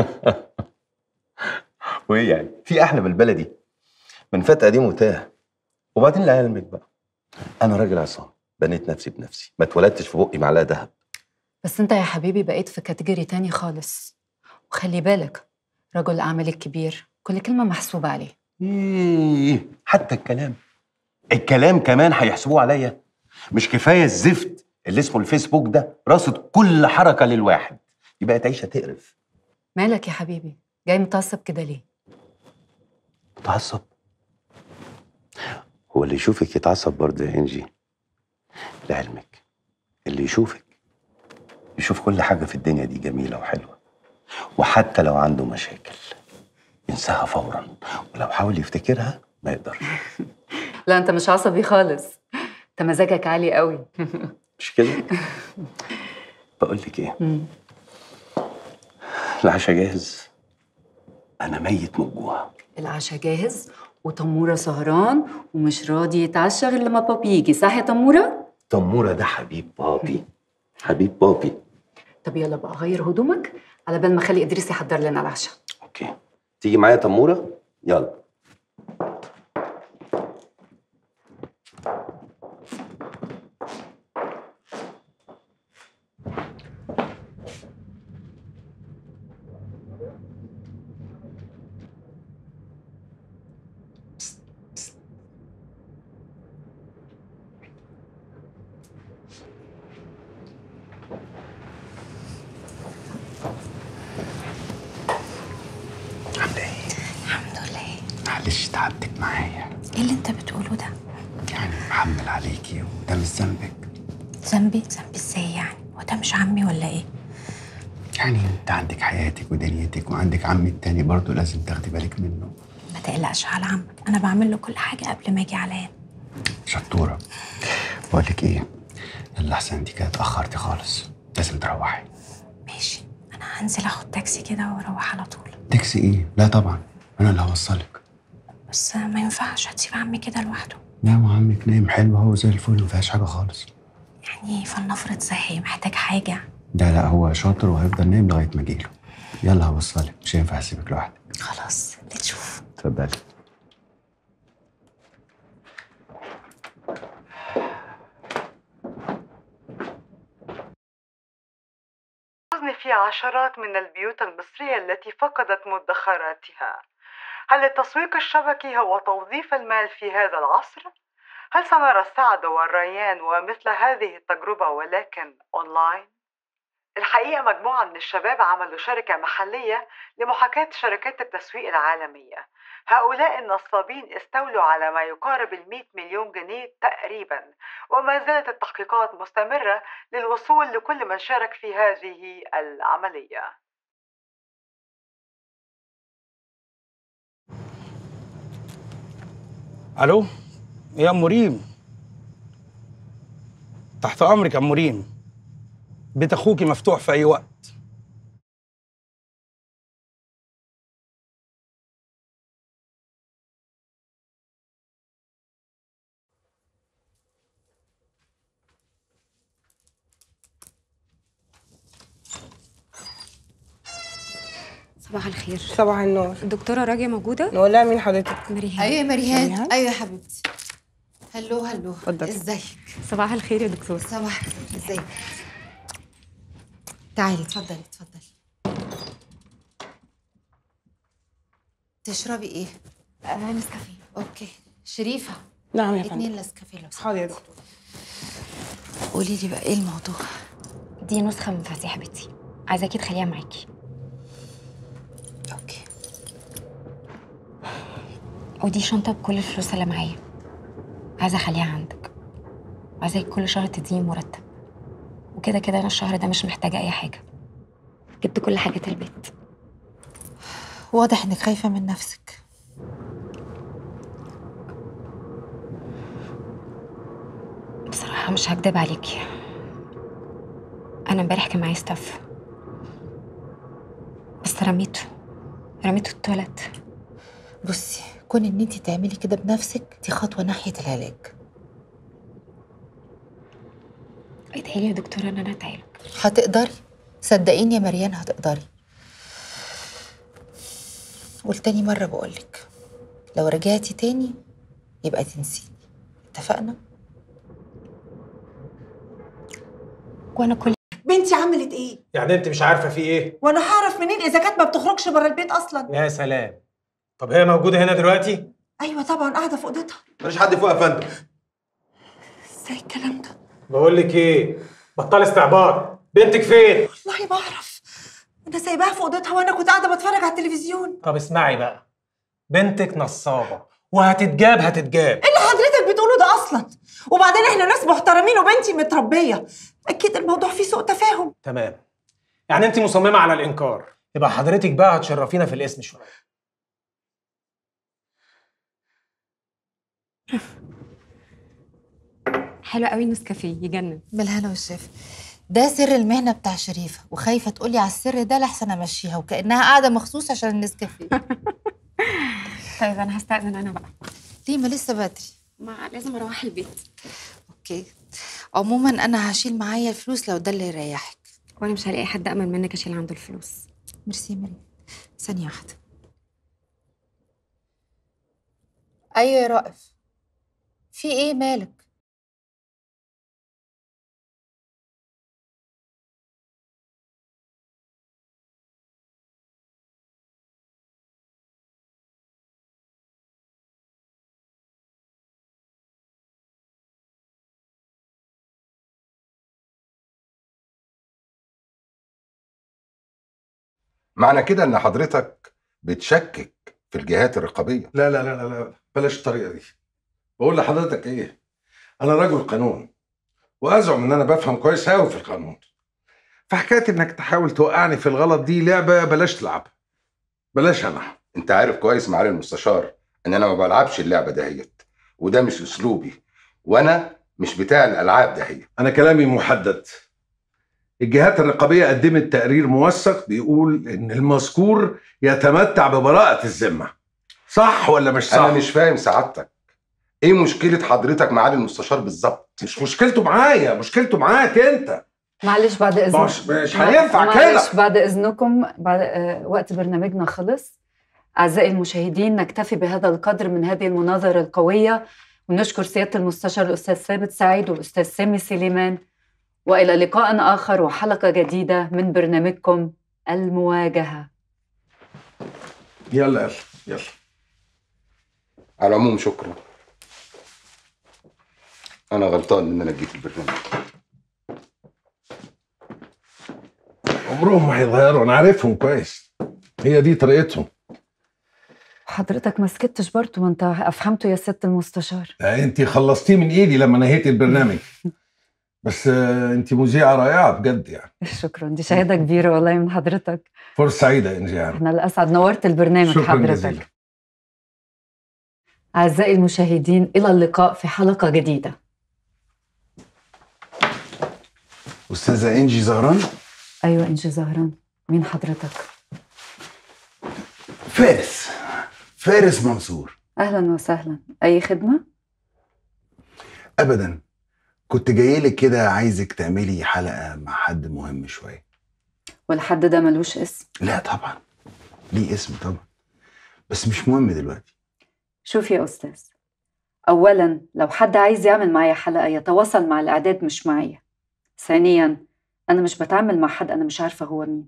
W: وايه يعني؟ في احلى من البلدي؟ من فتى قديم وتاه. وبعدين لعلمك بقى انا راجل عصام، بنيت نفسي بنفسي، ما اتولدتش في بقي معلقه ذهب.
Q: بس انت يا حبيبي بقيت في كاتيجوري تاني خالص. وخلي بالك رجل الاعمال الكبير كل كلمه محسوبه عليه.
W: ايه حتى الكلام الكلام كمان هيحسبوه عليا؟ مش كفايه الزفت اللي اسمه الفيسبوك ده راصد كل حركه للواحد؟ دي بقت عيشه تقرف.
Q: مالك يا حبيبي جاي متعصب كده ليه؟
W: متعصب؟ هو اللي يشوفك يتعصب برضه يا انجي؟ لعلمك اللي يشوفك يشوف كل حاجه في الدنيا دي جميله وحلوه، وحتى لو عنده مشاكل ينساها فورا، ولو حاول يفتكرها ما يقدرش.
Q: لا انت مش عصبي خالص، انت مزاجك عالي قوي.
W: مش كده؟ بقول لك ايه، العشاء جاهز، انا ميت من الجوع.
Q: العشاء جاهز وتموره سهران ومش راضي يتعشى غير لما بابي يجي، صح يا تموره؟
W: تموره ده حبيب بابي. حبيب بابي.
Q: طب يلا بقى غير هدومك على بال ما اخلي ادريس يحضر لنا العشاء.
W: اوكي تيجي معايا تموره؟ يلا.
X: معلش تعبتك معايا.
B: ايه اللي انت بتقوله ده؟
X: يعني محمل عليكي وده مش ذنبك.
B: ذنبي؟ ذنبي ازاي يعني؟ هو ده مش عمي ولا ايه؟
X: يعني انت عندك حياتك ودنيتك وعندك عمي التاني برضه لازم تاخدي بالك منه.
B: ما تقلقش على عمك، انا بعمل له كل حاجه قبل ما اجي عليا.
X: شطوره. بقول لك ايه، يلا احسن انت كده اتاخرتي خالص، لازم تروحي.
B: ماشي انا انزل اخد تاكسي كده واروح على طول.
X: تاكسي ايه؟ لا طبعا انا اللي هوصلك.
B: بس ما ينفعش هتسيب عمي كده لوحده.
X: لا ما عمك نايم حلو هو زي الفل ما فيهاش حاجه خالص.
B: يعني فلنفرض صحي محتاج حاجه.
X: لا لا هو شاطر وهيفضل نايم لغايه ما اجيله. يلا هوصلك مش هينفع اسيبك لوحدك.
B: خلاص اللي تشوف.
X: اتفضلي.
V: الحزن في عشرات من البيوت المصرية التي فقدت مدخراتها. هل التسويق الشبكي هو توظيف المال في هذا العصر؟ هل سنرى السعد والريان ومثل هذه التجربة ولكن أونلاين؟ الحقيقة مجموعة من الشباب عملوا شركة محلية لمحاكاة شركات التسويق العالمية. هؤلاء النصابين استولوا على ما يقارب المئة مليون جنيه تقريبا، وما زالت التحقيقات مستمرة للوصول لكل من شارك في هذه العملية.
J: الو يا ام ريم، تحت امرك يا ام ريم، بيت اخوكي مفتوح في اي وقت.
F: صباح الخير.
H: صباح النور.
F: الدكتورة راجية موجودة؟
H: نقول لها مين حضرتك؟
F: مريهان.
H: ايوه يا مريهان.
F: مريهان؟
H: ايوه يا حبيبتي. هلو هلو.
F: اتفضلي.
H: ازيك؟
F: صباح الخير يا دكتور.
H: صباح الخير. ازيك؟ تعالي اتفضلي اتفضلي. تشربي ايه؟
F: آه نسكافيه.
H: اوكي. شريفة.
V: نعم يا فندم.
H: اتنين نسكافيه لو
V: حاضر يا دكتور.
H: قولي لي بقى ايه الموضوع؟
F: دي نسخة من مفاتيح بيتي، عايزاكي تخليها معاكي.
H: اوكي.
F: ودي شنطة بكل الفلوس اللي معايا، عايزة اخليها عندك، وعايزاكي كل شهر تديني مرتب، وكده كده انا الشهر ده مش محتاجة اي حاجة، جبت كل حاجات البيت.
H: واضح انك خايفة من نفسك.
F: بصراحة مش هكدب عليكي، أنا امبارح كان معايا ستاف بس رميته رميته التواليت.
H: بصي، كون ان انت تعملي كده بنفسك دي خطوة ناحية العلاج.
F: ادعيلي يا دكتورة ان انا اتعالج.
H: هتقدري، صدقيني يا مريان هتقدري. والتاني مرة بقولك لو رجعتي تاني يبقى تنسيني، اتفقنا؟
F: وانا كل
V: بنتي عملت ايه؟
A: يعني انت مش عارفه في ايه؟
V: وانا هعرف منين اذا كانت ما بتخرجش بره البيت اصلا؟
A: يا سلام. طب هي موجوده هنا دلوقتي؟
V: ايوه طبعا قاعده في اوضتها.
A: مفيش حد فوق يا فندم.
V: ازاي الكلام ده؟
A: بقول لك ايه، بطل استعباط. بنتك فين؟
V: والله ما اعرف، انا سايباها في اوضتها وانا كنت قاعده بتفرج على التلفزيون.
A: طب اسمعي بقى، بنتك نصابه وهتتجاب هتتجاب.
V: ايه اللي حضرتك بتقوله ده اصلا؟ وبعدين احنا ناس محترمين وبنتي متربيه، اكيد الموضوع فيه سوء تفاهم.
A: تمام، يعني انت مصممه على الانكار، يبقى حضرتك بقى هتشرفينا في الاسم شويه.
F: حلو قوي النسكافيه يجنن.
H: بالهنا والشفا. ده سر المهنة بتاع شريفة، وخايفة تقولي على السر ده لحسن امشيها وكأنها قاعدة مخصوص عشان النسكافيه.
F: طيب انا هستأذن انا بقى.
H: ليه ما لسه بدري؟
F: ما لازم اروح البيت.
H: اوكي. عموما انا هشيل معايا الفلوس لو ده اللي يريحك.
F: وانا مش هلاقي حد امن منك اشيل عنده الفلوس.
H: ميرسي مريم. ثانية واحدة. ايوه يا رائف، في ايه مالك؟
S: معنى كده ان حضرتك بتشكك في الجهات الرقابيه؟
L: لا لا لا لا بلاش الطريقه دي. بقول لحضرتك ايه، انا رجل قانون وازعم ان انا بفهم كويس قوي في القانون، فحكايه انك تحاول توقعني في الغلط دي لعبه بلاش تلعبها. بلاش انا.
S: انت عارف كويس معالي المستشار ان انا ما بلعبش اللعبه دهيت، وده مش اسلوبي، وانا مش بتاع الالعاب دهيت.
L: انا كلامي محدد. الجهات الرقابية قدمت تقرير موثق بيقول إن المذكور يتمتع ببراءة الذمة. صح ولا مش صح؟
C: أنا مش فاهم سعادتك، إيه مشكلة حضرتك معالي المستشار بالظبط؟
L: مش مشكلته معايا، مشكلته معاك أنت.
Q: معلش بعد اذنك.
L: مش مش هينفع كده.
Q: معلش بعد اذنكم، بعد آه وقت برنامجنا خلص. اعزائي المشاهدين، نكتفي بهذا القدر من هذه المناظره القويه، ونشكر سياده المستشار الاستاذ ثابت سعيد والاستاذ سامي سليمان، والى لقاء اخر وحلقه جديده من برنامجكم المواجهه.
L: يلا يلا يلا.
C: على العموم شكرا، انا غلطان ان انا جيت البرنامج.
L: عمرهم ما هيتغيروا، انا عارفهم كويس، هي دي طريقتهم.
Q: حضرتك ما سكتش برضه، ما انت افهمته يا سياده المستشار.
L: انت خلصتيه من ايدي لما نهيت البرنامج. بس انت مذيعه رائعه بجد يعني.
Q: شكرا، دي شهاده كبيره والله من حضرتك.
L: فرصه سعيده يا انجي.
Q: احنا الاسعد، نورت البرنامج
L: شكرا
Q: حضرتك.
L: جزيلا.
Q: اعزائي المشاهدين، الى اللقاء في حلقه جديده.
X: استاذه انجي زهران.
Q: ايوه انجي زهران، مين حضرتك؟
X: فارس فارس منصور.
Q: اهلا وسهلا، اي خدمه؟
X: ابدا، كنت جاي لك كده عايزك تعملي حلقه مع حد مهم شويه.
Q: والحد ده ملوش اسم؟
X: لا طبعا ليه اسم طبعا، بس مش مهم دلوقتي.
Q: شوف يا استاذ، اولا لو حد عايز يعمل معايا حلقه يتواصل مع الاعداد مش معايا. ثانيا انا مش بتعامل مع حد انا مش عارفه هو مين.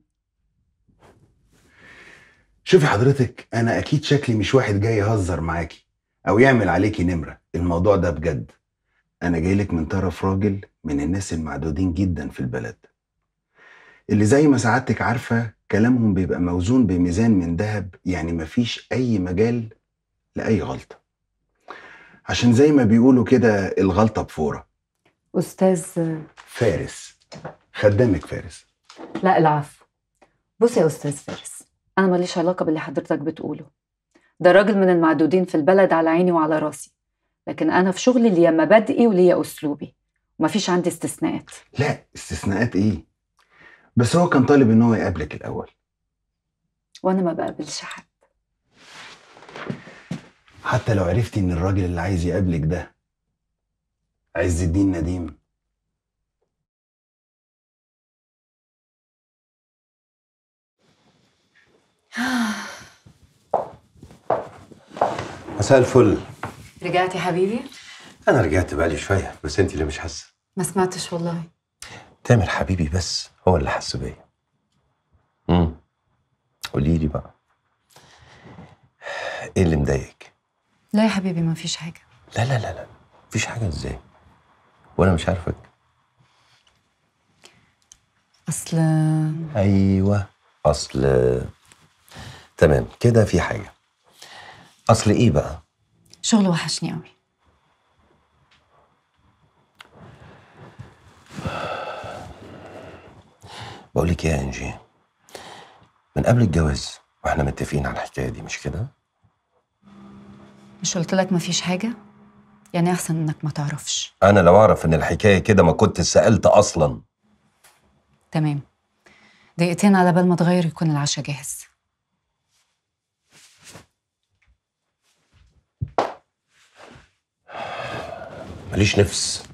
X: شوفي حضرتك، انا اكيد شكلي مش واحد جاي يهزر معاكي او يعمل عليكي نمره، الموضوع ده بجد. انا جاي لك من طرف راجل من الناس المعدودين جدا في البلد، اللي زي ما سعادتك عارفه كلامهم بيبقى موزون بميزان من ذهب، يعني مفيش اي مجال لاي غلطه، عشان زي ما بيقولوا كده الغلطه بفوره.
Q: استاذ
X: فارس، خدامك فارس.
Q: لا العفو. بص يا استاذ فارس، انا ماليش علاقه باللي حضرتك بتقوله. ده راجل من المعدودين في البلد على عيني وعلى راسي، لكن انا في شغلي ليا مبادئي وليا اسلوبي، ومفيش عندي استثناءات.
X: لا استثناءات ايه؟ بس هو كان طالب ان هو يقابلك الاول.
Q: وانا ما بقابلش حد.
X: حتى لو عرفتي ان الراجل اللي عايز يقابلك ده عز الدين نديم.
C: مساء الفل.
Q: رجعت يا حبيبي؟
C: انا رجعت بقالي شويه، بس انت اللي مش حاسه.
Q: ما سمعتش والله.
C: تامر حبيبي بس هو اللي حس بيا. امم قولي لي بقى، ايه اللي مضايقك؟
Q: لا يا حبيبي ما فيش حاجه.
C: لا لا لا لا مفيش حاجه ازاي وانا مش عارفك؟
Q: اصل
C: ايوه اصل تمام كده، في حاجه. اصل ايه بقى؟
Q: شغل وحشني قوي.
C: بقول لك يا انجي، من قبل الجواز واحنا متفقين على الحكايه دي مش كده؟
Q: مش قلت لك ما فيش حاجه؟ يعني احسن انك ما تعرفش.
C: انا لو اعرف ان الحكايه كده ما كنت سالت اصلا.
Q: تمام، دقيقتين على بال ما اتغير يكون العشاء جاهز.
C: ماليش نفس.